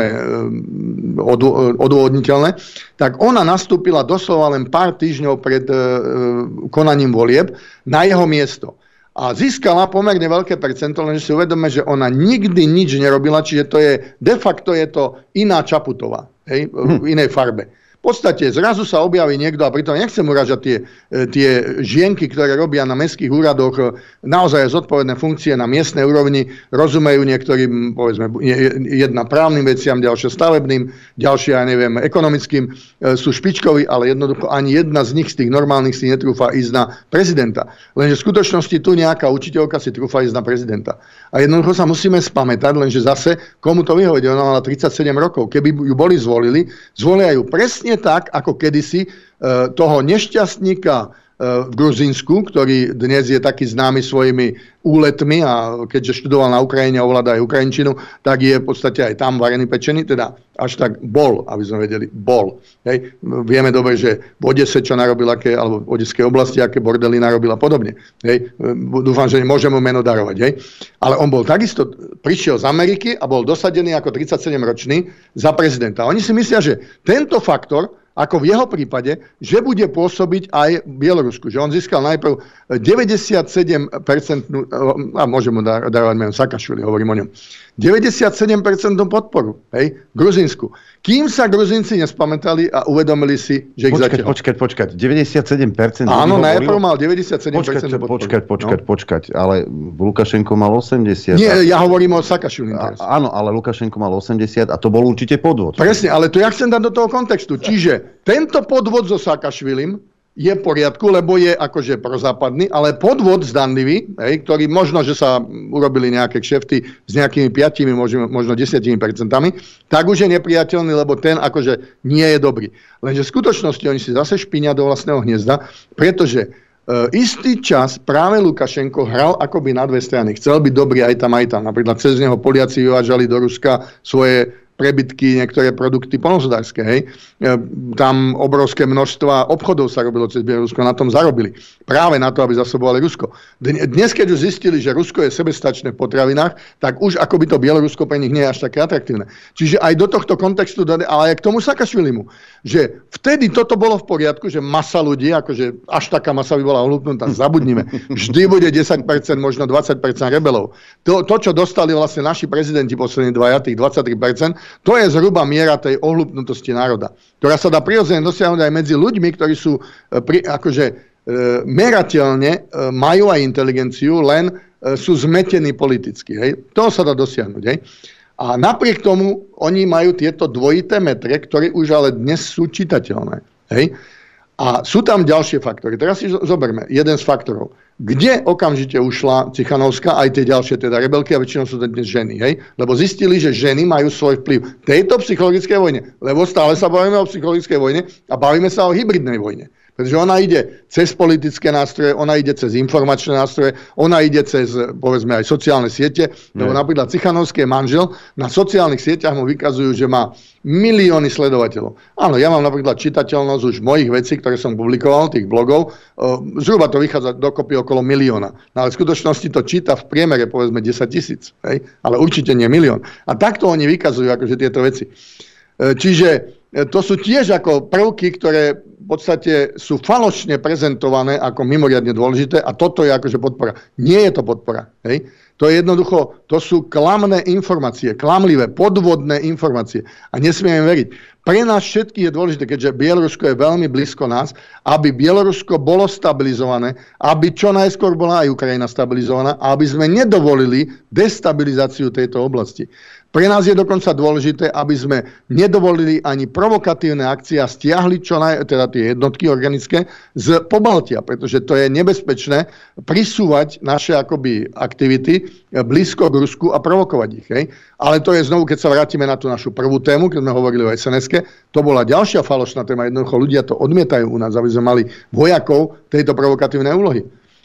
odôvodniteľné, tak ona nastúpila doslova len pár týždňov pred konaním volieb na jeho miesto. A získala pomerne veľké percento, lenže si uvedome, že ona nikdy nič nerobila, čiže to je, de facto je to iná Čaputová, hej, v inej farbe. V podstate zrazu sa objaví niekto, a pritom nechcem uražať tie žienky, ktoré robia na mestských úradoch naozaj zodpovedné funkcie na miestnej úrovni, rozumejú niektorým, povedzme, jedna právnym veciam, ďalšia stavebným, ďalšia, ja neviem, ekonomickým, sú špičkoví, ale jednoducho ani jedna z nich, z tých normálnych, si netrúfa ísť na prezidenta. Lenže v skutočnosti tu nejaká učiteľka si trúfa ísť na prezidenta. A jednoducho sa musíme spamätať, lenže zase, komu to vyhovede, ona mala 37 rokov. Keby ju boli zvolili, zvolia ju presne tak, ako kedysi toho nešťastníka v Gruzínsku, ktorý dnes je taký známy svojimi úletmi a keďže študoval na Ukrajine a ovláda aj ukrajinčinu, tak je v podstate aj tam varený pečený, teda až tak bol, aby sme vedeli, bol. Hej. Vieme dobre, že v Odese, čo narobil, alebo v Odeskej oblasti, aké bordely narobil a podobne. Hej. Dúfam, že nemôžem mu meno darovať. Hej. Ale on bol takisto, prišiel z Ameriky a bol dosadený ako 37-ročný za prezidenta. Oni si myslia, že tento faktor, ako v jeho prípade, že bude pôsobiť aj v Bielorusku. Že on získal najprv 97%, a môžem mu darovať meno Saakašvili, hovorím o ňom, 97% podporu, hej, v Gruzínsku. Kým sa Gruzínci nespamätali a uvedomili si, že ich zatiaľ. Počkať, 97%? Áno, najprv mal 97% podporu. Počkať, ale Lukašenko mal 80%. Nie, ja hovorím o Saakašvili. Áno, ale Lukašenko mal 80% a to bol určite podvod. Presne, ale to ja chcem dať do toho kontextu. Čiže tento podvod so Saakašvilim je v poriadku, lebo je akože prozápadný, ale podvod zdanlivý, ktorý možno, že sa urobili nejaké kšefty s nejakými 5, možno 10%, tak už je nepriateľný, lebo ten akože nie je dobrý. Lenže v skutočnosti oni si zase špíňa do vlastného hniezda, pretože istý čas práve Lukašenko hral akoby na dve strany. Chcel byť dobrý aj tam. Napríklad cez neho Poliaci vyvážali do Ruska svoje prebytky, niektoré produkty poľnohospodárske, hej. Tam obrovské množstva obchodov sa robilo cez Bielorusko, na tom zarobili. Práve na to, aby zasobovali Rusko. Dnes, keď už zistili, že Rusko je sebestačné v potravinách, tak už akoby to Bielorusko pre nich nie je až také atraktívne. Čiže aj do tohto kontextu, ale aj k tomu Saakašvilimu, že vtedy toto bolo v poriadku, že masa ľudí, akože až taká masa by bola ohlúpnutá, zabudnime. Vždy bude 10%, možno 20% rebelov. To, čo dostali vlastne naši prezidenti poslední dvaja, tých 23%, to je zhruba miera tej ohlúpnutosti národa, ktorá sa dá prirodzene dosiahnuť aj medzi ľuďmi, ktorí sú merateľne, majú aj inteligenciu, len sú zmetení politicky. Hej. To sa dá dosiahnuť. Hej. A napriek tomu oni majú tieto dvojité metre, ktoré už ale dnes sú čitateľné. Hej. A sú tam ďalšie faktory. Teraz si zoberme jeden z faktorov. Kde okamžite ušla Cichanovská, aj tie ďalšie teda rebelky, a väčšinou sú to dnes ženy, hej? Lebo zistili, že ženy majú svoj vplyv v tejto psychologickej vojne. Lebo stále sa bavíme o psychologickej vojne a bavíme sa o hybridnej vojne. Pretože ona ide cez politické nástroje, ona ide cez informačné nástroje, ona ide cez, povedzme, aj sociálne siete. Lebo napríklad Cichanovský manžel na sociálnych sieťach mu vykazujú, že má milióny sledovateľov. Áno, ja mám napríklad čitateľnosť už mojich vecí, ktoré som publikoval, tých blogov, zhruba to vychádza dokopy okolo 1 000 000. No ale v skutočnosti to číta v priemere, povedzme, 10 000. Hej? Ale určite nie 1 000 000. A takto oni vykazujú akože tieto veci. Čiže to sú tiež ako prvky, ktoré v podstate sú falošne prezentované ako mimoriadne dôležité a toto je akože podpora. Nie je to podpora. Hej? To je jednoducho, to sú klamné informácie, klamlivé, podvodné informácie a nesmieme veriť. Pre nás všetkých je dôležité, keďže Bielorusko je veľmi blízko nás, aby Bielorusko bolo stabilizované, aby čo najskôr bola aj Ukrajina stabilizovaná a aby sme nedovolili destabilizáciu tejto oblasti. Pre nás je dokonca dôležité, aby sme nedovolili ani provokatívne akcie a stiahli teda tie jednotky organické z Pobaltia, pretože to je nebezpečné prisúvať naše akoby aktivity blízko k Rusku a provokovať ich. Hej? Ale to je znovu, keď sa vrátime na tú našu prvú tému, keď sme hovorili o SNS-ke, to bola ďalšia falošná téma. Jednoducho ľudia to odmietajú u nás, aby sme mali vojakov tejto provokatívnej úlohy.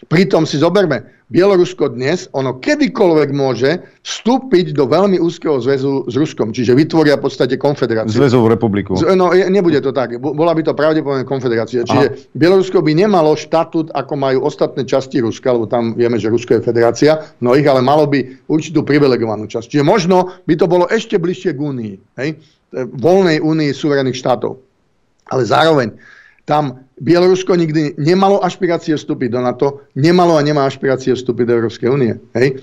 Pritom si zoberme, Bielorusko dnes, ono kedykoľvek môže vstúpiť do veľmi úzkeho zväzu s Ruskom, čiže vytvoria v podstate konfederáciu. Zväzovú republiku. No, nebude to tak. Bola by to pravdepodobne konfederácia. Čiže Bielorusko by nemalo štatút, ako majú ostatné časti Ruska, lebo tam vieme, že Rusko je federácia, ale malo by určitú privilegovanú časť. Čiže možno by to bolo ešte bližšie k únii, voľnej únii suverénnych štátov. Ale zároveň tam Bielorusko nikdy nemalo ašpirácie vstúpiť do NATO, nemalo a nemá ašpirácie vstúpiť do Európskej únie.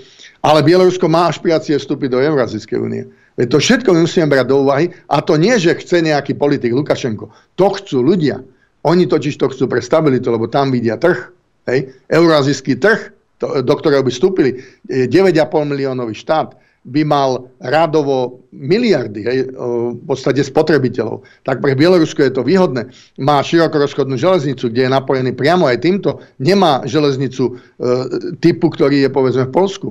Ale Bielorusko má ašpirácie vstúpiť do Eurázijskej únie. To všetko my musíme brať do úvahy a to nie, že chce nejaký politik Lukašenko. To chcú ľudia. Oni totiž to chcú pre stabilitu, lebo tam vidia trh. Eurázijský trh, do ktorého by vstúpili 9,5 miliónový štát, by mal radovo miliardy, v podstate spotrebiteľov. Tak pre Bielorusko je to výhodné. Má širokorozchodnú železnicu, kde je napojený priamo aj týmto. Nemá železnicu typu, ktorý je povedzme v Poľsku.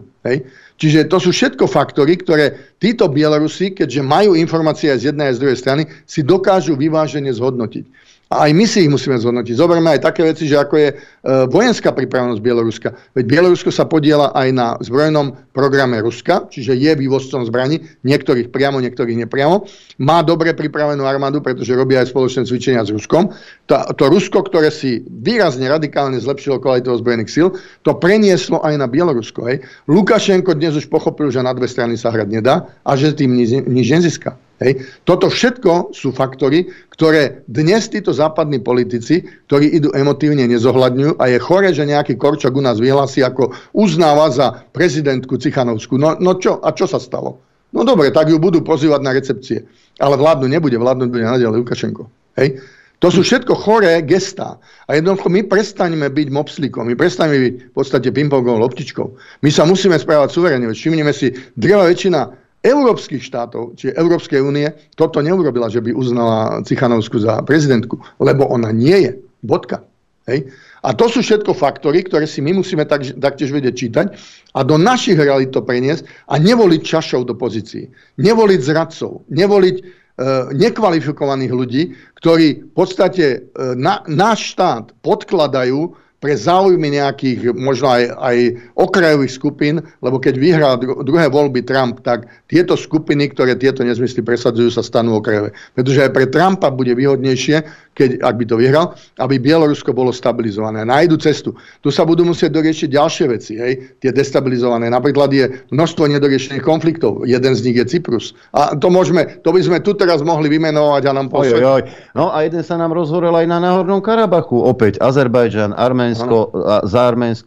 Čiže to sú všetko faktory, ktoré títo Bielorusi, keďže majú informácie aj z jednej aj z druhej strany, si dokážu vyvážene zhodnotiť. A aj my si ich musíme zhodnotiť. Zoberme aj také veci, že ako je vojenská pripravenosť Bieloruska. Veď Bielorusko sa podieľa aj na zbrojnom programe Ruska, čiže je vývozcom zbraní, niektorých priamo, niektorých nepriamo. Má dobre pripravenú armádu, pretože robia aj spoločné cvičenia s Ruskom. To Rusko, ktoré si výrazne radikálne zlepšilo kvalitu ozbrojených síl, to prenieslo aj na Bielorusko. Lukašenko dnes už pochopil, že na dve strany sa hrať nedá a že tým nič nezíska. Toto všetko sú faktory, ktoré dnes títo západní politici, ktorí idú emotívne, nezohľadňujú a je chore, že nejaký Korčok u nás vyhlási, ako uznáva za prezidentku Cichanovskú. No čo? A čo sa stalo? No dobre, tak ju budú pozývať na recepcie. Ale vládnuť bude naďalej Lukašenko. To sú všetko choré gestá. A jednoducho my prestaňme byť mopslíkom, my prestaňme byť v podstate pingpongovou loptičkou. My sa musíme správať suverene. Všimnime si, drvá väčšina európskych štátov, čiže Európskej únie, toto neurobila, že by uznala Cichanovskú za prezidentku, lebo ona nie je. Bodka. A to sú všetko faktory, ktoré si my musíme taktiež vedieť čítať a do našich realít to preniesť a nevoliť čašov do pozícií. Nevoliť zradcov, nevoliť nekvalifikovaných ľudí, ktorí v podstate náš štát podkladajú pre záujmy nejakých, možno aj okrajových skupín, lebo keď vyhrá druhé voľby Trump, tak tieto skupiny, ktoré tieto nezmysly presadzujú, sa stanú okrajové. Pretože aj pre Trumpa bude výhodnejšie, ak by to vyhral, aby Bielorusko bolo stabilizované. Nájdu cestu. Tu sa budú musieť doriešiť ďalšie veci, tie destabilizované. Napríklad je množstvo nedoriešených konfliktov. Jeden z nich je Cyprus. A to by sme tu teraz mohli vymenovať a nám poslať. No a jeden sa nám rozhorel aj na Náhornom Karabachu. Opäť Azerbajdžan, za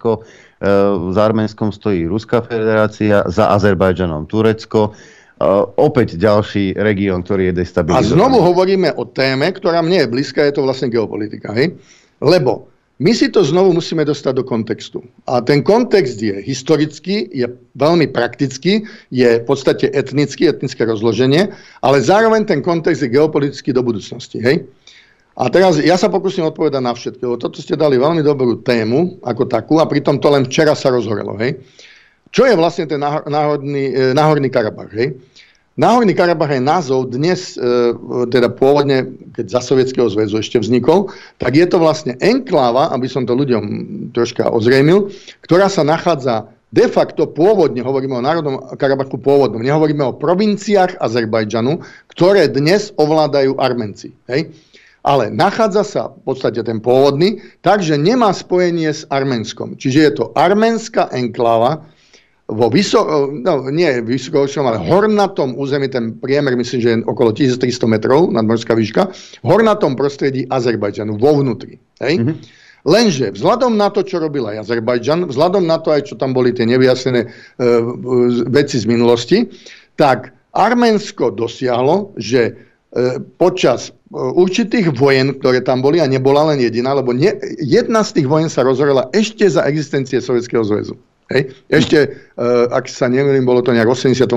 Arménskom stojí Ruská federácia, za Azerbajdžanom Turecko. Opäť ďalší región, ktorý je destabilizovaný. A znovu hovoríme o téme, ktorá mne je blízka, je to vlastne geopolitika. Lebo my si to znovu musíme dostať do kontextu. A ten kontext je historický, je veľmi praktický, je v podstate etnické rozloženie, ale zároveň ten kontext je geopolitický do budúcnosti. A teraz ja sa pokúsim odpovedať na všetko, lebo toto ste dali veľmi dobrú tému ako takú a pritom to len včera sa rozhorelo. Čo je vlastne ten Náhorný Karabach? Náhorný Karabach je názov dnes, teda pôvodne, keď za Sovietskeho zväzu ešte vznikol, tak je to vlastne enkláva, aby som to ľuďom troška ozrejmil, ktorá sa nachádza de facto pôvodne, hovoríme o Národnom Karabachu pôvodnom, nehovoríme o provinciách Azerbajdžanu, ktoré dnes ovládajú Arménci. Ale nachádza sa v podstate ten pôvodný, takže nemá spojenie s Arménskom. Čiže je to arménska enkláva vo vysokohoršom, ale hornatom území, ten priemer myslím, že je okolo 1300 metrov nadmorská výška, v hornatom prostredí Azerbajdžanu, vo vnútri. Lenže vzhľadom na to, čo robil aj Azerbajdžan, vzhľadom na to aj, čo tam boli tie nevyjasnené veci z minulosti, tak Arménsko dosiahlo, že počas určitých vojen, ktoré tam boli, a nebola len jediná, lebo jedna z tých vojen sa rozhorela ešte za existencie Sovietskeho zväzu. Ešte, ak sa nemýlim, bolo to nejak v 88.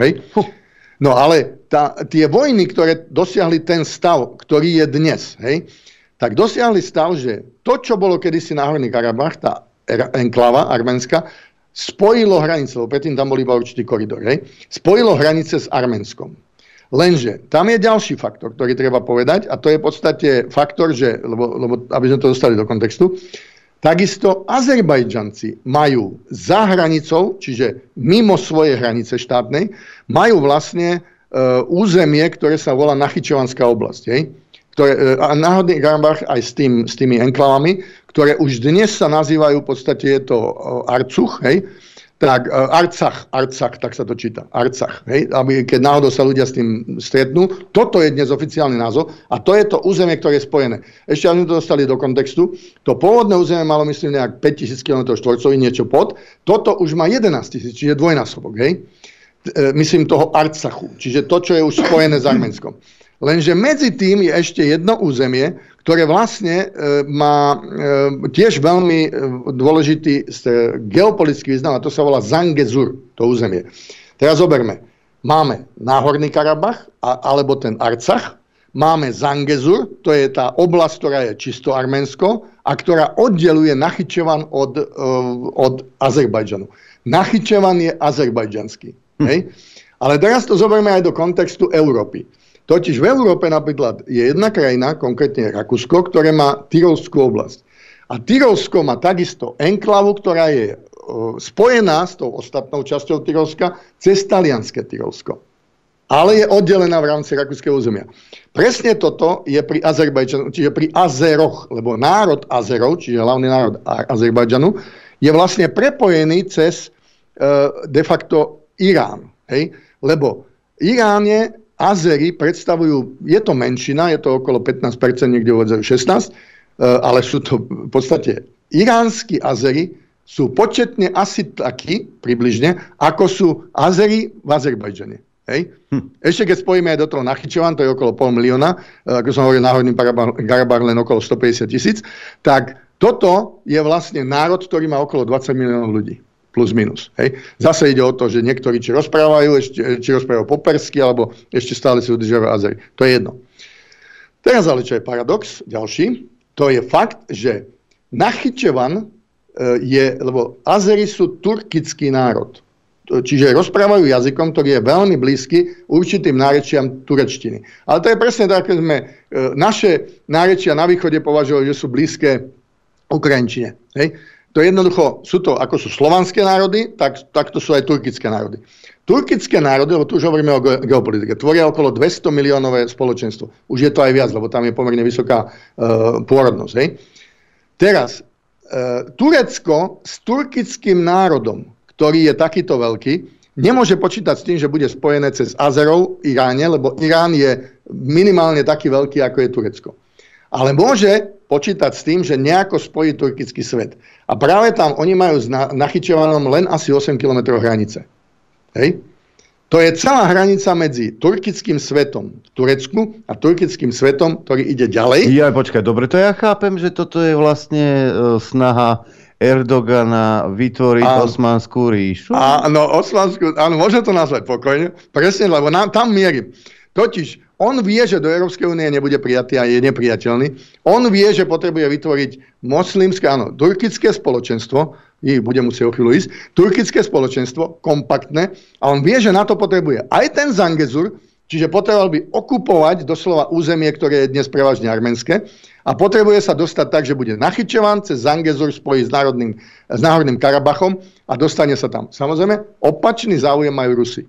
No ale tie vojny, ktoré dosiahli ten stav, ktorý je dnes, tak dosiahli stav, že to, čo bolo kedysi Náhorný Karabach, tá enklava arménska, spojilo hranice, lebo predtým tam bol iba určitý koridor, spojilo hranice s Arménskom. Lenže tam je ďalší faktor, ktorý treba povedať, a to je v podstate faktor, že, lebo aby sme to dostali do kontextu, Takisto Azerbajdžanci majú za hranicou, čiže mimo svojej hranice štátnej, majú vlastne územie, ktoré sa volá Nachyčovanská oblasť. Hej? Náhodný Karabach aj s tými enklavami, ktoré už dnes sa nazývajú, v podstate je to Arcuch, hej? Tak Arcach, tak sa to číta. Arcach, hej? Aby, keď náhodou sa ľudia s tým stretnú. Toto je dnes oficiálny názov a to je to územie, ktoré je spojené. Ešte aby sme to dostali do kontextu. To pôvodné územie malo, myslím, nejak 5000 km štvorcových, niečo pod. Toto už má 11 000, čiže dvojnásobok, hej? Myslím toho Arcachu, čiže to, čo je už spojené s Arménskom. Lenže medzi tým je ešte jedno územie, ktoré vlastne má tiež veľmi dôležitý geopolitický význam, a to sa volá Zangezur, to územie. Teraz zoberme. Máme Náhorný Karabach, alebo ten Arcach, máme Zangezur, to je tá oblasť, ktorá je čisto Arménsko a ktorá oddeluje Nachyčevan od Azerbajdžanu. Nachyčevan je azerbajdžanský. Hej? Ale teraz to zoberme aj do kontextu Európy. Totiž v Európe napríklad je jedna krajina, konkrétne Rakúsko, ktoré má Tyrolskú oblasť. A Tyrolsko má takisto enklavu, ktorá je spojená s tou ostatnou časťou Tyrolska cez talianske Tyrolsko. Ale je oddelená v rámci rakúskeho územia. Presne toto je pri Azerbajdžanu, čiže pri Azeroch, lebo národ Azerov, čiže hlavný národ Azerbajdžanu, je vlastne prepojený cez de facto Irán. Hej? Lebo Irán je Azeri predstavujú, je to menšina, je to okolo 15%, niekde uvádzajú 16%, ale sú to v podstate iránsky Azeri, sú početne asi takí, približne, ako sú Azeri v Azerbajdžane. Hej? Ešte keď spojíme aj do toho Nachyčevan, to je okolo 500 000, ako som hovoril, Náhorný Karabach len okolo 150 000, tak toto je vlastne národ, ktorý má okolo 20 miliónov ľudí. Plus minus. Hej. Zase ide o to, že niektorí či rozprávajú po persky, alebo ešte stále si udržiavajú Azeri. To je jedno. Teraz ale čo je paradox, ďalší, to je fakt, že Nachyčevan lebo Azeri sú turkický národ. Čiže rozprávajú jazykom, ktorý je veľmi blízky určitým nárečiam turečtiny. Ale to je presne tak, keď sme naše nárečia na východe považovali, že sú blízke ukrajinčine. Hej. To jednoducho, ako sú slovanské národy, tak to sú aj turkické národy. Turkické národy, lebo tu už hovoríme o geopolitike, tvoria okolo 200 miliónové spoločenstvo. Už je to aj viac, lebo tam je pomerne vysoká pôrodnosť. Hej. Teraz, Turecko s turkickým národom, ktorý je takýto veľký, nemôže počítať s tým, že bude spojené cez Azerov v Iráne, lebo Irán je minimálne taký veľký, ako je Turecko. Ale môže počítať s tým, že nejako spojí turkický svet. A práve tam oni majú s Nachyčevanom len asi 8 km hranice. Hej? To je celá hranica medzi turkickým svetom v Turecku a turkickým svetom, ktorý ide ďalej. Ja, počkaj, dobre, to ja chápem, že toto je vlastne snaha Erdogana vytvoriť osmanskú ríšu. Áno, môžem to nazvať pokojne. Presne, lebo tam mierim. Totiž on vie, že do Európskej únie nebude prijatý a je nepriateľný. On vie, že potrebuje vytvoriť moslimské, turkické spoločenstvo, bude musieť o chvíľu ísť, turkické spoločenstvo, kompaktné, a on vie, že na to potrebuje aj ten Zangezur, čiže potreboval by okupovať doslova územie, ktoré je dnes prevažne arménske, a potrebuje sa dostať tak, že bude Nachyčevan, cez Zangezur spojí s Náhorným Karabachom a dostane sa tam. Samozrejme, opačný záujem majú Rusi.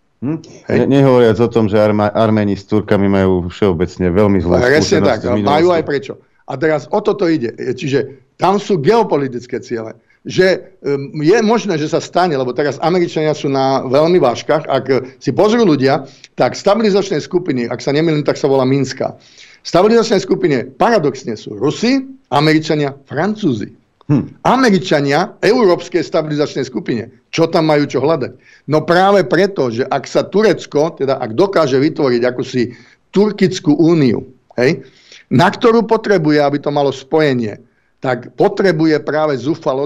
Nehovoriac o tom, že Arméni s Turkami majú všeobecne veľmi zlú skúsenosť. Tak, majú aj prečo. A teraz o toto ide. Čiže tam sú geopolitické ciele. Že je možné, že sa stane, lebo teraz Američania sú na veľmi vážkach. Ak si pozrú ľudia, tak stabilizačné skupiny, ak sa nemýlim, tak sa volá Minská. Stabilizačné skupiny paradoxne sú Rusi, Američania, Francúzi. Američania európskej stabilizačnej skupine. Čo tam majú čo hľadať? No práve preto, že ak sa Turecko, teda ak dokáže vytvoriť akúsi Turkickú úniu, hej, na ktorú potrebuje, aby to malo spojenie, tak potrebuje práve zúfalo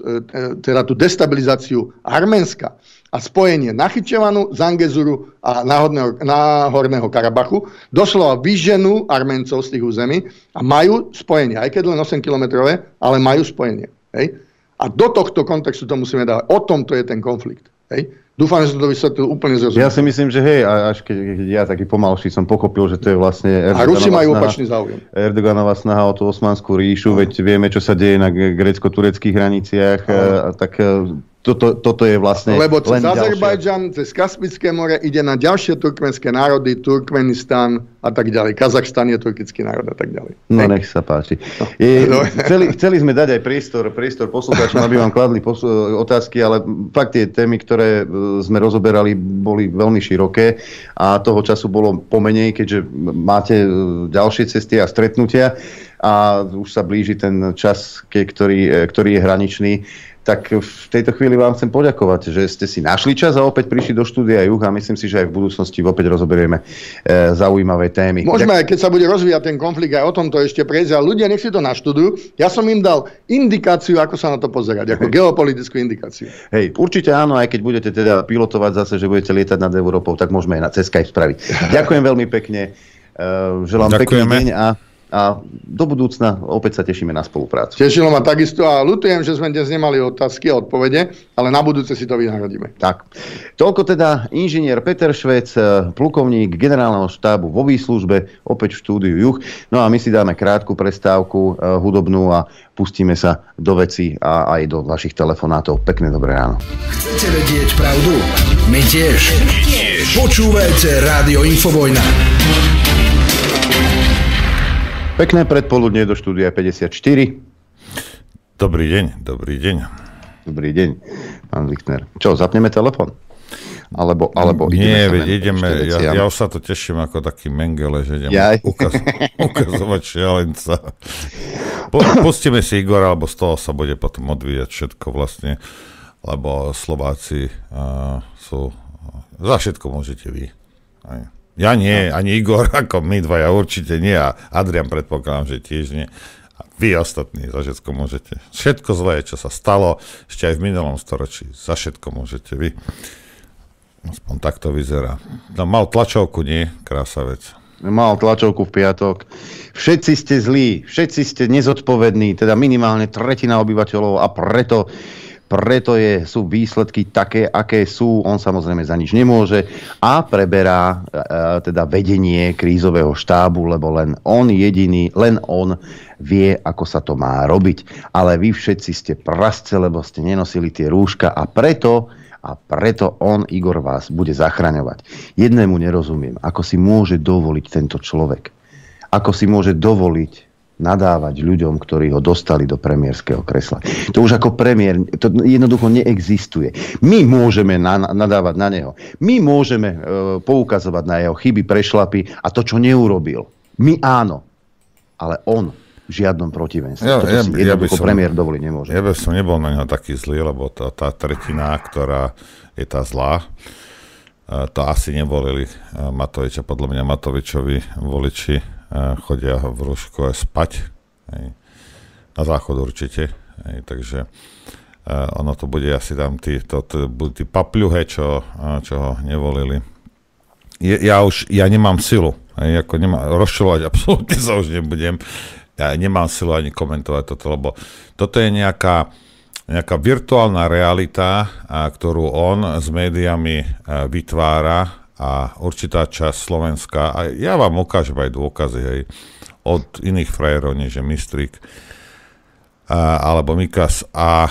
teda tú destabilizáciu Arménska a spojenie Nachyčevanu, Zangezuru a Náhorného Karabachu. Doslova vyženú Arméncov z tých území a majú spojenie, aj keď len 8 kilometrové, ale majú spojenie. Hej? A do tohto kontextu to musíme dávať. O tomto je ten konflikt. Hej? Dúfam, že som to vysvetlil úplne zrozumiteľne. Ja si myslím, že hej, až keď ja taký pomalší som pochopil, že to je vlastne a Rusi majú opačný záujem. Erdoganová snaha o tú Osmanskú ríšu, veď vieme, čo sa deje na grécko-tureckých hraniciach, tak toto je vlastne lebo cez len Azerbajdžan, cez Kaspické more ide na ďalšie turkmenské národy, Turkmenistan a tak ďalej. Kazachstan je turkický národ a tak ďalej. No nech sa páči. Chceli sme dať aj priestor poslucháčom, aby vám kladli otázky, ale fakt tie témy, ktoré sme rozoberali, boli veľmi široké a toho času bolo pomenej, keďže máte ďalšie cesty a stretnutia a už sa blíži ten čas, ktorý je hraničný. Tak v tejto chvíli vám chcem poďakovať, že ste si našli čas a opäť prišli do štúdia Juh a myslím si, že aj v budúcnosti opäť rozoberieme zaujímavé témy. Môžeme aj, keď sa bude rozvíjať ten konflikt, aj o tomto ešte prejsť, ale ľudia nech si to naštudujú. Ja som im dal indikáciu, ako sa na to pozerať, ako geopolitickú indikáciu. Hej, určite áno, aj keď budete teda pilotovať zase, že budete lietať nad Európou, tak môžeme aj na cez Skype spraviť. Ďakujem veľmi pekne, želám pekný deň a do budúcna opäť sa tešíme na spoluprácu. Tešilo ma takisto a ľutujem, že sme dnes nemali otázky a odpovede, ale na budúce si to vynahradíme. Tak. Toľko teda inžinier Peter Švec, plukovník generálneho štábu vo výslužbe, opäť v štúdiu Juh. No a my si dáme krátku prestávku hudobnú a pustíme sa do veci a aj do vašich telefonátov. Pekné dobré ráno. Chcete vedieť pravdu? My tiež. Počúvajte Rádio Infovojna. Pekné predpoludnie do štúdia 54. Dobrý deň, dobrý deň. Dobrý deň, pán Lichtner. Čo, zapneme telefon? Alebo nie, ideme ja už sa to teším ako taký mengele, že ideme ukazovať šialenca. Pustíme si Igora, alebo z toho sa bude potom odvíjať všetko vlastne, lebo Slováci sú, za všetko môžete vy. Aj. Ja nie, ani Igor, ako my dvaja určite nie a Adrian predpokladám, že tiež nie. A vy ostatní za všetko môžete. Všetko zlé, čo sa stalo, ešte aj v minulom storočí, za všetko môžete vy. Aspoň tak to vyzerá. No, mal tlačovku, nie? Krásavec. Mal tlačovku v piatok. Všetci ste zlí, všetci ste nezodpovední, teda minimálne tretina obyvateľov a preto sú výsledky také, aké sú. On samozrejme za nič nemôže a preberá teda vedenie krízového štábu, lebo len on vie, ako sa to má robiť. Ale vy všetci ste prasce, lebo ste nenosili tie rúška a preto on, Igor, vás bude zachraňovať. Jednému nerozumiem, ako si môže dovoliť tento človek. Ako si môže dovoliť nadávať ľuďom, ktorí ho dostali do premiérskeho kresla. To už ako premiér, to jednoducho neexistuje. My môžeme nadávať na neho. My môžeme poukazovať na jeho chyby, prešlapy a to, čo neurobil. My áno. Ale on v žiadnom protivenstve. Jednoducho premiér dovoliť nemôže. Ja by som nebol na neho taký zlý, lebo tá tretina, ktorá je tá zlá, to asi nevolili Matoviča. Podľa mňa Matovičovi voliči chodia v rúšku aj spať. Na záchod určite. Takže ono to bude asi tam budú tí papľuhe, čo ho nevolili. Ja nemám silu. Rozčulovať absolútne sa už nebudem. Ja nemám silu ani komentovať toto, lebo toto je nejaká virtuálna realita, ktorú on s médiami vytvára a určitá časť Slovenska, a ja vám ukážem aj dôkazy, hej, od iných frajerov, než je Mistrík alebo Mikas.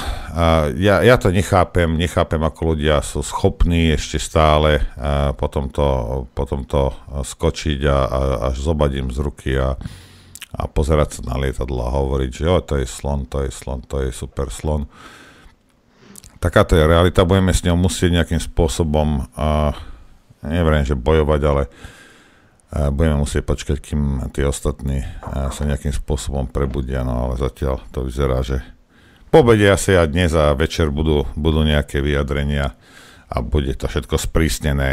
Ja to nechápem, ako ľudia sú schopní ešte stále potom to skočiť a až zobať im z ruky a pozerať sa na lietadlo a hovoriť, že to je slon, to je super slon. Takáto je realita, budeme s ňou musieť nejakým spôsobom neviem, že bojovať, ale budeme musieť počkať, kým tí ostatní sa nejakým spôsobom prebudia, no ale zatiaľ to vyzerá, že po obede asi a dnes a večer budú nejaké vyjadrenia a bude to všetko sprísnené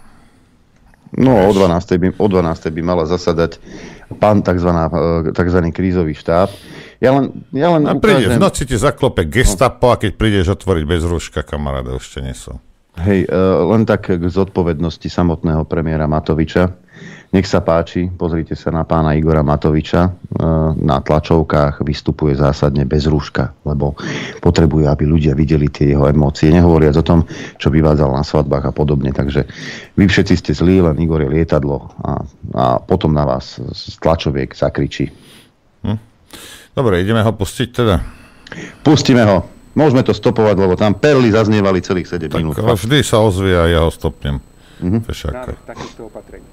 No o 12. by mala zasadať pán takzvaný krízový štáb. Ja len prídeš v noci, ti zaklope gestapo a keď prídeš otvoriť bez rúška, kamaráde, už te nesú. Hej, len tak k zodpovednosti samotného premiéra Matoviča. Nech sa páči, pozrite sa na pána Igora Matoviča. Na tlačovkách vystupuje zásadne bez rúška, lebo potrebuje, aby ľudia videli tie jeho emócie. Nehovoriac o tom, čo vyvádzal na svadbách a podobne. Takže vy všetci ste zlí, len Igor je lietadlo a potom na vás z tlačoviek zakričí. Dobre, ideme ho pustiť teda? Pustíme ho. Môžeme to stopovať, lebo tam perly zaznievali celých 7 minút. Ale vždy sa ozvie a ja ho stopnem. Návrh takýchto opatrení.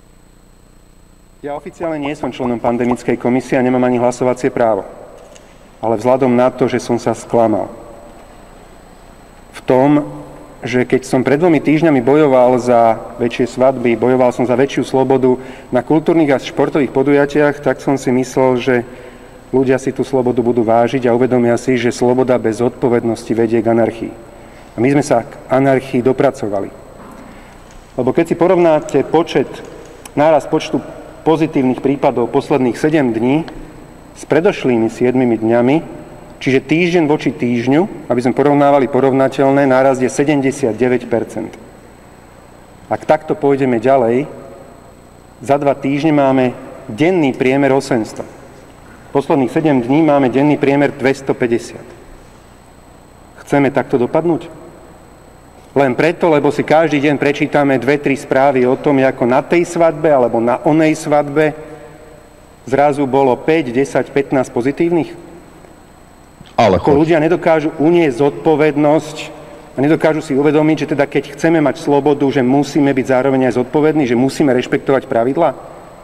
Ja oficiálne nie som členom pandemickej komisie a nemám ani hlasovacie právo. Ale vzhľadom na to, že som sa sklamal v tom, že keď som pred 2 týždňami bojoval za väčšie svadby, bojoval som za väčšiu slobodu na kultúrnych a športových podujatiach, tak som si myslel, že ľudia si tú slobodu budú vážiť a uvedomia si, že sloboda bez zodpovednosti vedie k anarchii. A my sme sa k anarchii dopracovali. Lebo keď si porovnáte nárast počtu pozitívnych prípadov posledných 7 dní s predošlými 7 dňami, čiže týždeň voči týždňu, aby sme porovnávali porovnateľné, nárast je 79%. Ak takto pôjdeme ďalej, za 2 týždne máme denný priemer 800. Posledných 7 dní máme denný priemer 250. Chceme takto dopadnúť? Len preto, lebo si každý deň prečítame 2-3 správy o tom, ako na tej svadbe alebo na onej svadbe zrazu bolo 5, 10, 15 pozitívnych. Ale ľudia nedokážu uniesť zodpovednosť a nedokážu si uvedomiť, že teda keď chceme mať slobodu, že musíme byť zároveň aj zodpovední, že musíme rešpektovať pravidlá.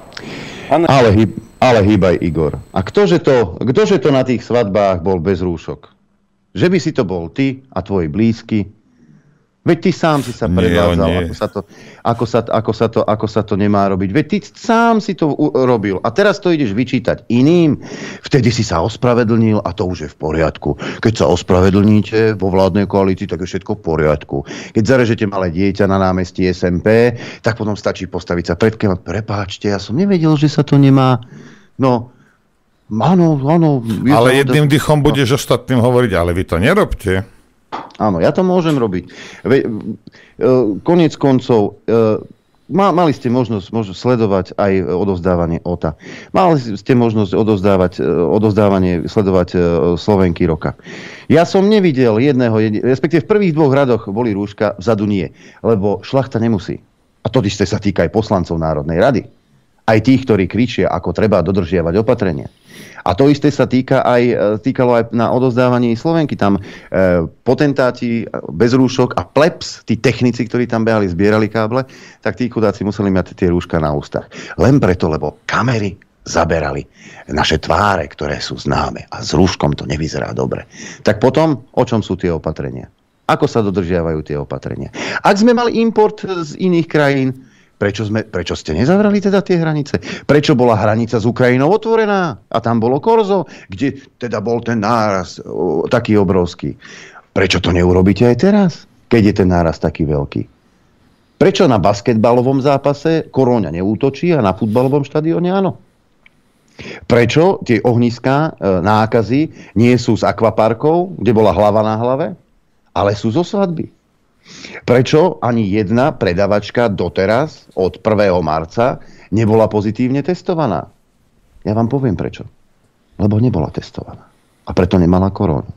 Ale hýbaj, Igor. A ktože to na tých svadbách bol bez rúšok? Že by si to bol ty a tvoji blízky? Veď ty sám si sa predvádzal, ako sa to nemá robiť. Veď ty sám si to robil a teraz to ideš vyčítať iným. Vtedy si sa ospravedlnil a to už je v poriadku. Keď sa ospravedlníte vo vládnej koalícii, tak je všetko v poriadku. Keď zarežete malé dieťa na námestí SMP, tak potom stačí postaviť sa pred keľ. Prepáčte, ja som nevedel, že sa to nemá. No, áno. Ale jedným dychom budeš ostatným hovoriť, ale vy to nerobte. Áno, ja to môžem robiť. Koniec koncov, mali ste možnosť sledovať aj odovzdávanie OTA. Mali ste možnosť sledovať Slovenky roka. Ja som nevidel respektíve v prvých 2 radoch boli rúška, vzadu nie, lebo šľachta nemusí. A to isté sa týka aj poslancov Národnej rady. Aj tých, ktorí kričia, ako treba dodržiavať opatrenia. A to isté sa týkalo aj na odovzdávaní Slovenky. Tam potentáti bez rúšok a plebs, tí technici, ktorí tam behali, zbierali káble, tak tí chudáci museli mať tie rúška na ústach. Len preto, lebo kamery zaberali naše tváre, ktoré sú známe. A s rúškom to nevyzerá dobre. Tak potom, o čom sú tie opatrenia? Ako sa dodržiavajú tie opatrenia? Ak sme mali import z iných krajín, prečo ste nezavrali teda tie hranice? Prečo bola hranica s Ukrajinou otvorená? A tam bolo korzo, kde teda bol ten náraz taký obrovský. Prečo to neurobíte aj teraz, keď je ten náraz taký veľký? Prečo na basketbalovom zápase Koroňa neútočí a na futbalovom štadióne áno? Prečo tie ohniská nákazy nie sú z akvaparkov, kde bola hlava na hlave, ale sú zo svadby? Prečo ani jedna predavačka doteraz od 1. marca nebola pozitívne testovaná? Ja vám poviem prečo. Lebo nebola testovaná. A preto nemala korónu.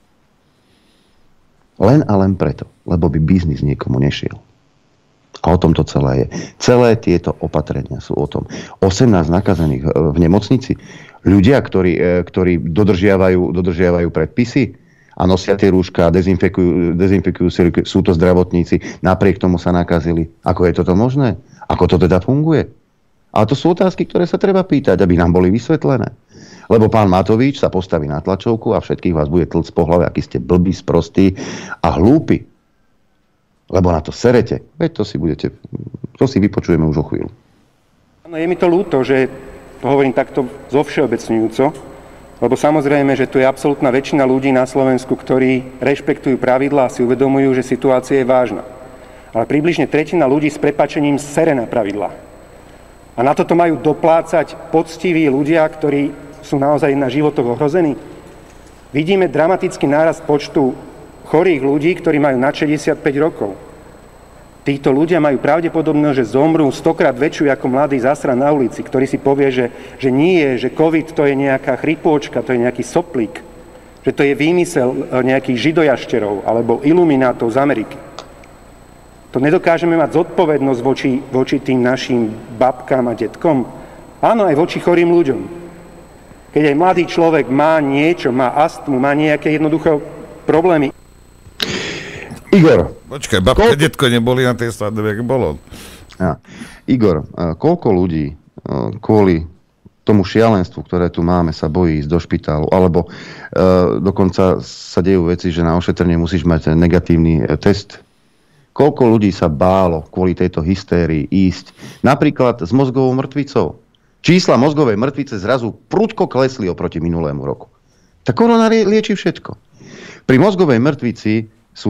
Len a len preto. Lebo by biznis niekomu nešiel. A o tom to celé je. Celé tieto opatrenia sú o tom. 18 nakazených v nemocnici. Ľudia, ktorí dodržiavajú predpisy, a nosia tie rúška, dezinfikujú si, sú to zdravotníci, napriek tomu sa nakazili. Ako je toto možné? Ako to teda funguje? A to sú otázky, ktoré sa treba pýtať, aby nám boli vysvetlené. Lebo pán Matovič sa postaví na tlačovku a všetkých vás bude tlc po hlave, akí ste blbí, sprostí a hlúpi. Lebo na to serete. Veď to si vypočujeme už o chvíľu. No, je mi to ľúto, že to hovorím takto zovšeobecňujúco, lebo samozrejme, že tu je absolútna väčšina ľudí na Slovensku, ktorí rešpektujú pravidlá a si uvedomujú, že situácia je vážna. Ale približne 1/3 ľudí s prepáčením sere na pravidlá. A na toto majú doplácať poctiví ľudia, ktorí sú naozaj na životoch ohrození. Vidíme dramatický nárast počtu chorých ľudí, ktorí majú nad 65 rokov. Títo ľudia majú pravdepodobnosť, že zomrú 100-krát väčšiu ako mladý zasran na ulici, ktorý si povie, že nie, že COVID to je nejaká chrypôčka, to je nejaký soplík, že to je výmysel nejakých židojašterov alebo iluminátov z Ameriky. To nedokážeme mať zodpovednosť voči tým našim babkám a detkom. Áno, aj voči chorým ľuďom. Keď aj mladý človek má niečo, má astmu, má nejaké jednoduché problémy. Igor. Počkaj, babka, detko neboli na tej svadbe, jak bolo. Ja. Igor, koľko ľudí kvôli tomu šialenstvu, ktoré tu máme, sa bojí ísť do špitálu, alebo dokonca sa dejú veci, že na ošetrenie musíš mať negatívny test. Koľko ľudí sa bálo kvôli tejto hystérii ísť napríklad s mozgovou mŕtvicou? Čísla mozgovej mŕtvice zrazu prudko klesli oproti minulému roku. Tak korona lieči všetko. Pri mozgovej mŕtvici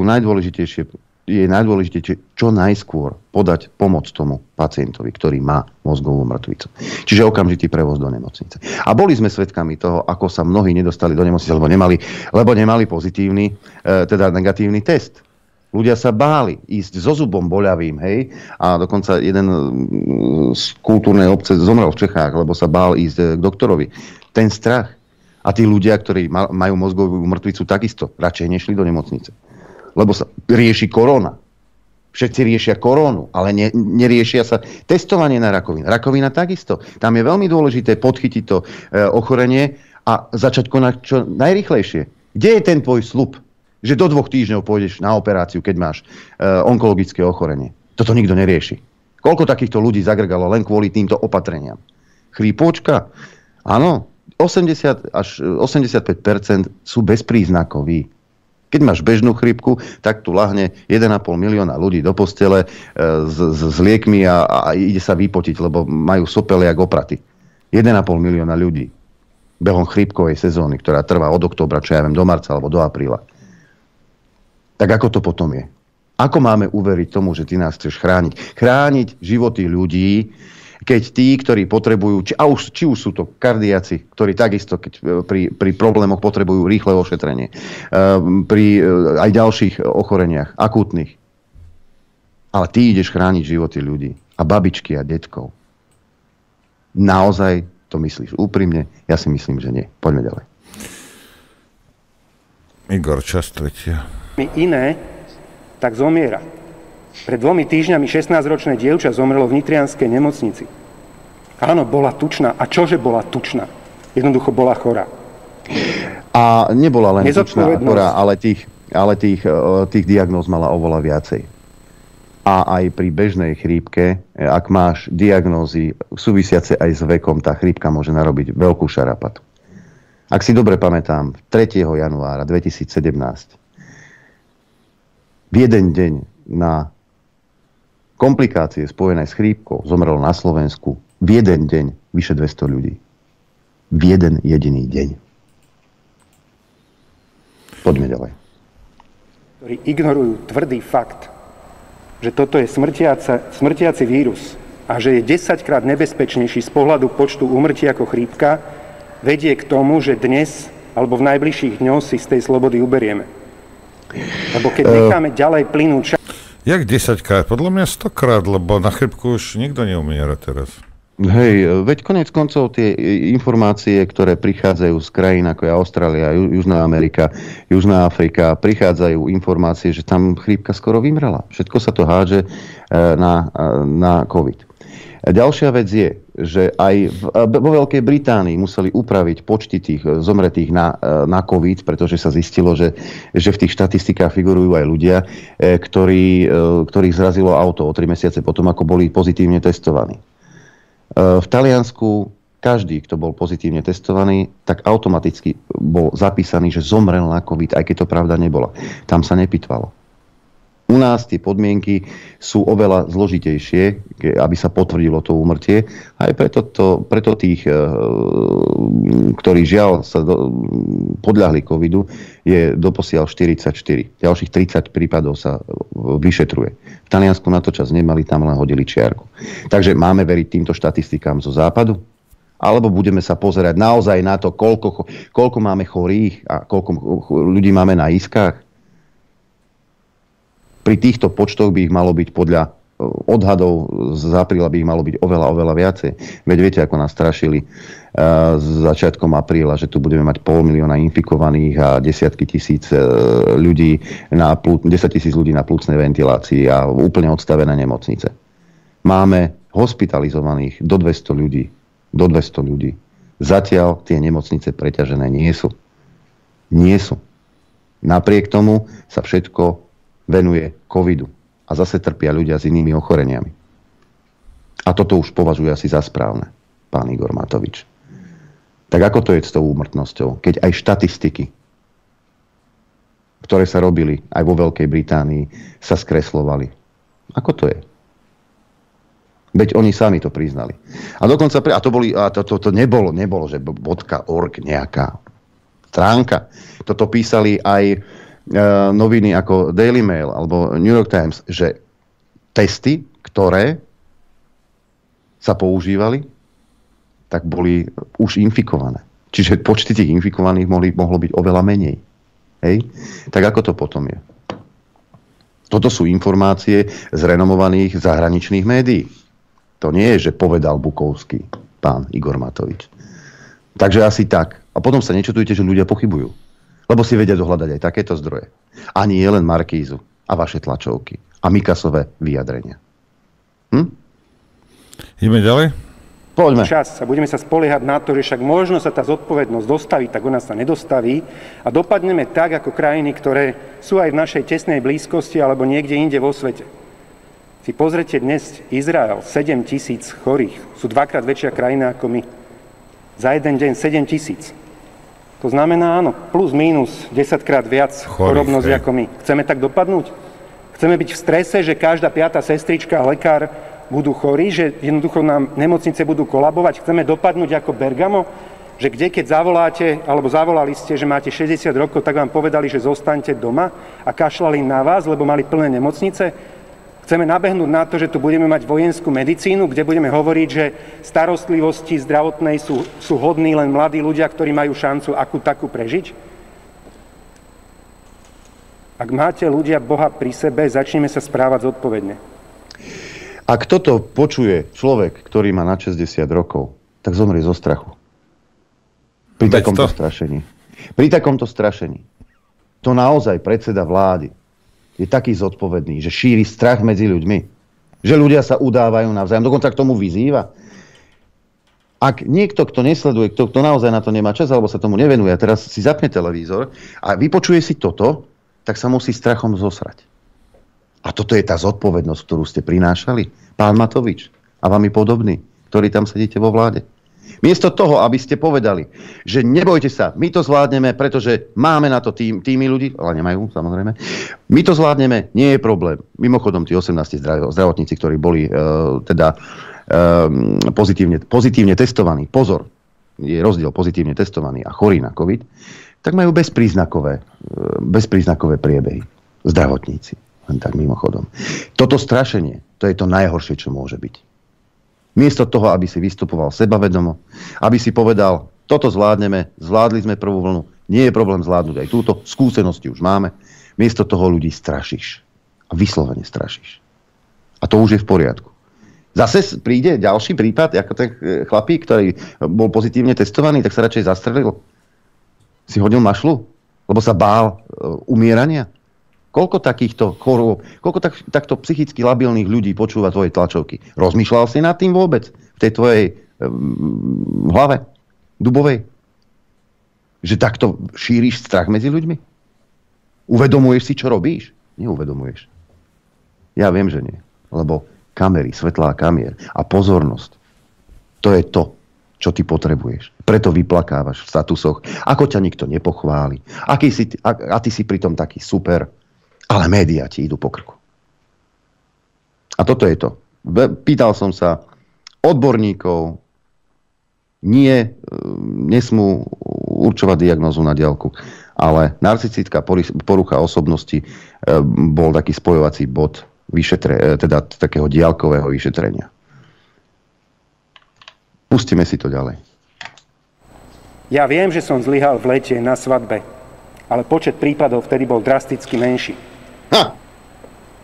je najdôležitejšie čo najskôr podať pomoc tomu pacientovi, ktorý má mozgovú mŕtvicu. Čiže okamžitý prevoz do nemocnice. A boli sme svedkami toho, ako sa mnohí nedostali do nemocnice, lebo nemali pozitívny, teda negatívny test. Ľudia sa báli ísť so zubom boľavým, hej, a dokonca jeden z kultúrnej obce zomrel v Čechách, lebo sa bál ísť k doktorovi. Ten strach. A tí ľudia, ktorí majú mozgovú mŕtvicu, takisto radšej nešli do nemocnice. Lebo sa rieši korona. Všetci riešia korónu, ale neriešia sa testovanie na rakovinu. Rakovina takisto. Tam je veľmi dôležité podchytiť to ochorenie a začať konať čo najrýchlejšie. Kde je ten tvoj sľub, že do 2 týždňov pôjdeš na operáciu, keď máš onkologické ochorenie? Toto nikto nerieši. Koľko takýchto ľudí zagrgalo len kvôli týmto opatreniam? Chrípočka? Áno, 80 až 85% sú bezpríznakoví. Keď máš bežnú chrípku, tak tu ľahne 1,5 milióna ľudí do postele s liekmi a ide sa vypotiť, lebo majú sopele jak opraty. 1,5 milióna ľudí behom chrípkovej sezóny, ktorá trvá od októbra, čo ja viem, do marca alebo do apríla. Tak ako to potom je? Ako máme uveriť tomu, že ty nás chceš chrániť? Chrániť životy ľudí, keď tí, ktorí potrebujú, či už sú to kardiaci, ktorí takisto pri problémoch potrebujú rýchle ošetrenie, pri aj ďalších ochoreniach, akútnych. Ale ty ideš chrániť životy ľudí a babičky a detkov. Naozaj to myslíš úprimne? Ja si myslím, že nie. Poďme ďalej. Igor, čas tretia. Iné, tak zomiera. Pred 2 týždňami 16-ročné dievča zomrelo v nitrianskej nemocnici. Áno, bola tučná. A čože bola tučná? Jednoducho bola chorá. A nebola len tučná a chorá, ale tých diagnóz mala oveľa viacej. A aj pri bežnej chrípke, ak máš diagnózy súvisiace aj s vekom, tá chrípka môže narobiť veľkú šarapatu. Ak si dobre pamätám, 3. januára 2017 v jeden deň na komplikácie spojené s chrípkou zomrelo na Slovensku v jeden deň vyše 200 ľudí. V jeden jediný deň. Poďme ďalej. Ktorí ignorujú tvrdý fakt, že toto je smrtiaci vírus a že je 10-krát nebezpečnejší z pohľadu počtu úmrtí ako chrípka, vedie k tomu, že dnes alebo v najbližších dňoch si z tej slobody uberieme. Lebo keď necháme ďalej plynúť Jak 10-krát? Podľa mňa 100-krát, lebo na chrípku už nikto neumiera teraz. Hej, veď konec koncov tie informácie, ktoré prichádzajú z krajín ako je Austrália, Južná Amerika, Južná Afrika, prichádzajú informácie, že tam chrípka skoro vymrela. Všetko sa to hádže na COVID. Ďalšia vec je, že aj vo Veľkej Británii museli upraviť počty tých zomretých na COVID, pretože sa zistilo, že v tých štatistikách figurujú aj ľudia, ktorých zrazilo auto o 3 mesiace potom, ako boli pozitívne testovaní. V Taliansku každý, kto bol pozitívne testovaný, tak automaticky bol zapísaný, že zomrel na COVID, aj keď to pravda nebola. Tam sa nepytvalo. U nás tie podmienky sú oveľa zložitejšie, aby sa potvrdilo to úmrtie. Aj preto tých, ktorí žiaľ sa podľahli covidu, je doposiaľ 44. Ďalších 30 prípadov sa vyšetruje. V Taliansku na to čas nemali, tam len hodili čiarku. Takže máme veriť týmto štatistikám zo západu? Alebo budeme sa pozerať naozaj na to, koľko máme chorých a koľko ľudí máme na iskách? Pri týchto počtoch by ich malo byť podľa odhadov z apríla by ich malo byť oveľa viacej. Veď viete, ako nás strašili s začiatkom apríla, že tu budeme mať 500 000 infikovaných a 10 000 ľudí na 10 000 ľudí na plúcnej ventilácii a úplne odstavené nemocnice. Máme hospitalizovaných do 200 ľudí. Do 200 ľudí. Zatiaľ tie nemocnice preťažené nie sú. Nie sú. Napriek tomu sa všetko venuje covidu. A zase trpia ľudia s inými ochoreniami. A toto už považuje asi za správne, pán Igor Matovič. Tak ako to je s tou úmrtnosťou? Keď aj štatistiky, ktoré sa robili aj vo Veľkej Británii, sa skreslovali. Ako to je? Veď oni sami to priznali. A dokonca, to nebolo, že .org nejaká stránka. Toto písali aj noviny ako Daily Mail alebo New York Times, že testy, ktoré sa používali, tak boli už infikované. Čiže počty tých infikovaných mohlo byť oveľa menej. Hej? Tak ako to potom je? Toto sú informácie z renomovaných zahraničných médií. To nie je, že povedal Bukovský pán Igor Matovič. Takže asi tak. A potom sa nečutujte, že ľudia pochybujú. Lebo si vedia dohľadať aj takéto zdroje. A nie len Markízu a vaše tlačovky a Mikasové vyjadrenia. Ideme ďalej? Poďme. Čas a budeme sa spoliehať na to, že však možno sa tá zodpovednosť dostaví, tak ona sa nedostaví a dopadneme tak, ako krajiny, ktoré sú aj v našej tesnej blízkosti alebo niekde inde vo svete. Si pozrite dnes Izrael, 7 000 chorých. Sú dvakrát väčšia krajina ako my. Za jeden deň 7 000. To znamená, áno, plus mínus 10-krát viac chorobnosť ako my. Chceme tak dopadnúť? Chceme byť v strese, že každá 5. sestrička a lekár budú chorí, že jednoducho nám nemocnice budú kolabovať? Chceme dopadnúť ako Bergamo? Že kde, keď zavoláte, alebo zavolali ste, že máte 60 rokov, tak vám povedali, že zostaňte doma a kašľali na vás, lebo mali plné nemocnice? Chceme nabehnúť na to, že tu budeme mať vojenskú medicínu, kde budeme hovoriť, že starostlivosti zdravotnej sú hodní len mladí ľudia, ktorí majú šancu akú takú prežiť? Ak máte ľudia Boha pri sebe, začneme sa správať zodpovedne. Ak toto počuje človek, ktorý má nad 60 rokov, tak zomrie zo strachu. Pri takomto strašení. Pri takomto strašení. To naozaj predseda vlády je taký zodpovedný, že šíri strach medzi ľuďmi. Že ľudia sa udávajú navzájom. Dokonca k tomu vyzýva. Ak niekto, kto nesleduje, kto naozaj na to nemá čas, alebo sa tomu nevenuje, a teraz si zapne televízor a vypočuje si toto, tak sa musí strachom zosrať. A toto je tá zodpovednosť, ktorú ste prinášali, pán Matovič a vami podobní, ktorí tam sedíte vo vláde. Miesto toho, aby ste povedali, že nebojte sa, my to zvládneme, pretože máme na to týmy ľudí, ale nemajú, samozrejme. My to zvládneme, nie je problém. Mimochodom, tí 18 zdravotníci, ktorí boli pozitívne testovaní, pozor, je rozdiel pozitívne testovaní a chorí na COVID, tak majú bezpríznakové priebehy. Zdravotníci, len tak mimochodom. Toto strašenie, to je to najhoršie, čo môže byť. Miesto toho, aby si vystupoval sebavedomo, aby si povedal, toto zvládneme, zvládli sme prvú vlnu, nie je problém zvládnuť aj túto, skúsenosti už máme. Miesto toho ľudí strašíš. A vyslovene strašíš. A to už je v poriadku. Zase príde ďalší prípad, ako ten chlapík, ktorý bol pozitívne testovaný, tak sa radšej zastrelil. Si hodil mašlu, lebo sa bál umierania. Koľko takýchto chorôb, koľko takto psychicky labilných ľudí počúva tvoje tlačovky? Rozmýšľal si nad tým vôbec? V tej tvojej hlave dubovej? Že takto šíriš strach medzi ľuďmi? Uvedomuješ si, čo robíš? Neuvedomuješ. Ja viem, že nie. Lebo kamery, svetlá kamier a pozornosť, to je to, čo ty potrebuješ. Preto vyplakávaš v statusoch, ako ťa nikto nepochváli. A ty si pritom taký super. Ale médiá ti idú po krku. A toto je to. Pýtal som sa odborníkov, nesmú určovať diagnózu na diaľku, ale narcistická porucha osobnosti bol taký spojovací bod teda takého diaľkového vyšetrenia. Pustíme si to ďalej. Ja viem, že som zlyhal v lete na svadbe, ale počet prípadov vtedy bol drasticky menší.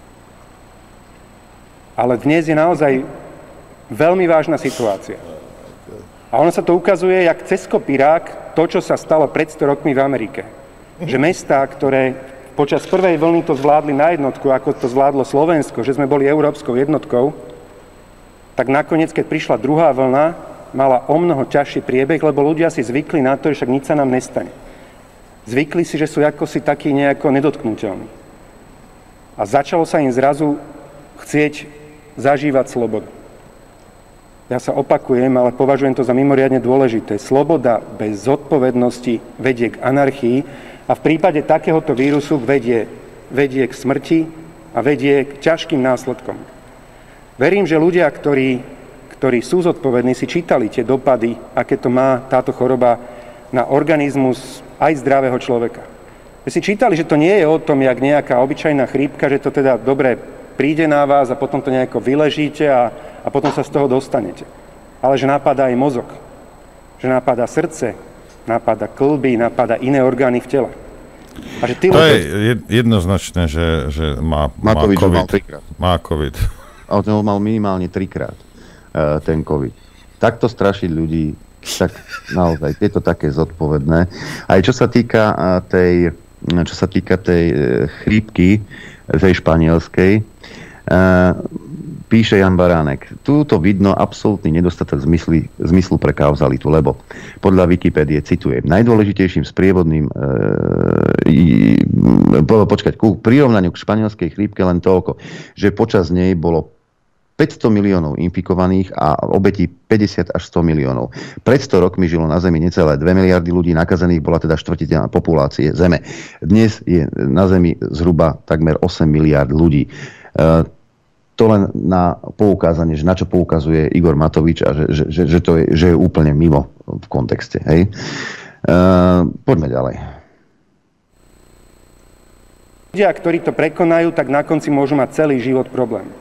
Ale dnes je naozaj veľmi vážna situácia. A ono sa to ukazuje, jak cez kopírák, to, čo sa stalo pred 100 rokmi v Amerike. Že mestá, ktoré počas prvej vlny to zvládli na jednotku, ako to zvládlo Slovensko, že sme boli európskou jednotkou, tak nakoniec, keď prišla druhá vlna, mala o mnoho ťažší priebeh, lebo ľudia si zvykli na to, že však nič sa nám nestane. Zvykli si, že sú akosi takí nejako nedotknuteľní. A začalo sa im zrazu chcieť zažívať slobodu. Ja sa opakujem, ale považujem to za mimoriadne dôležité. Sloboda bez zodpovednosti vedie k anarchii a v prípade takéhoto vírusu vedie k smrti a vedie k ťažkým následkom. Verím, že ľudia, ktorí sú zodpovední, si čítali tie dopady, aké to má táto choroba na organizmus aj zdravého človeka. Vy si čítali, že to nie je o tom, jak nejaká obyčajná chrípka, že to teda dobre príde na vás a potom to nejako vyležíte a potom sa z toho dostanete. Ale že napadá aj mozog, že napadá srdce, napadá kĺby, napadá iné orgány v tele. A že to je jednoznačné, že má COVID. Má COVID. A on mal minimálne 3-krát ten COVID. Takto strašiť ľudí, tak naozaj, je to také zodpovedné. Aj čo sa týka tej chrípky, tej španielskej, píše Jan Baránek, túto vidno absolútny nedostatok zmyslu pre kauzalitu, lebo podľa Wikipédie, citujem, najdôležitejším sprievodným ku prirovnaniu k španielskej chrípke len toľko, že počas nej bolo 500 miliónov infikovaných a obetí 50 až 100 miliónov. Pred 100 rokmi žilo na Zemi necelé 2 miliardy ľudí, nakazených bola teda štvrtina populácie Zeme. Dnes je na Zemi zhruba takmer 8 miliard ľudí. To len na poukázanie, že na čo poukazuje Igor Matovič a že je úplne mimo v kontexte. Hej? Poďme ďalej. Ľudia, ktorí to prekonajú, tak na konci môžu mať celý život problém.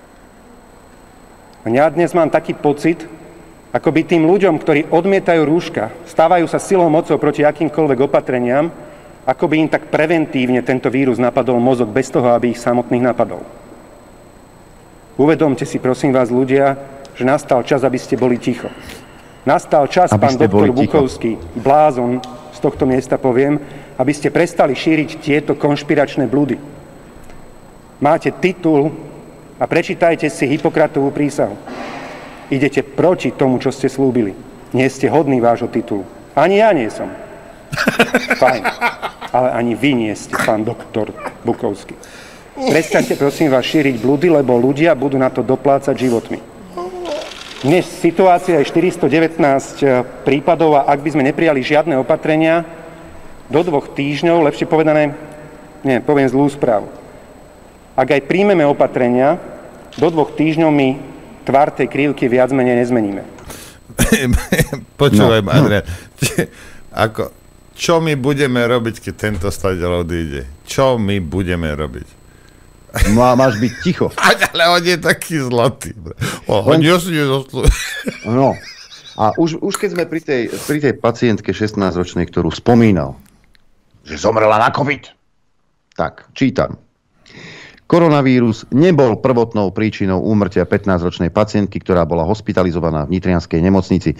A ja dnes mám taký pocit, ako by tým ľuďom, ktorí odmietajú rúška, stávajú sa silou mocou proti akýmkoľvek opatreniam, ako by im tak preventívne tento vírus napadol mozog bez toho, aby ich samotných napadol. Uvedomte si, prosím vás, ľudia, že nastal čas, aby ste boli ticho. Nastal čas, pán doktor Bukovský, blázon, z tohto miesta poviem, aby ste prestali šíriť tieto konšpiračné blúdy. Máte titul a prečítajte si Hipokratovú prísahu. Idete proti tomu, čo ste slúbili. Nie ste hodní vášho titulu. Ani ja nie som. Fajn. Ale ani vy nie ste, pán doktor Bukovský. Prestaňte, prosím vás, šíriť blúdy, lebo ľudia budú na to doplácať životmi. Dnes situácia je 419 prípadov a ak by sme neprijali žiadne opatrenia, do 2 týždňov, lepšie povedané, poviem zlú správu. Ak aj príjmeme opatrenia, do 2 týždňov my tvar tej krivky viac menej nezmeníme. Počúvaj, Adrian, čo my budeme robiť, keď tento stadiaľ odíde? Čo my budeme robiť? Máš byť ticho. Ale on je taký zlatý. No. A už keď sme pri tej pacientke 16-ročnej, ktorú spomínal, že zomrela na COVID, tak čítam. Koronavírus nebol prvotnou príčinou úmrtia 15-ročnej pacientky, ktorá bola hospitalizovaná v nitrianskej nemocnici.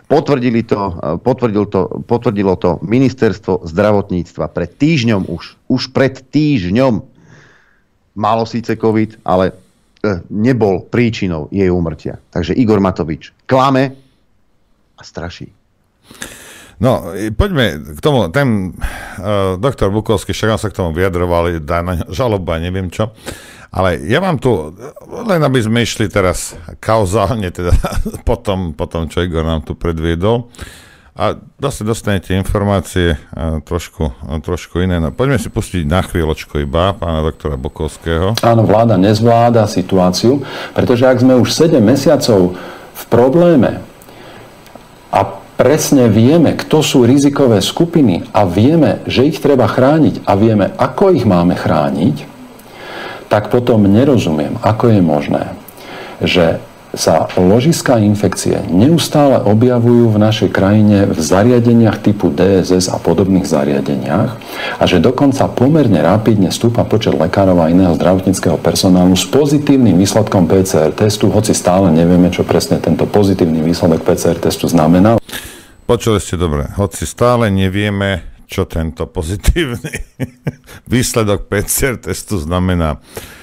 Potvrdilo to ministerstvo zdravotníctva pred týždňom už pred týždňom. Malo síce COVID, ale nebol príčinou jej úmrtia. Takže Igor Matovič klame a straší. No, poďme k tomu. Ten doktor Bukovský, však sa k tomu vyjadroval, dá na žalobu a neviem čo. Ale ja mám tu, len aby sme išli teraz kauzálne, teda potom, čo Igor nám tu predviedol. A dostanete informácie trošku iné. No, poďme si pustiť na chvíľočku iba pána doktora Bukovského. Áno, vláda nezvláda situáciu, pretože ak sme už 7 mesiacov v probléme a presne vieme, kto sú rizikové skupiny a vieme, že ich treba chrániť a vieme, ako ich máme chrániť, tak potom nerozumiem, ako je možné, že sa ložiská infekcie neustále objavujú v našej krajine v zariadeniach typu DSS a podobných zariadeniach a že dokonca pomerne rapidne stúpa počet lekárov a iného zdravotníckeho personálu s pozitívnym výsledkom PCR testu, hoci stále nevieme, čo presne tento pozitívny výsledok PCR testu znamená. Počuli ste dobre, hoci stále nevieme, čo tento pozitívny výsledok PCR testu znamená.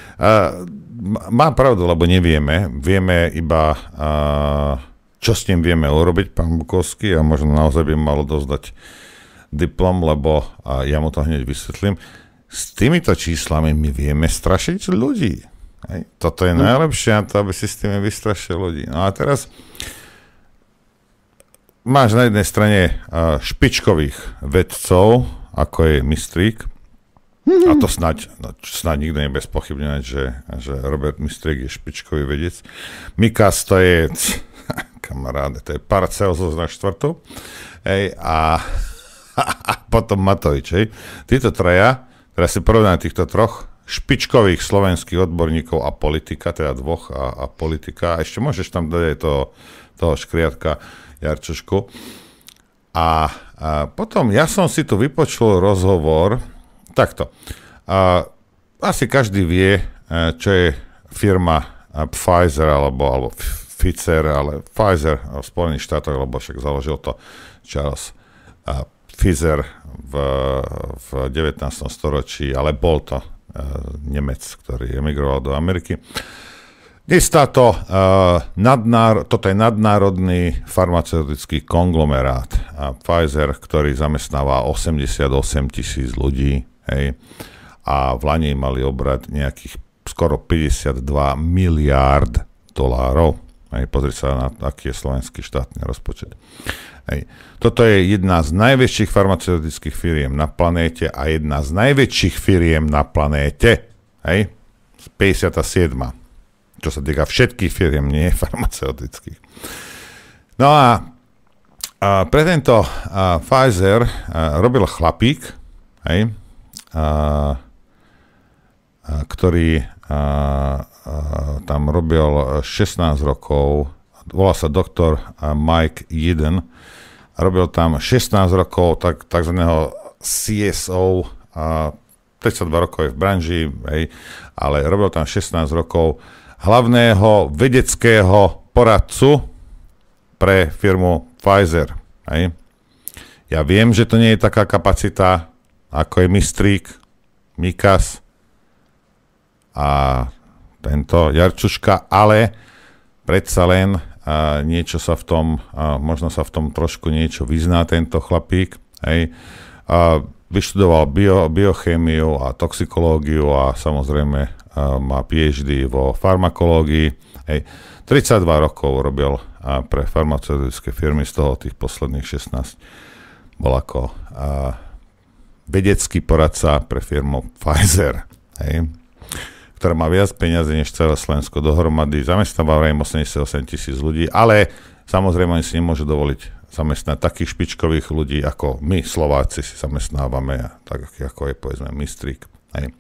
Má pravdu, lebo nevieme. Vieme iba, čo s tým vieme urobiť, pán Bukovský, a možno naozaj by malo dozdať diplom, lebo ja mu to hneď vysvetlím. S týmito číslami my vieme strašiť ľudí. Hej. Toto je najlepšie na to, aby si s tými vystrašil ľudí. No a teraz máš na jednej strane špičkových vedcov, ako je Mistrík, a to snáď nikto nebez pochybňovať, že Robert Mistrík je špičkový vedec. Mikas to je kamaráde, to je Paracelsus na štvrtu. Hej, a potom Matovič. Hej. Títo traja, teraz si porovnáme týchto troch špičkových slovenských odborníkov a politika, teda dvoch a politika. A ešte môžeš tam dať aj toho škriatka Jarčušku. A potom ja som si tu vypočul rozhovor. Takto. Asi každý vie, čo je firma Pfizer alebo Pfizer, ale Pfizer v Spojených štátoch, lebo však založil to Charles Pfizer v 19. storočí, ale bol to Nemec, ktorý emigroval do Ameriky. Dnes toto je nadnárodný farmaceutický konglomerát Pfizer, ktorý zamestnáva 88 000 ľudí. Hej. A v lani mali obrad nejakých skoro 52 miliárd dolárov. Hej. Pozri sa na aký je slovenský štátny rozpočet. Hej. Toto je jedna z najväčších farmaceutických firiem na planéte a jedna z najväčších firiem na planéte. Hej. 57. Čo sa týka všetkých firiem, nie farmaceutických. No a pre tento Pfizer robil chlapík, hej, ktorý tam robil 16 rokov, volá sa doktor Mike Yeadon, robil tam 16 rokov takzvaného CSO, 32 rokov je v branži, hej, ale robil tam 16 rokov hlavného vedeckého poradcu pre firmu Pfizer. Hej. Ja viem, že to nie je taká kapacita, ako je Mistrík, Mikas a tento Jarčuška, ale predsa len niečo sa v tom, možno sa v tom trošku niečo vyzná tento chlapík. Hej. Vyštudoval biochémiu a toxikológiu a samozrejme má PhD vo farmakológii. Hej. 32 rokov robil pre farmaceutické firmy, z toho tých posledných 16 bol ako vedecký poradca pre firmu Pfizer, hej, ktorá má viac peniazy než celé Slovensko dohromady, zamestnáva vrajím 88 000 ľudí, ale samozrejme oni si nemôžu dovoliť zamestnať takých špičkových ľudí, ako my Slováci si zamestnávame, tak ako je povedzme Mistrík. Hej.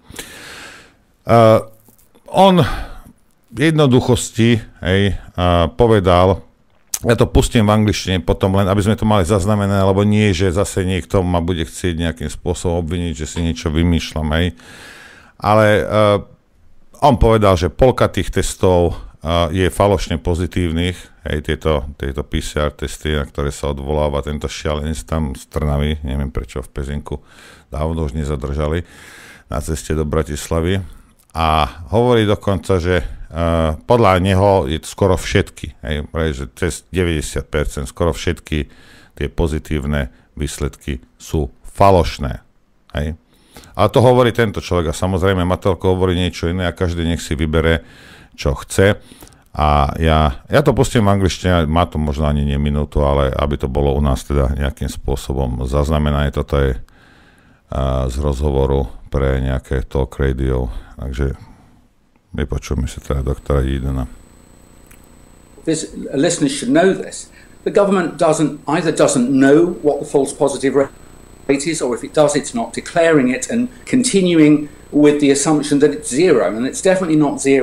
On v jednoduchosti povedal, ja to pustím v angličtine potom len, aby sme to mali zaznamené, lebo nie, že zase niekto ma bude chcieť nejakým spôsobom obviniť, že si niečo vymýšľam, hej. Ale on povedal, že polka tých testov je falošne pozitívnych, hej, tieto PCR testy, na ktoré sa odvoláva tento šialenec tam z Trnavy, neviem prečo v Pezinku, dávno už nezadržali na ceste do Bratislavy. A hovorí dokonca, že podľa neho je to skoro všetky, hej, že cez 90%, skoro všetky tie pozitívne výsledky sú falošné. Hej. Ale to hovorí tento človek a samozrejme Matelko hovorí niečo iné a každý nech si vybere, čo chce. A ja to pustím v angličtine, má to možno ani nie minútu, ale aby to bolo u nás teda nejakým spôsobom zaznamenané. Toto je z rozhovoru pre nejaké talk radio, takže vypočujeme si teda doktora Yeadona. Listeners should know this. The government either doesn't know what the false positive rate is, or if it does, it's not declaring it and continuing with the assumption that it's zero, and it's definitely not zero.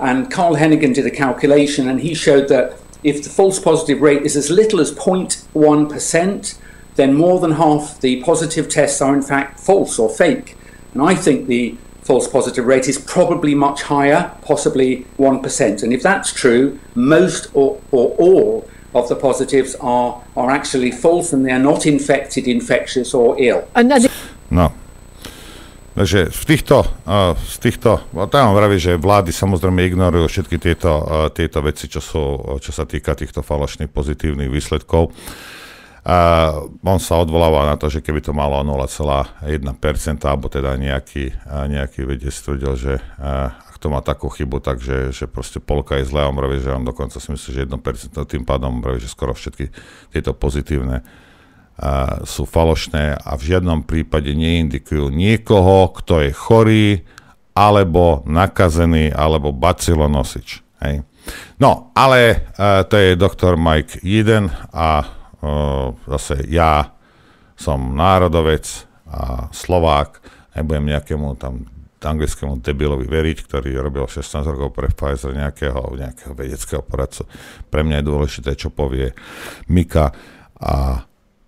And Carl Hennigan did a calculation, and he showed that if the false positive rate is as little as 0.1%, then more than half the positive tests are in fact false or fake. And I think the false positive rate is probably much higher, possibly 1%. And if that's true, most or all of the positives are actually false and they are not infected, infectious or ill. No. Takže z týchto, tam vraví, že vlády samozrejme ignorujú všetky tieto veci, čo sa týka týchto falošných pozitívnych výsledkov. On sa odvoláva na to, že keby to malo 0,1%, alebo teda nejaký vedec tvrdil, že ak to má takú chybu, takže že proste polka je zlá, on vraví, že on dokonca si myslí, že 1%, tým pádom vraví, že skoro všetky tieto pozitívne sú falošné a v žiadnom prípade neindikujú niekoho, kto je chorý, alebo nakazený, alebo bacilonosič. Hej. No, ale to je doktor Mike Yeadon a zase ja som národovec a Slovák, nebudem nejakému tam anglickému debilovi veriť, ktorý robil 16 rokov pre Pfizer nejakého vedeckého poradcu. Pre mňa je dôležité, čo povie Mika a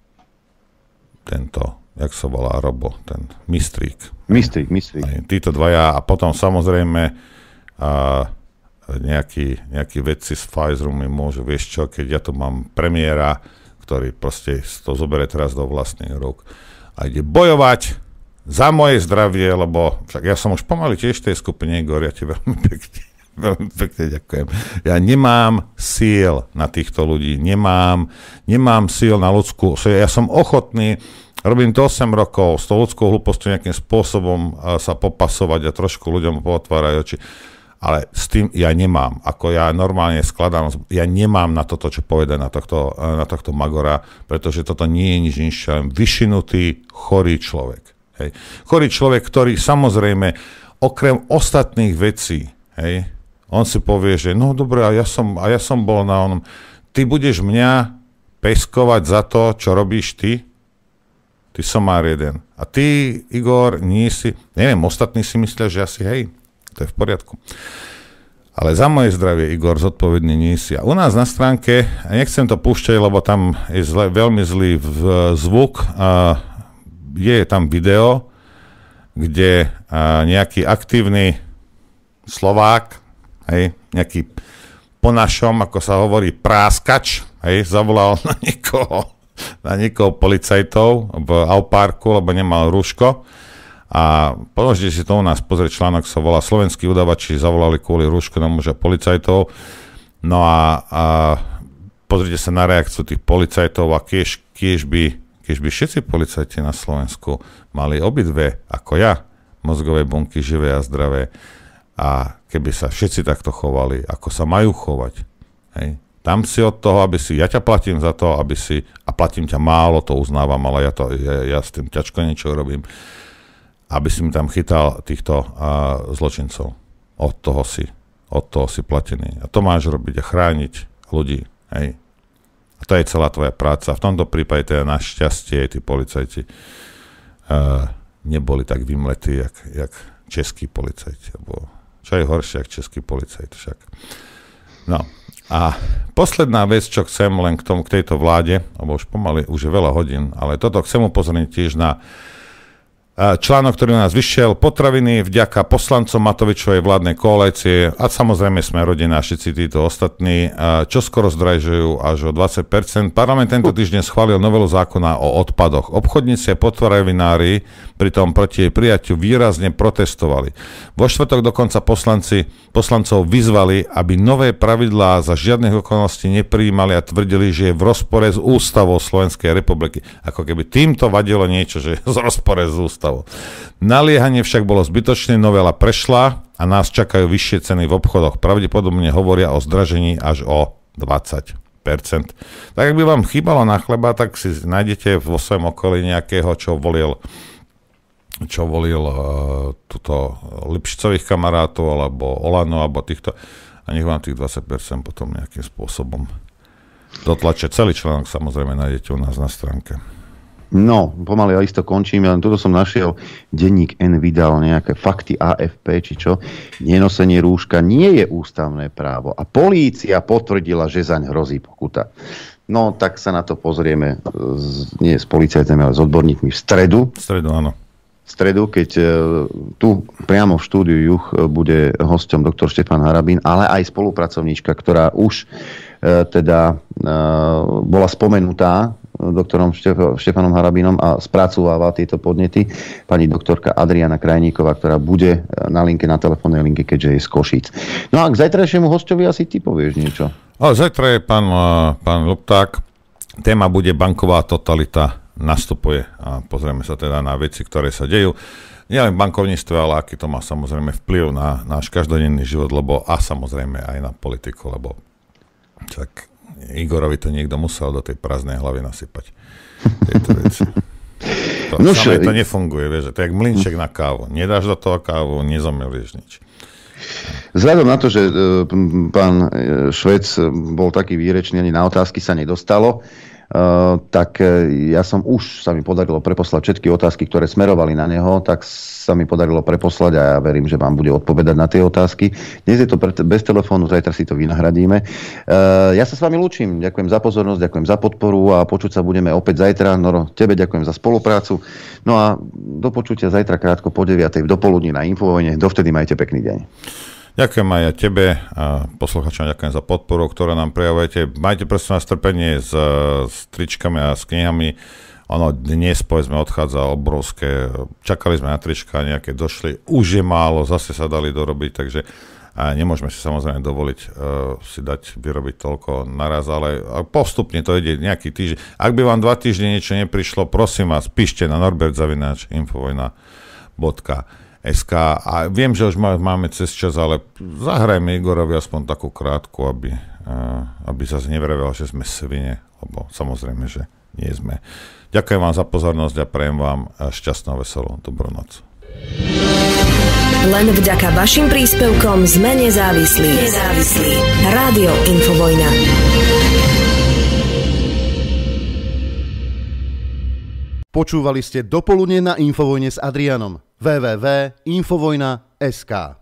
tento, jak sa volá Robo, ten Mistrík. Mistrík. Títo dvaja a potom samozrejme nejakí vedci z Pfizeru mi môžu, vieš čo, keď ja tu mám premiéra, ktorý proste to zoberie teraz do vlastných rúk a ide bojovať za moje zdravie, lebo však ja som už pomaly tiež v tej skupine, Igor, ja ti veľmi pekne ďakujem. Ja nemám síl na týchto ľudí, nemám síl na ľudskú, ja som ochotný, robím to 8 rokov, s tou ľudskou hlúposťou nejakým spôsobom sa popasovať a trošku ľuďom potvárať oči, ale s tým ja nemám, ako ja normálne skladám, ja nemám na toto, čo povedať na tohto Magora, pretože toto nie je nič inšie, len vyšinutý, chorý človek. Hej. Chorý človek, ktorý samozrejme, okrem ostatných vecí, hej, on si povie, že no dobre, a ja som bol na onom, ty budeš mňa peskovať za to, čo robíš ty? Ty somár jeden. A ty, Igor, nie si, neviem, ostatní si myslia, že asi hej, to je v poriadku. Ale za moje zdravie, Igor, zodpovedný nie si. A u nás na stránke, nechcem to púšťať, lebo tam je veľmi zlý zvuk, je tam video, kde nejaký aktívny Slovák, hej, nejaký po našom, ako sa hovorí, práskač, hej, zavolal na niekoho policajtov v Auparku, lebo nemal rúško. A položite si to u nás pozrieť, článok sa volá Slovenskí udavači zavolali kvôli rúšku na muža policajtov. No a pozrite sa na reakciu tých policajtov a kiež by všetci policajti na Slovensku mali obidve, ako ja, mozgové bunky živé a zdravé, a keby sa všetci takto chovali, ako sa majú chovať. Hej. Tam si od toho, aby si, ja ťa platím za to, aby si, a platím ťa málo, to uznávam, ale ja s tým ťažko niečo robím, aby si mi tam chytal týchto zločincov. Od toho si platený. A to máš robiť a chrániť ľudí. Hej. A to je celá tvoja práca. V tomto prípade teda našťastie tí policajti neboli tak vymletí, jak českí policajti. Čo je horšie, jak český policajt však. No. A posledná vec, čo chcem len k tejto vláde, lebo už pomaly, už je veľa hodín, ale toto chcem upozorniť tiež na článok, ktorý u nás vyšiel, potraviny vďaka poslancom Matovičovej vládnej koalície a samozrejme sme rodina, všetci títo ostatní, čo skoro zdražujú až o 20%. Parlament tento týždeň schválil novelu zákona o odpadoch. Obchodníci a potravinári pritom proti jej prijatiu výrazne protestovali. Vo štvrtok dokonca poslancov vyzvali, aby nové pravidlá za žiadnych okolností neprijímali a tvrdili, že je v rozpore s ústavou Slovenskej republiky. Ako keby týmto vadilo niečo, že je v rozpore s ústavou. Naliehanie však bolo zbytočné, novela prešla a nás čakajú vyššie ceny v obchodoch. Pravdepodobne hovoria o zdražení až o 20%. Tak ak by vám chýbalo na chleba, tak si nájdete vo svojom okolí nejakého, čo volil túto Lipšicových kamarátov, alebo Olano, alebo týchto, a nech vám tých 20% potom nejakým spôsobom dotlačia. Celý článok samozrejme nájdete u nás na stránke. No, pomaly a isto končím. Ja tuto som našiel, denník N vydal nejaké fakty AFP, či čo. Nenosenie rúška nie je ústavné právo. A polícia potvrdila, že zaň hrozí pokuta. No, tak sa na to pozrieme nie s policajtami, ale s odborníkmi v stredu. V stredu, áno. V stredu, keď tu priamo v štúdiu Juch bude hosťom doktor Štefan Harabín, ale aj spolupracovníčka, ktorá už bola spomenutá doktorom Štefanom Harabínom a spracováva tieto podnety, pani doktorka Adriana Krajníková, ktorá bude na linke, na telefónnej linke, keďže je z Košíc. No a k zajtrajšiemu hostovi asi ty povieš niečo. Zajtra je pán Lupták. Téma bude banková totalita nastupuje a pozrieme sa teda na veci, ktoré sa dejú. Nielen v bankovníctve, ale aký to má samozrejme vplyv na náš každodenný život, a samozrejme aj na politiku, lebo tak Igorovi to niekto musel do tej prázdnej hlavy nasypať. Tieto veci. Samé to nefunguje, vieš, to je jak mlynček na kávu. Nedáš do toho kávu, nezomelieš nič. Vzhľadom na to, že pán Švec bol taký výrečný, ani na otázky sa nedostalo, tak sa mi podarilo preposlať všetky otázky, ktoré smerovali na neho, tak sa mi podarilo preposlať a ja verím, že vám bude odpovedať na tie otázky. Dnes je to bez telefónu, zajtra si to vynahradíme. Ja sa s vami lúčim, ďakujem za pozornosť, ďakujem za podporu a počuť sa budeme opäť zajtra. Noro, tebe ďakujem za spoluprácu. No a do počutia zajtra krátko po 9:00 v dopoludní na Infovojne. Dovtedy majte pekný deň. Ďakujem aj ja tebe a poslucháčom ďakujem za podporu, ktorú nám prejavujete. Majte prosím nás trpenie s tričkami a s knihami. Ono dnes, povedzme, odchádza obrovské. Čakali sme na trička, nejaké došli. Už je málo, zase sa dali dorobiť, takže nemôžeme si samozrejme dovoliť si dať vyrobiť toľko naraz, ale postupne to ide nejaký týždeň. Ak by vám 2 týždne niečo neprišlo, prosím vás, píšte na norbert@infovojna.sk a viem, že už máme cez čas, ale zahrajme Igorovi aspoň takú krátku, aby zase nevrevel, že sme svine, lebo samozrejme, že nie sme. Ďakujem vám za pozornosť a prajem vám šťastnú, veselú, dobrú noc. Len vďaka vašim príspevkom sme nezávislí. Rádio Infovojna. Počúvali ste Dopoludne na Infovojne s Adrianom. www.infovojna.sk